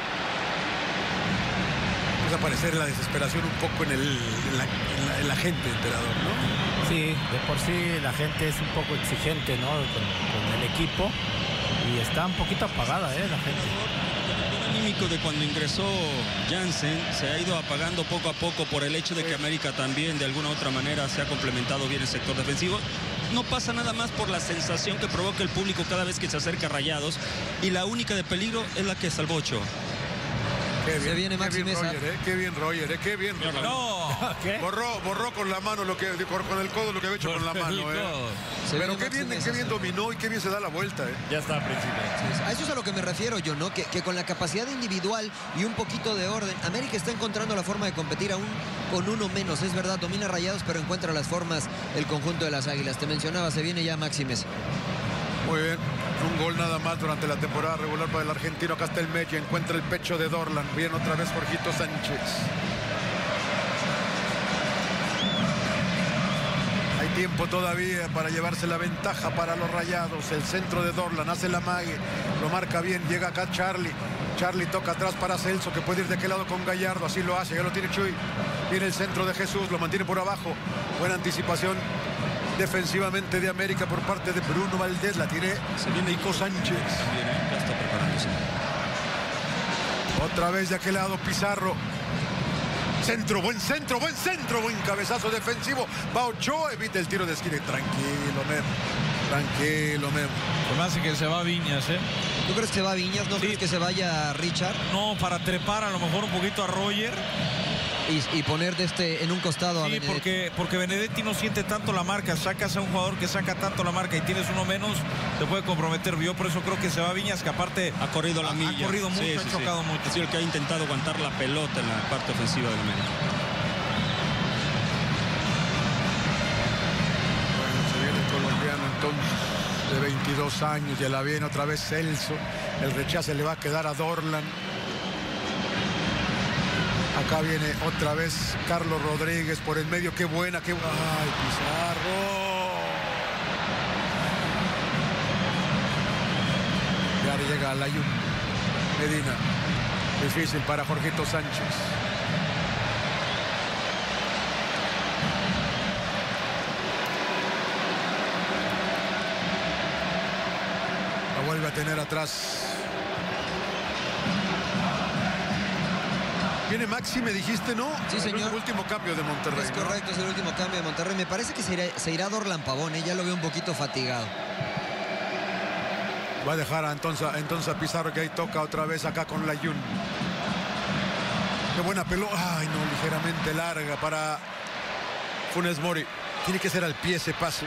Empieza a aparecer la desesperación un poco en, el, en, la, en, la, en la gente, emperador, ¿no? Sí, de por sí la gente es un poco exigente, ¿no? Con, con el equipo. Y está un poquito apagada, ¿eh? La gente. El anímico de cuando ingresó Jansen se ha ido apagando poco a poco por el hecho de que América también de alguna u otra manera se ha complementado bien el sector defensivo. No pasa nada más por la sensación que provoca el público cada vez que se acerca a Rayados, y la única de peligro es la que salvó Ochoa. Qué Se bien, viene qué Maxi bien Mesa. Roger, ¿eh? Qué bien Roger, ¿eh? Qué bien. No. ¿Qué? Borró, borró con la mano lo que, con el codo lo que había hecho con la mano, ¿eh? Se Pero viene qué Maxi bien, Mesa, qué bien sí. dominó y qué bien se da la vuelta, ¿eh? Ya está, príncipe. A eso es a lo que me refiero yo, ¿no? Que, que con la capacidad individual y un poquito de orden, América está encontrando la forma de competir aún con uno menos. Es verdad, domina Rayados, pero encuentra las formas el conjunto de las Águilas. Te mencionaba, se viene ya Maxi Mesa. Muy bien, un gol nada más durante la temporada regular para el argentino. Acá está el Meche, encuentra el pecho de Dorlan. Bien otra vez Jorgito Sánchez. Hay tiempo todavía para llevarse la ventaja para los Rayados. El centro de Dorlan hace la mague, lo marca bien, llega acá Charlie. Charlie toca atrás para Celso, que puede ir de aquel lado con Gallardo, así lo hace, ya lo tiene Chuy. Viene el centro de Jesús, lo mantiene por abajo. Buena anticipación defensivamente de América por parte de Bruno Valdés. La tiene Nico Sánchez. También, ¿eh? Ya está preparándose. Otra vez de aquel lado Pizarro. Centro, buen centro, buen centro, buen cabezazo defensivo. Va Ochoa, evita el tiro de esquina. Tranquilo, Memo. Tranquilo, Memo. Se me hace que se va Viñas, ¿eh? ¿Tú crees que va Viñas? ¿No Sí. crees que se vaya Richard? No, para trepar a lo mejor un poquito a Roger. Y, y poner de este en un costado a Sí, Benedetti. porque, porque Benedetti no siente tanto la marca. Sacas a un jugador que saca tanto la marca y tienes uno menos, te puede comprometer. Yo por eso creo que se va Viñas, que aparte Ha corrido la ha, milla. ha corrido mucho, Sí, ha sí, chocado sí. mucho. Ha sido el que ha intentado aguantar la pelota en la parte ofensiva del América. Bueno, se viene el colombiano. entonces, de veintidós años. Ya la viene otra vez Celso. El rechace le va a quedar a Dorlan. Acá viene otra vez Carlos Rodríguez por el medio. Qué buena, qué buena. ¡Ay, Pizarro! Y ahora llega Layún Medina. Difícil para Jorgito Sánchez. La vuelve a tener atrás. Viene Maxi, me dijiste, ¿no? Sí, señor. Es el último cambio de Monterrey. Es correcto, ¿no? Es el último cambio de Monterrey. Me parece que se irá, se irá Dorlan Pavón, ¿eh? Ya lo veo un poquito fatigado. Va a dejar a entonces, entonces a Pizarro, que ahí toca otra vez acá con Layún. Qué buena pelota. Ay, no, ligeramente larga para Funes Mori. Tiene que ser al pie ese pase.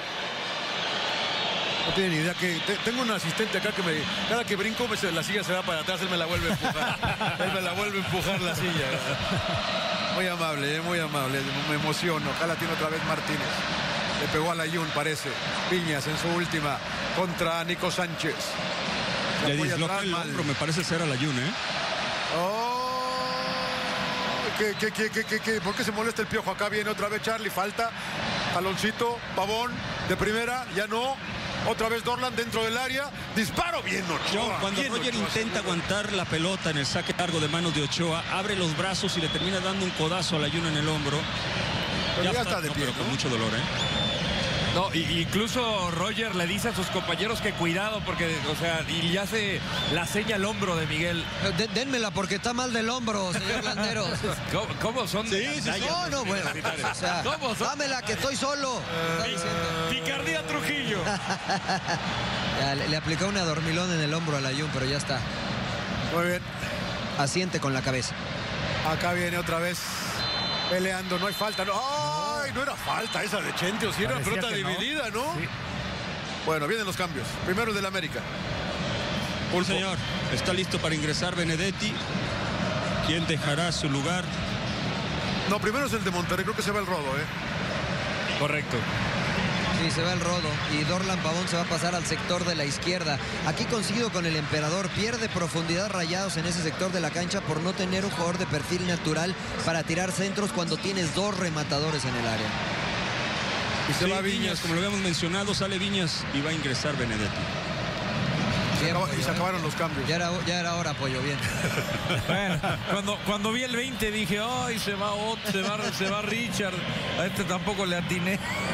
No tiene ni idea que... Te, tengo un asistente acá que me... Cada que brinco me, la silla se va para atrás, él me la vuelve a empujar. Él me la vuelve a empujar la silla. Muy amable, eh, muy amable. Me emociono. Acá la tiene otra vez Martínez. Le pegó a Layún, parece. Piñas en su última contra Nico Sánchez. Se Le apoya disloca atrás, el mal. hombro, me parece ser a Layún, ¿eh? Oh, ¿qué, qué, qué, qué, qué, qué? ¿Por qué se molesta el Piojo? Acá viene otra vez Charlie, falta. Taloncito, Pavón, de primera, ya no. Otra vez Dorlan dentro del área. Disparo bien Ochoa. John, cuando bien Roger Ochoa, intenta seguro. aguantar la pelota en el saque largo de manos de Ochoa, abre los brazos y le termina dando un codazo a Layún en el hombro. Pero ya está de no, pie, pero con ¿no? mucho dolor, ¿eh? No, y, incluso Roger le dice a sus compañeros que cuidado porque, o sea, y le hace la seña al hombro de Miguel. De, dénmela porque está mal del hombro, señor Landeros. ¿Cómo, cómo son? Sí, sí, sí. No, no, bueno. O sea, ¿Cómo son? dámela que estoy solo. Está diciendo. Picardía Trujillo. Ya, le, le aplicó una dormilón en el hombro a Layún, pero ya está. Muy bien. Asiente con la cabeza. Acá viene otra vez peleando. No hay falta. No. ¡Ay! No era falta esa de Chente. O si era Parecía pelota que no. dividida, ¿no? Sí. Bueno, vienen los cambios. Primero el del América. Un señor, está listo para ingresar Benedetti. ¿Quién dejará su lugar? No, primero es el de Monterrey. Creo que se va el Rodo, ¿eh? Correcto. Sí, se va el Rodo y Dorlan Pavón se va a pasar al sector de la izquierda. Aquí coincido con el Emperador, pierde profundidad Rayados en ese sector de la cancha por no tener un jugador de perfil natural para tirar centros cuando tienes dos rematadores en el área. Y se Sí, va Viñas, Viñas. como lo habíamos mencionado, sale Viñas y va a ingresar Benedetti. Se Bien, acaba- y Pollo, se ¿eh? acabaron los cambios. Ya era, ya era hora, Pollo, bien. Bueno, cuando, cuando vi el veinte dije, ay, se va Ott, se va, se va Richard. A este tampoco le atiné.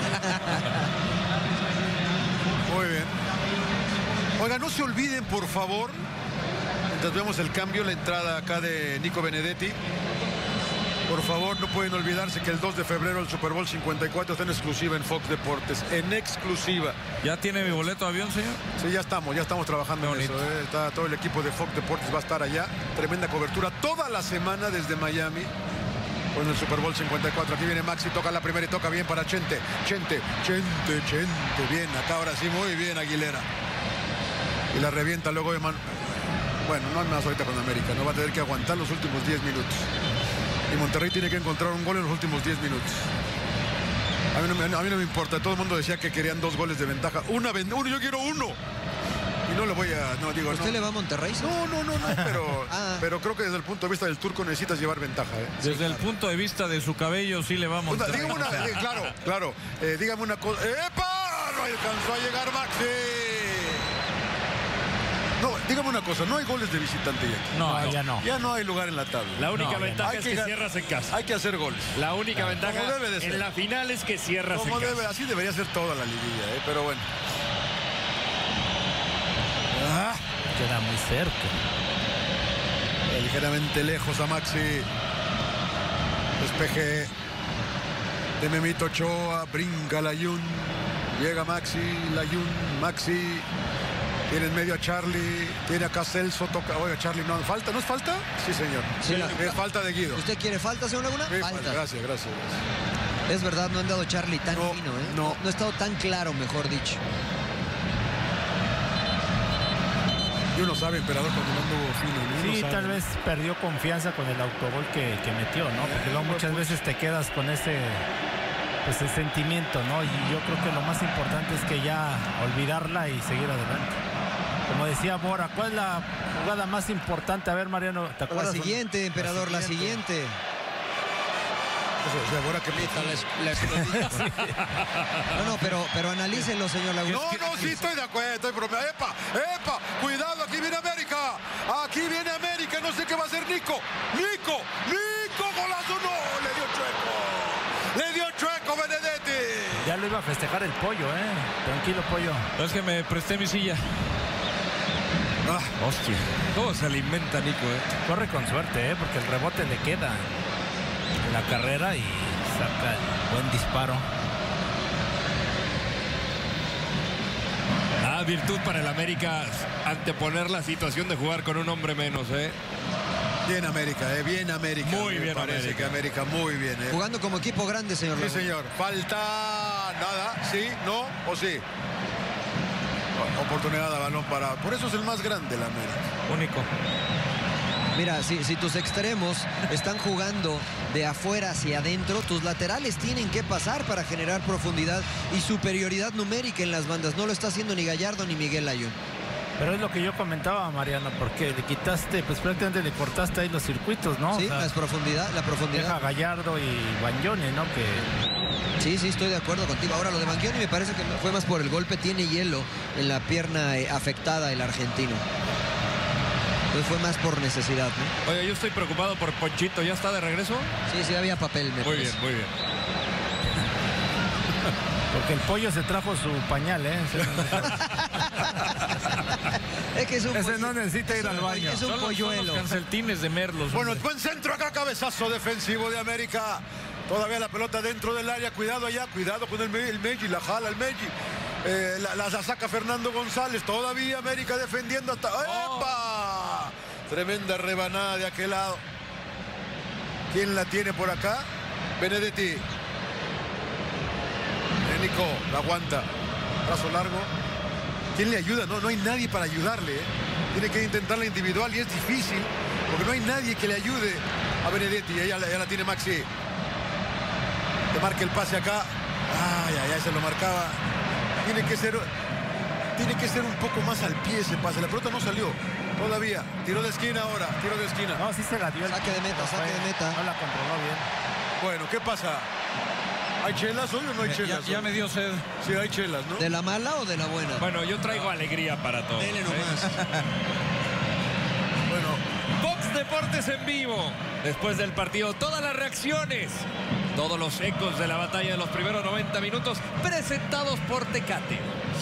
Muy bien. Oiga, no se olviden, por favor, mientras vemos el cambio, la entrada acá de Nico Benedetti. Por favor, no pueden olvidarse que el dos de febrero el Super Bowl cincuenta y cuatro está en exclusiva en Fox Deportes. En exclusiva. ¿Ya tiene mi boleto de avión, señor? Sí, ya estamos, ya estamos trabajando Qué en eso. bonito. ¿eh? Está todo el equipo de Fox Deportes, va a estar allá. Tremenda cobertura toda la semana desde Miami con el Super Bowl cincuenta y cuatro. Aquí viene Maxi, toca la primera y toca bien para Chente. Chente, Chente, Chente. Bien, acá ahora sí, muy bien Aguilera. Y la revienta luego de man... Bueno, no hay más ahorita con América, no va a tener que aguantar los últimos diez minutos. Y Monterrey tiene que encontrar un gol en los últimos diez minutos. A mí, no me, a mí no me importa, todo el mundo decía que querían dos goles de ventaja. Una, uno, yo quiero uno. Y no le voy a... No, digo, ¿Usted no. le va a Monterrey? No, no, no, no, pero, Ah. pero creo que desde el punto de vista del turco necesitas llevar ventaja. ¿eh? Desde el punto de vista de su cabello, sí le va a Una- Monterrey. dígame una, eh, claro, claro. Eh, dígame una cosa. ¡Epa! No alcanzó a llegar Maxi. No, dígame una cosa, no hay goles de visitante ya. No, No, no. ya no. Ya no hay lugar en la tabla. La única No, ventaja hay es que que gan- cierras en casa. Hay que hacer goles. La única ventaja Como debe de ser. en la final es que cierras Como en casa. debe, así debería ser toda la liguilla, ¿eh? Pero bueno. Ah, Queda muy cerca. ligeramente lejos a Maxi. Despeje de Memito Ochoa, brinca Layún. Llega Maxi, Layún, Maxi. Tiene en medio a Charlie, tiene acá Celso, toca. Oiga, Charlie, ¿no falta? ¿No es falta? Sí, señor. Sí, la- Es falta de Guido. ¿Usted quiere falta, señor Laguna? Sí, Falta. gracias, gracias, gracias. Es verdad, no han dado Charlie tan No, fino, ¿eh? no. No ha estado tan claro, mejor dicho. Y uno sabe, Emperador, cuando no anduvo fino. ¿no? Uno Sí, sabe. tal vez perdió confianza con el autogol que, que metió, ¿no? Porque luego muchas veces te quedas con ese pues el sentimiento, ¿no? Y yo creo que lo más importante es que ya olvidarla y seguir adelante. Como decía Bora, ¿cuál es la jugada más importante? A ver, Mariano, ¿te acuerdas? La siguiente, emperador, la siguiente. O sea, Bora, que No, no, pero, pero analícenlo, señor Laguna. No, no, sí estoy de acuerdo, estoy bromeando. ¡Epa! ¡Epa! ¡Cuidado! Aquí viene América. Aquí viene América. No sé qué va a hacer Nico. ¡Nico! ¡Nico! ¡Golazo! ¡No! Le dio chueco. Le dio chueco Benedetti. Ya lo iba a festejar el pollo, ¿eh? Tranquilo, pollo. No, es que me presté mi silla. Ah, Hostia. ¿Cómo se alimenta Nico, eh? Corre con suerte, ¿eh? Porque el rebote le queda en la carrera y saca el buen disparo. Ah, virtud para el América anteponer la situación de jugar con un hombre menos, ¿eh? bien América, eh, bien América. Muy Me bien parece América. que América muy bien. Eh. Jugando como equipo grande, señor Sí, Laguna. señor. Falta nada, sí, no o sí. Oportunidad de balón para... Por eso es el más grande la América. Único. Mira, si, si tus extremos están jugando de afuera hacia adentro, tus laterales tienen que pasar para generar profundidad y superioridad numérica en las bandas. No lo está haciendo ni Gallardo ni Miguel Layún. Pero es lo que yo comentaba, Mariano, porque le quitaste, pues prácticamente le cortaste ahí los circuitos, ¿no? Sí, O sea, la profundidad, la profundidad. deja a Gallardo y Bagnoni, ¿no? Que... Sí, sí, estoy de acuerdo contigo. Ahora, lo de Bagnoni me parece que fue más por el golpe. Tiene hielo en la pierna eh, afectada el argentino. Entonces fue más por necesidad, ¿no? Oye, yo estoy preocupado por Ponchito. ¿Ya está de regreso? Sí, sí, había papel, me Muy parece. bien, muy bien. Porque el pollo se trajo su pañal, ¿eh? Es que es un Ese pollo- no necesita ir es al un- baño. Es un Son los- son polluelo. los canceltines de Merlos. Bueno, hombre. buen centro acá, cabezazo defensivo de América. Todavía la pelota dentro del área. Cuidado allá, cuidado con el, Me- el Meji. La jala el Meji. Eh, la, la saca Fernando González. Todavía América defendiendo hasta... ¡Epa! Tremenda rebanada de aquel lado. ¿Quién la tiene por acá? Benedetti. Eh, Nico, la aguanta. Brazo largo. ¿Quién le ayuda? No, no hay nadie para ayudarle. ¿eh? Tiene que intentar la individual y es difícil porque no hay nadie que le ayude a Benedetti. Ella, ella la tiene Maxi. Le marca el pase acá. Ay, ay, ay, se lo marcaba. Tiene que ser, tiene que ser un poco más al pie ese pase. La pelota no salió todavía. Tiro de esquina ahora, tiro de esquina. No, sí se la dio. el Saque de meta, tipo, saque fue- de meta. No la controló bien. Bueno, ¿qué pasa? ¿Hay chelas hoy o no hay Ya, chelas? ya hoy? me dio sed. Sí, hay chelas, ¿no? ¿De la mala o de la buena? Bueno, yo traigo alegría para todos. Dele ¿eh? nomás. Bueno, Fox Deportes en vivo. Después del partido, todas las reacciones, todos los ecos de la batalla de los primeros noventa minutos, presentados por Tecate.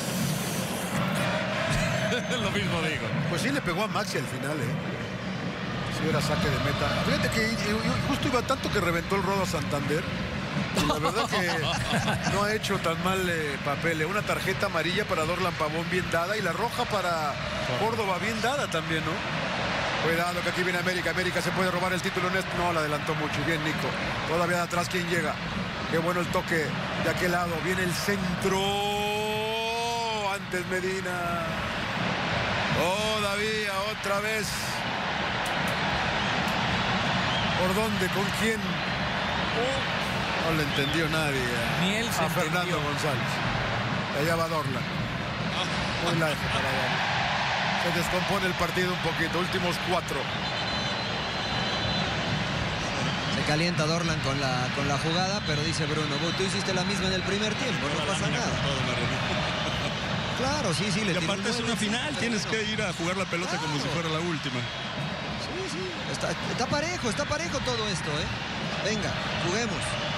Lo mismo digo. pues sí le pegó a Maxi al final, ¿eh? Sí, era saque de meta. Fíjate que eh, justo iba tanto que reventó el rodo a Santander. Y la verdad que no ha hecho tan mal eh, papel. eh. Una tarjeta amarilla para Dorlan Pavón bien dada y la roja para Córdoba bien dada también, ¿no? Cuidado que aquí viene América. América se puede robar el título. No, la adelantó mucho. Bien, Nico. Todavía de atrás, ¿quién llega? Qué bueno el toque de aquel lado. Viene el centro. Antes Medina. Todavía, otra vez. ¿Por dónde? ¿Con quién? No le entendió nadie. a- Ni él se a Fernando entendió. González. Allá va Dorlan. Muy lejos para Dorlan. Se descompone el partido un poquito. Últimos cuatro. Se calienta Dorlan con la, con la jugada, pero dice Bruno, "Vos, tú hiciste la misma en el primer tiempo, no pasa nada". Claro, sí, sí, le Y tiró aparte un es buen una encima, final, pero tienes bueno. que ir a jugar la pelota como si Claro. fuera la última. Sí, sí, está, está parejo, está parejo todo esto, ¿eh? Venga, juguemos.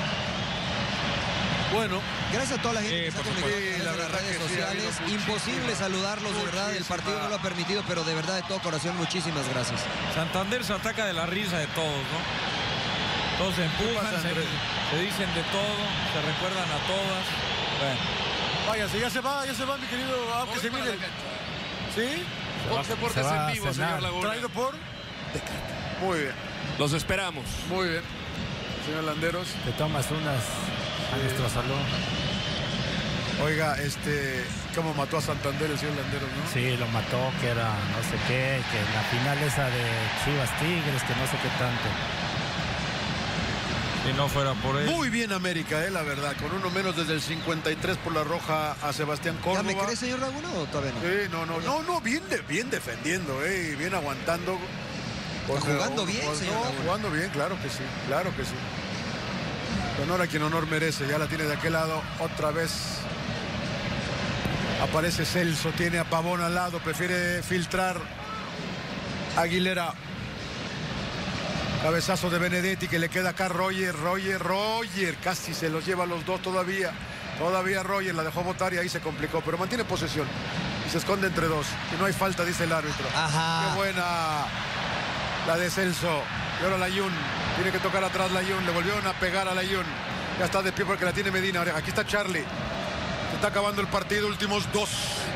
Bueno, Gracias a toda la gente Eh, que está por conectada supuesto. a Sí, la través de las verdad redes que sí, ha sociales. habido muchísima, Imposible saludarlos, de verdad. El partido no lo ha permitido, pero de verdad, de todo corazón, muchísimas gracias. Santander se ataca de la risa de todos, ¿no? Todos se empujan, pasa, se, Andrés? se dicen de todo, se recuerdan a todas. Bueno, váyase, ya se va, ya se va, mi querido. Ah, que se viene. ¿Sí? Fox se Deportes va en a vivo, cenar. señor Laguna. Traído por. Muy bien, Los esperamos. muy bien. Señor Landeros. Te tomas unas a nuestro salón. Oiga, este, ¿cómo mató a Santander el señor Landeros, no? Sí, lo mató, que era no sé qué, que en la final esa de Chivas Tigres, que no sé qué tanto. Si no fuera por él. Muy bien América, eh, la verdad, con uno menos desde el cincuenta y tres por la roja a Sebastián Córdoba. ¿Ya me cree, señor Laguna, o todavía no? Sí, no, no, no, no, bien, de, bien defendiendo, eh, bien aguantando. Está jugando bien, pues, señor no, Laguna. jugando bien, claro que sí, claro que sí. Honor a quien honor merece, ya la tiene de aquel lado, otra vez. Aparece Celso, tiene a Pavón al lado, prefiere filtrar Aguilera. Cabezazo de Benedetti que le queda acá Roger, Roger, Roger. Casi se los lleva a los dos todavía. Todavía Roger la dejó botar y ahí se complicó. Pero mantiene posesión. Y se esconde entre dos. Y no hay falta, dice el árbitro. Ajá. Qué buena la de Celso. Y ahora Layún. Tiene que tocar atrás Layún. Le volvieron a pegar a Layún. Ya está de pie porque la tiene Medina. Aquí está Charlie. Se está acabando el partido. Últimos dos.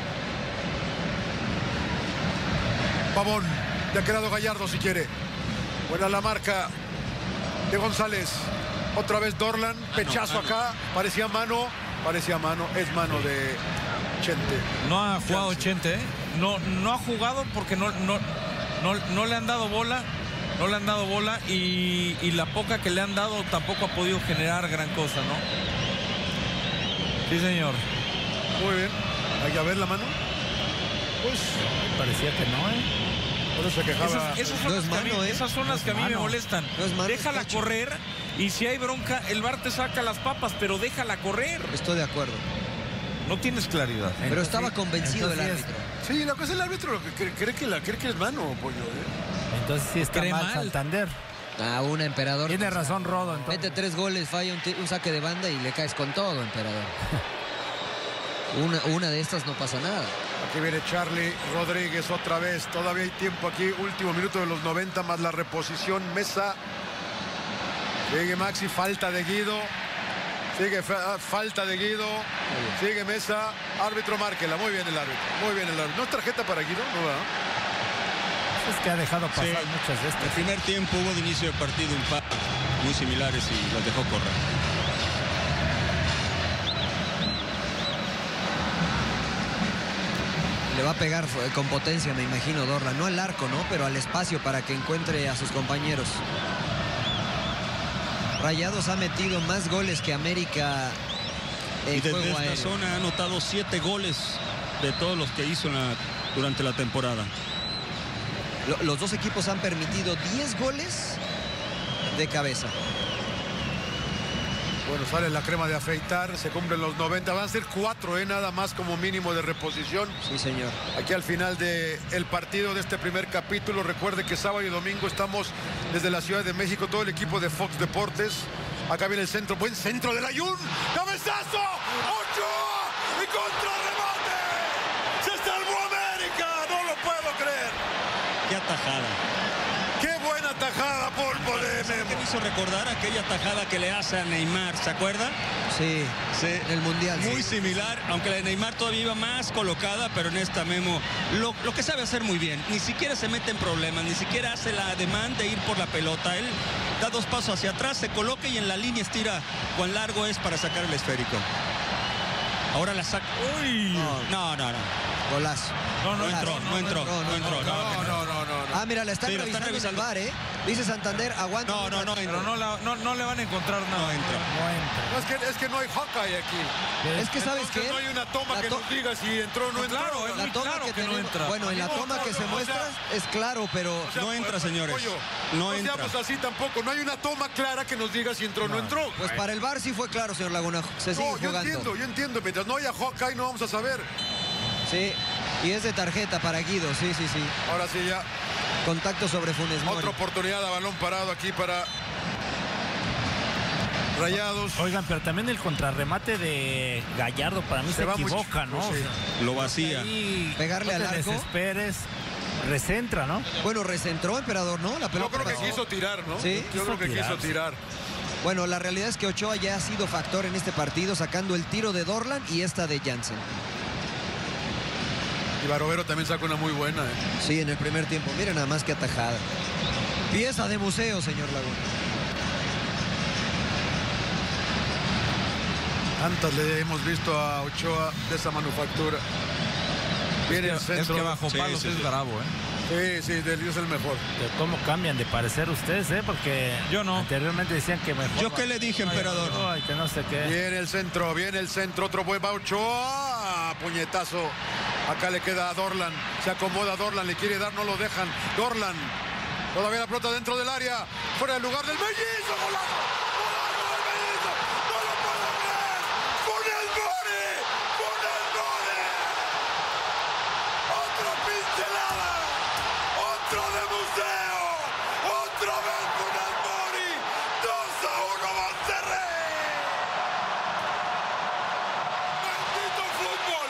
Pavón. Le ha quedado Gallardo si quiere. Buena la marca de González. Otra vez Dorlan. Pechazo acá. Parecía mano. Parecía mano. Es mano de Chente. No ha jugado Chente, ¿eh? No, no ha jugado porque no, no, no, no le han dado bola. No le han dado bola y, y la poca que le han dado tampoco ha podido generar gran cosa, ¿no? Sí, señor. Muy bien. Hay que ver la mano. Pues parecía que no, ¿eh? Por eso se quejaba. Esas, esas son No las es que a mí, mano, ¿eh? esas son las que a mí me molestan. No es mano, Déjala es cacho. correr y si hay bronca, el V A R te saca las papas, pero déjala correr. Estoy de acuerdo. No tienes claridad. Pero Entonces, estaba convencido el entonces, árbitro. Sí, la cosa es el árbitro lo que cree, cree que, la, cree que es mano, pollo. ¿eh? Entonces sí está Cree mal mal. Santander. Ah, una Emperador. Tiene razón Rodo. Entonces. Mete tres goles, falla un, un saque de banda y le caes con todo, Emperador. Una, una de estas no pasa nada. Aquí viene Charlie Rodríguez otra vez. Todavía hay tiempo aquí. Último minuto de los noventa más la reposición. Mesa. Sigue Maxi. Falta de Guido. Sigue fa falta de Guido. Sigue Mesa. Árbitro, márquela. Muy bien el árbitro. Muy bien el árbitro. ¿No es tarjeta para Guido? No, ¿verdad? Es que ha dejado pasar Sí. muchas de El estas. primer tiempo hubo de inicio de partido un par muy similares y los dejó correr. Le va a pegar eh, con potencia, me imagino, Dorlan. No al arco, ¿no? Pero al espacio para que encuentre a sus compañeros. Rayados ha metido más goles que América en Y desde juego esta aéreo. zona ha anotado siete goles de todos los que hizo en la- durante la temporada. Lo- Los dos equipos han permitido diez goles de cabeza. Bueno, sale la crema de afeitar. Se cumplen los noventa. Van a ser cuatro, ¿eh? Nada más como mínimo de reposición. Sí, señor. Aquí al final del partido de este primer capítulo. Recuerde que sábado y domingo estamos desde la Ciudad de México, todo el equipo de Fox Deportes. Acá viene el centro, buen centro del Ayun. ¡Cabezazo! ¡Ochoa! ¡Y contrarremate! ¡Se salvó América! ¡No lo puedo creer! ¡Qué atajada! ¡Qué buena tajada, polvo de ¿Qué Memo! me hizo recordar aquella tajada que le hace a Neymar? ¿Se acuerda? Sí, Sí. en el Mundial. Muy sí. similar, aunque la de Neymar todavía iba más colocada, pero en esta Memo lo, lo que sabe hacer muy bien. Ni siquiera se mete en problemas, ni siquiera hace la demanda de ir por la pelota. Él da dos pasos hacia atrás, se coloca y en la línea estira cuán largo es para sacar el esférico. Ahora la saca. ¡Uy! No, no, no. Golazo. No, no Golazo. entró, No entró, no entró. No, no, no, no. Ah, mira, la están Sí, la están revisando, revisando. en el V A R, ¿eh? Dice Santander, aguanta. No, no, no Pero entró. no, la- no, no le van a encontrar nada. No entra. No entra. No, es que, es que no hay Hawkeye aquí. Es que, ¿sabes Entonces qué? no hay una toma La que to- nos diga si entró o no entró. Claro, es La muy toma claro que que no tenemos- entra. Bueno, en la No, toma no, que no, se o muestra sea- es claro, pero O sea, No entra, pues, señores. pollo, No no entra. seamos así tampoco. No hay una toma clara que nos diga si entró o no entró. pues para el V A R sí fue claro, señor Laguna. Se sigue No, yo jugando. entiendo, yo entiendo. Mientras no haya Hawkeye no vamos a saber. Sí, y es de tarjeta para Guido, sí, sí, sí. Ahora sí ya, Contacto sobre Funes Mori. otra oportunidad a balón parado aquí para Rayados. Oigan, pero también el contrarremate de Gallardo para mí Se se, va muy equivoca, chico, ¿no? sí. O sea, Lo vacía. ahí Pegarle no al te arco. desesperes, recentra, ¿no? Bueno, recentró, Emperador, ¿no? La Yo pelota creo que pasó. quiso tirar, ¿no? Sí. Yo creo que Quiso quiso tirar, tirar. Bueno, la realidad es que Ochoa ya ha sido factor en este partido, sacando el tiro de Dorlan y esta de Jansen. Y Barovero también saca una muy buena. ¿eh? Sí, en el primer tiempo. Miren nada más que atajada. Pieza de museo, señor Laguna. Tantas le hemos visto a Ochoa de esa manufactura. Viene el Es centro. que bajo Sí, palos sí, es sí. bravo, ¿eh? Sí, sí, Del Río es el mejor. ¿Cómo cambian de parecer ustedes, eh? Porque yo no. Anteriormente decían que mejor. ¿Yo qué le dije, emperador? Ay, que no sé qué. Viene el centro, viene el centro, otro buen Baucho. ¡Ah! Puñetazo. Acá le queda a Dorlan. Se acomoda Dorlan, le quiere dar, no lo dejan. Dorlan. Todavía la pelota dentro del área. Fuera del lugar del mellizo. ¡Golazo! ¡Golazo del mellizo! ¡No lo puedo creer! ¡Funes Mori! ¡Funes Mori! ¡Otra pincelada! ¡Otro de museo! ¡Otra vez Funes Mori! dos a uno Monterrey. ¡Bendito fútbol!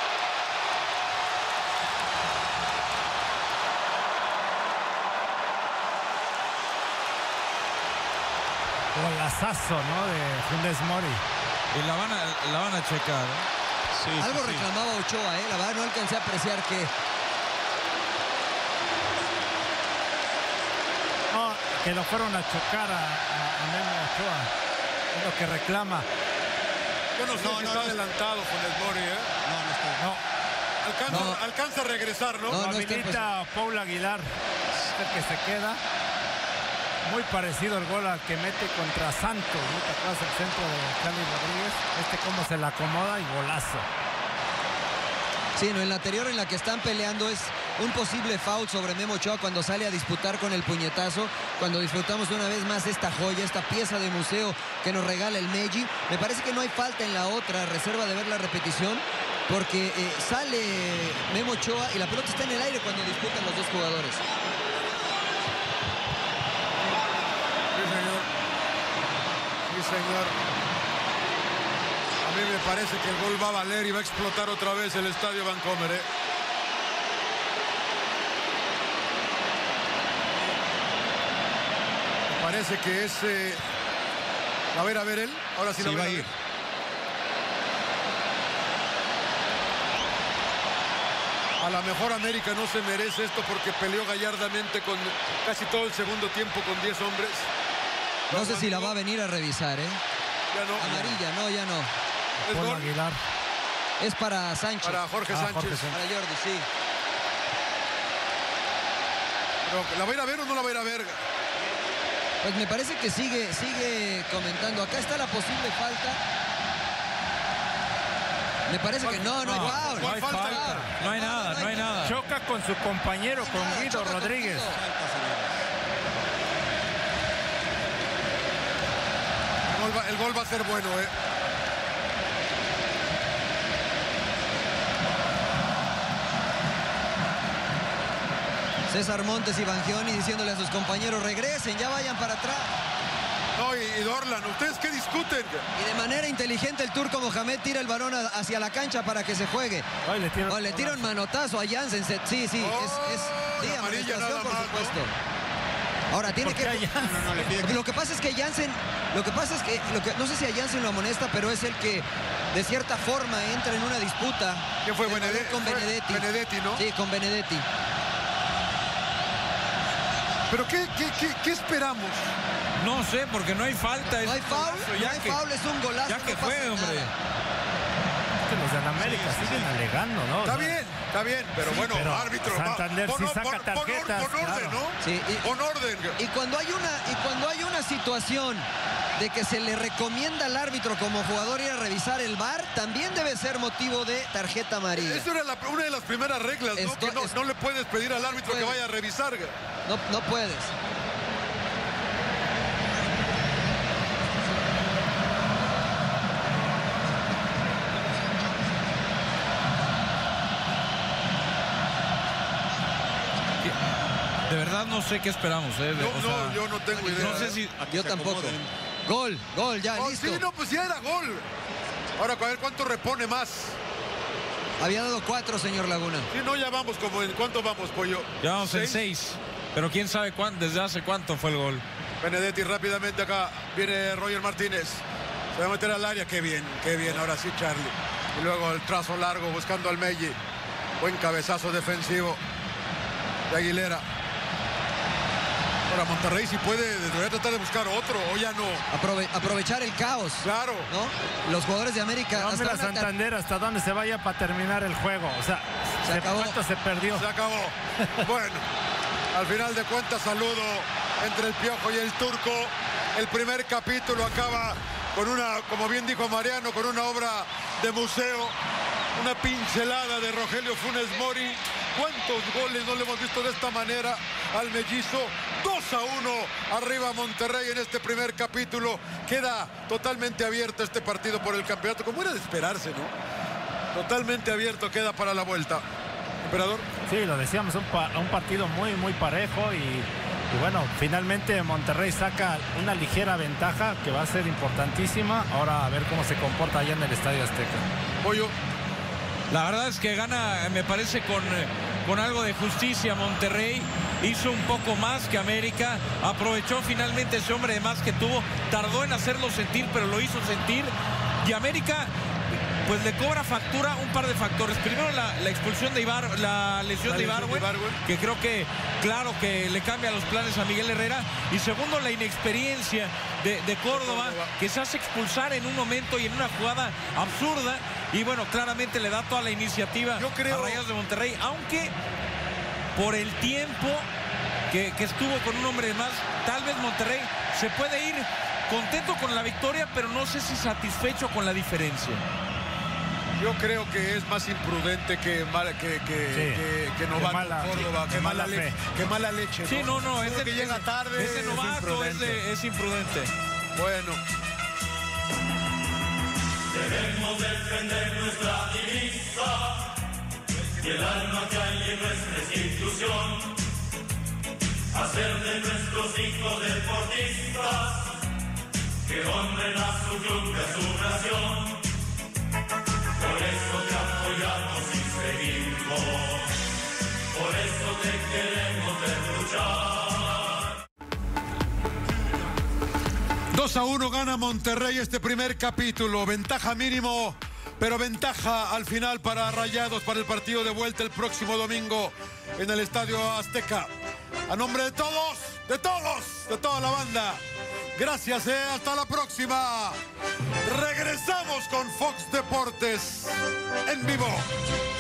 Golazazo, ¿no? De Funes Mori. Y la van a, la van a checar. ¿eh? Sí, Algo sí, sí. reclamaba Ochoa, ¿eh? La verdad no alcancé a apreciar que... No, que lo fueron a chocar a, a, a Memo Ochoa. Es lo que reclama. Yo no sé No, si no, está no. adelantado Funes Mori, ¿eh? No, no está. No, Alcanza, No. alcanza a regresar, ¿no? No, lo no está habilita Paul Aguilar. Es el que se queda. Muy parecido el gol al que mete contra Santos. ¿No te acuerdas el centro de Charly Rodríguez? Este cómo se la acomoda y golazo. Sí, no, en la anterior en la que están peleando es un posible foul sobre Memo Ochoa cuando sale a disputar con el puñetazo, cuando disfrutamos una vez más esta joya, esta pieza de museo que nos regala el Meji. Me parece que no hay falta en la otra, reserva de ver la repetición, porque eh, sale Memo Ochoa y la pelota está en el aire cuando disputan los dos jugadores. Sí, señor. Sí, señor. A mí me parece que el gol va a valer y va a explotar otra vez el estadio Vancomer, ¿eh? Me parece que es... Eh... A ver, a ver él. Ahora sí, Sí, lo va ver, a ver. ir. A lo mejor América no se merece esto porque peleó gallardamente con casi todo el segundo tiempo con diez hombres. No sé si la va a venir a revisar, ¿eh? Ya no. Amarilla, no, ya no. ¿Es Paul gol? Aguilar. Es para Sánchez. Para Jorge Ah, Sánchez. Jorge Sánchez. Para Jordi, sí. Pero, ¿la va a ir a ver o no la va a ir a ver? Pues me parece que sigue, sigue comentando. Acá está la posible falta. Me parece que no, no hay No, foul. no hay falta. Foul. No hay nada, no hay nada. Choca con su compañero, con Nada, Guido choca con Rodríguez. Guido. El gol va, el gol va a ser bueno, ¿eh? César Montes y Bangioni diciéndole a sus compañeros, regresen, ya vayan para atrás. No, y, y Dorlan, ¿ustedes qué discuten? Y de manera inteligente el turco Mohamed tira el balón a- hacia la cancha para que se juegue. Ay, le tira, Oh, le tira un manotazo a Jansen. Se- Sí, sí, Oh, es, es sí, amarilla amonestación, nada por más, supuesto. Ahora tiene ¿Por que... qué a Jansen? No, no, le pide que- Lo que pasa es que Jansen, lo que pasa es que, lo que no sé si a Jansen lo amonesta, pero es el que de cierta forma entra en una disputa. ¿Quién fue? El balón Benede- Con fue Benedetti. Benedetti, ¿no? Sí, con Benedetti. ¿Pero qué, qué, qué, qué esperamos? No sé, porque no hay falta. No hay es foul, golazo, no ya hay que- foul, es un golazo. Ya que no fue, pasa hombre. nada. Es que los de América siguen alegando, ¿no? O Está sea, bien, está bien, pero Sí, bueno, pero árbitro. Santander va, sí pon- saca pon- pon- tarjetas, Pon orden, claro. ¿no? Sí, y- Pon orden. Y cuando hay una y cuando hay una situación de que se le recomienda al árbitro como jugador ir a revisar el V A R, también debe ser motivo de tarjeta amarilla. Eso era la- una de las primeras reglas, ¿no? Esto- que no, es- no le puedes pedir al árbitro que Puede. vaya a revisar. No, no puedes. De verdad no sé qué esperamos. ¿eh? No, O sea, no, yo no tengo idea. no sé si... Yo se tampoco. acomoden. Gol, gol, ya, Oh, listo. sí, no, pues ya era gol. Ahora, a ver cuánto repone más. Había dado cuatro, señor Laguna. Sí, no, ya vamos como en... ¿Cuánto vamos, Pollo? Ya vamos en seis. Pero quién sabe cuánto, desde hace cuánto fue el gol. Benedetti rápidamente acá. Viene Roger Martínez. Se va a meter al área. Qué bien, qué bien. Ahora sí, Charlie. Y luego el trazo largo buscando al Meji. Buen cabezazo defensivo de Aguilera. Para Monterrey, si puede, debería tratar de buscar otro, o ya no. Aprove aprovechar el caos. Claro. ¿No? Los jugadores de América. No, mira, hasta Santander, hasta dónde se vaya para terminar el juego. O sea, se acabó. ¿Cuánto se perdió? Se acabó. Bueno, al final de cuentas, saludo entre el Piojo y el Turco. El primer capítulo acaba con una, como bien dijo Mariano, con una obra de museo, una pincelada de Rogelio Funes Mori. ¿Cuántos goles no le hemos visto de esta manera al mellizo? dos a uno arriba Monterrey en este primer capítulo. Queda totalmente abierto este partido por el campeonato, como era de esperarse, ¿no? Totalmente abierto queda para la vuelta. ¿Emperador? Sí, lo decíamos, un, pa un partido muy, muy parejo y, y bueno, finalmente Monterrey saca una ligera ventaja que va a ser importantísima. Ahora a ver cómo se comporta allá en el Estadio Azteca. Pollo. La verdad es que gana, me parece, con, con algo de justicia Monterrey. Hizo un poco más que América. Aprovechó finalmente ese hombre de más que tuvo. Tardó en hacerlo sentir, pero lo hizo sentir. Y América, pues le cobra factura un par de factores. Primero la, la expulsión de Ibar, la lesión la de Ibargüen, que creo que, claro, que le cambia los planes a Miguel Herrera. Y segundo, la inexperiencia de, de Córdoba, que se hace expulsar en un momento y en una jugada absurda. Y bueno, claramente le da toda la iniciativa Yo creo... a Rayados de Monterrey, aunque por el tiempo que, que estuvo con un hombre de más, tal vez Monterrey se puede ir contento con la victoria, pero no sé si satisfecho con la diferencia. Yo creo que es más imprudente que mala, que, que, sí. que, que novato mala, Córdoba, sí, que, mala mala leche, que mala leche. ¿no? Sí, no, no, es de, que llega tarde. Ese novato es, de, es imprudente. Bueno. Debemos defender nuestra divisa y el alma que hay en nuestra institución, hacer de nuestros hijos deportistas que honren a su club y a su nación. Por eso te apoyamos y seguimos, por eso te queremos ver luchar. dos a uno gana Monterrey este primer capítulo. Ventaja mínimo, pero ventaja al final para Rayados para el partido de vuelta el próximo domingo en el Estadio Azteca. A nombre de todos, de todos, de toda la banda. Gracias, eh. Hasta la próxima. Regresamos con Fox Deportes en vivo.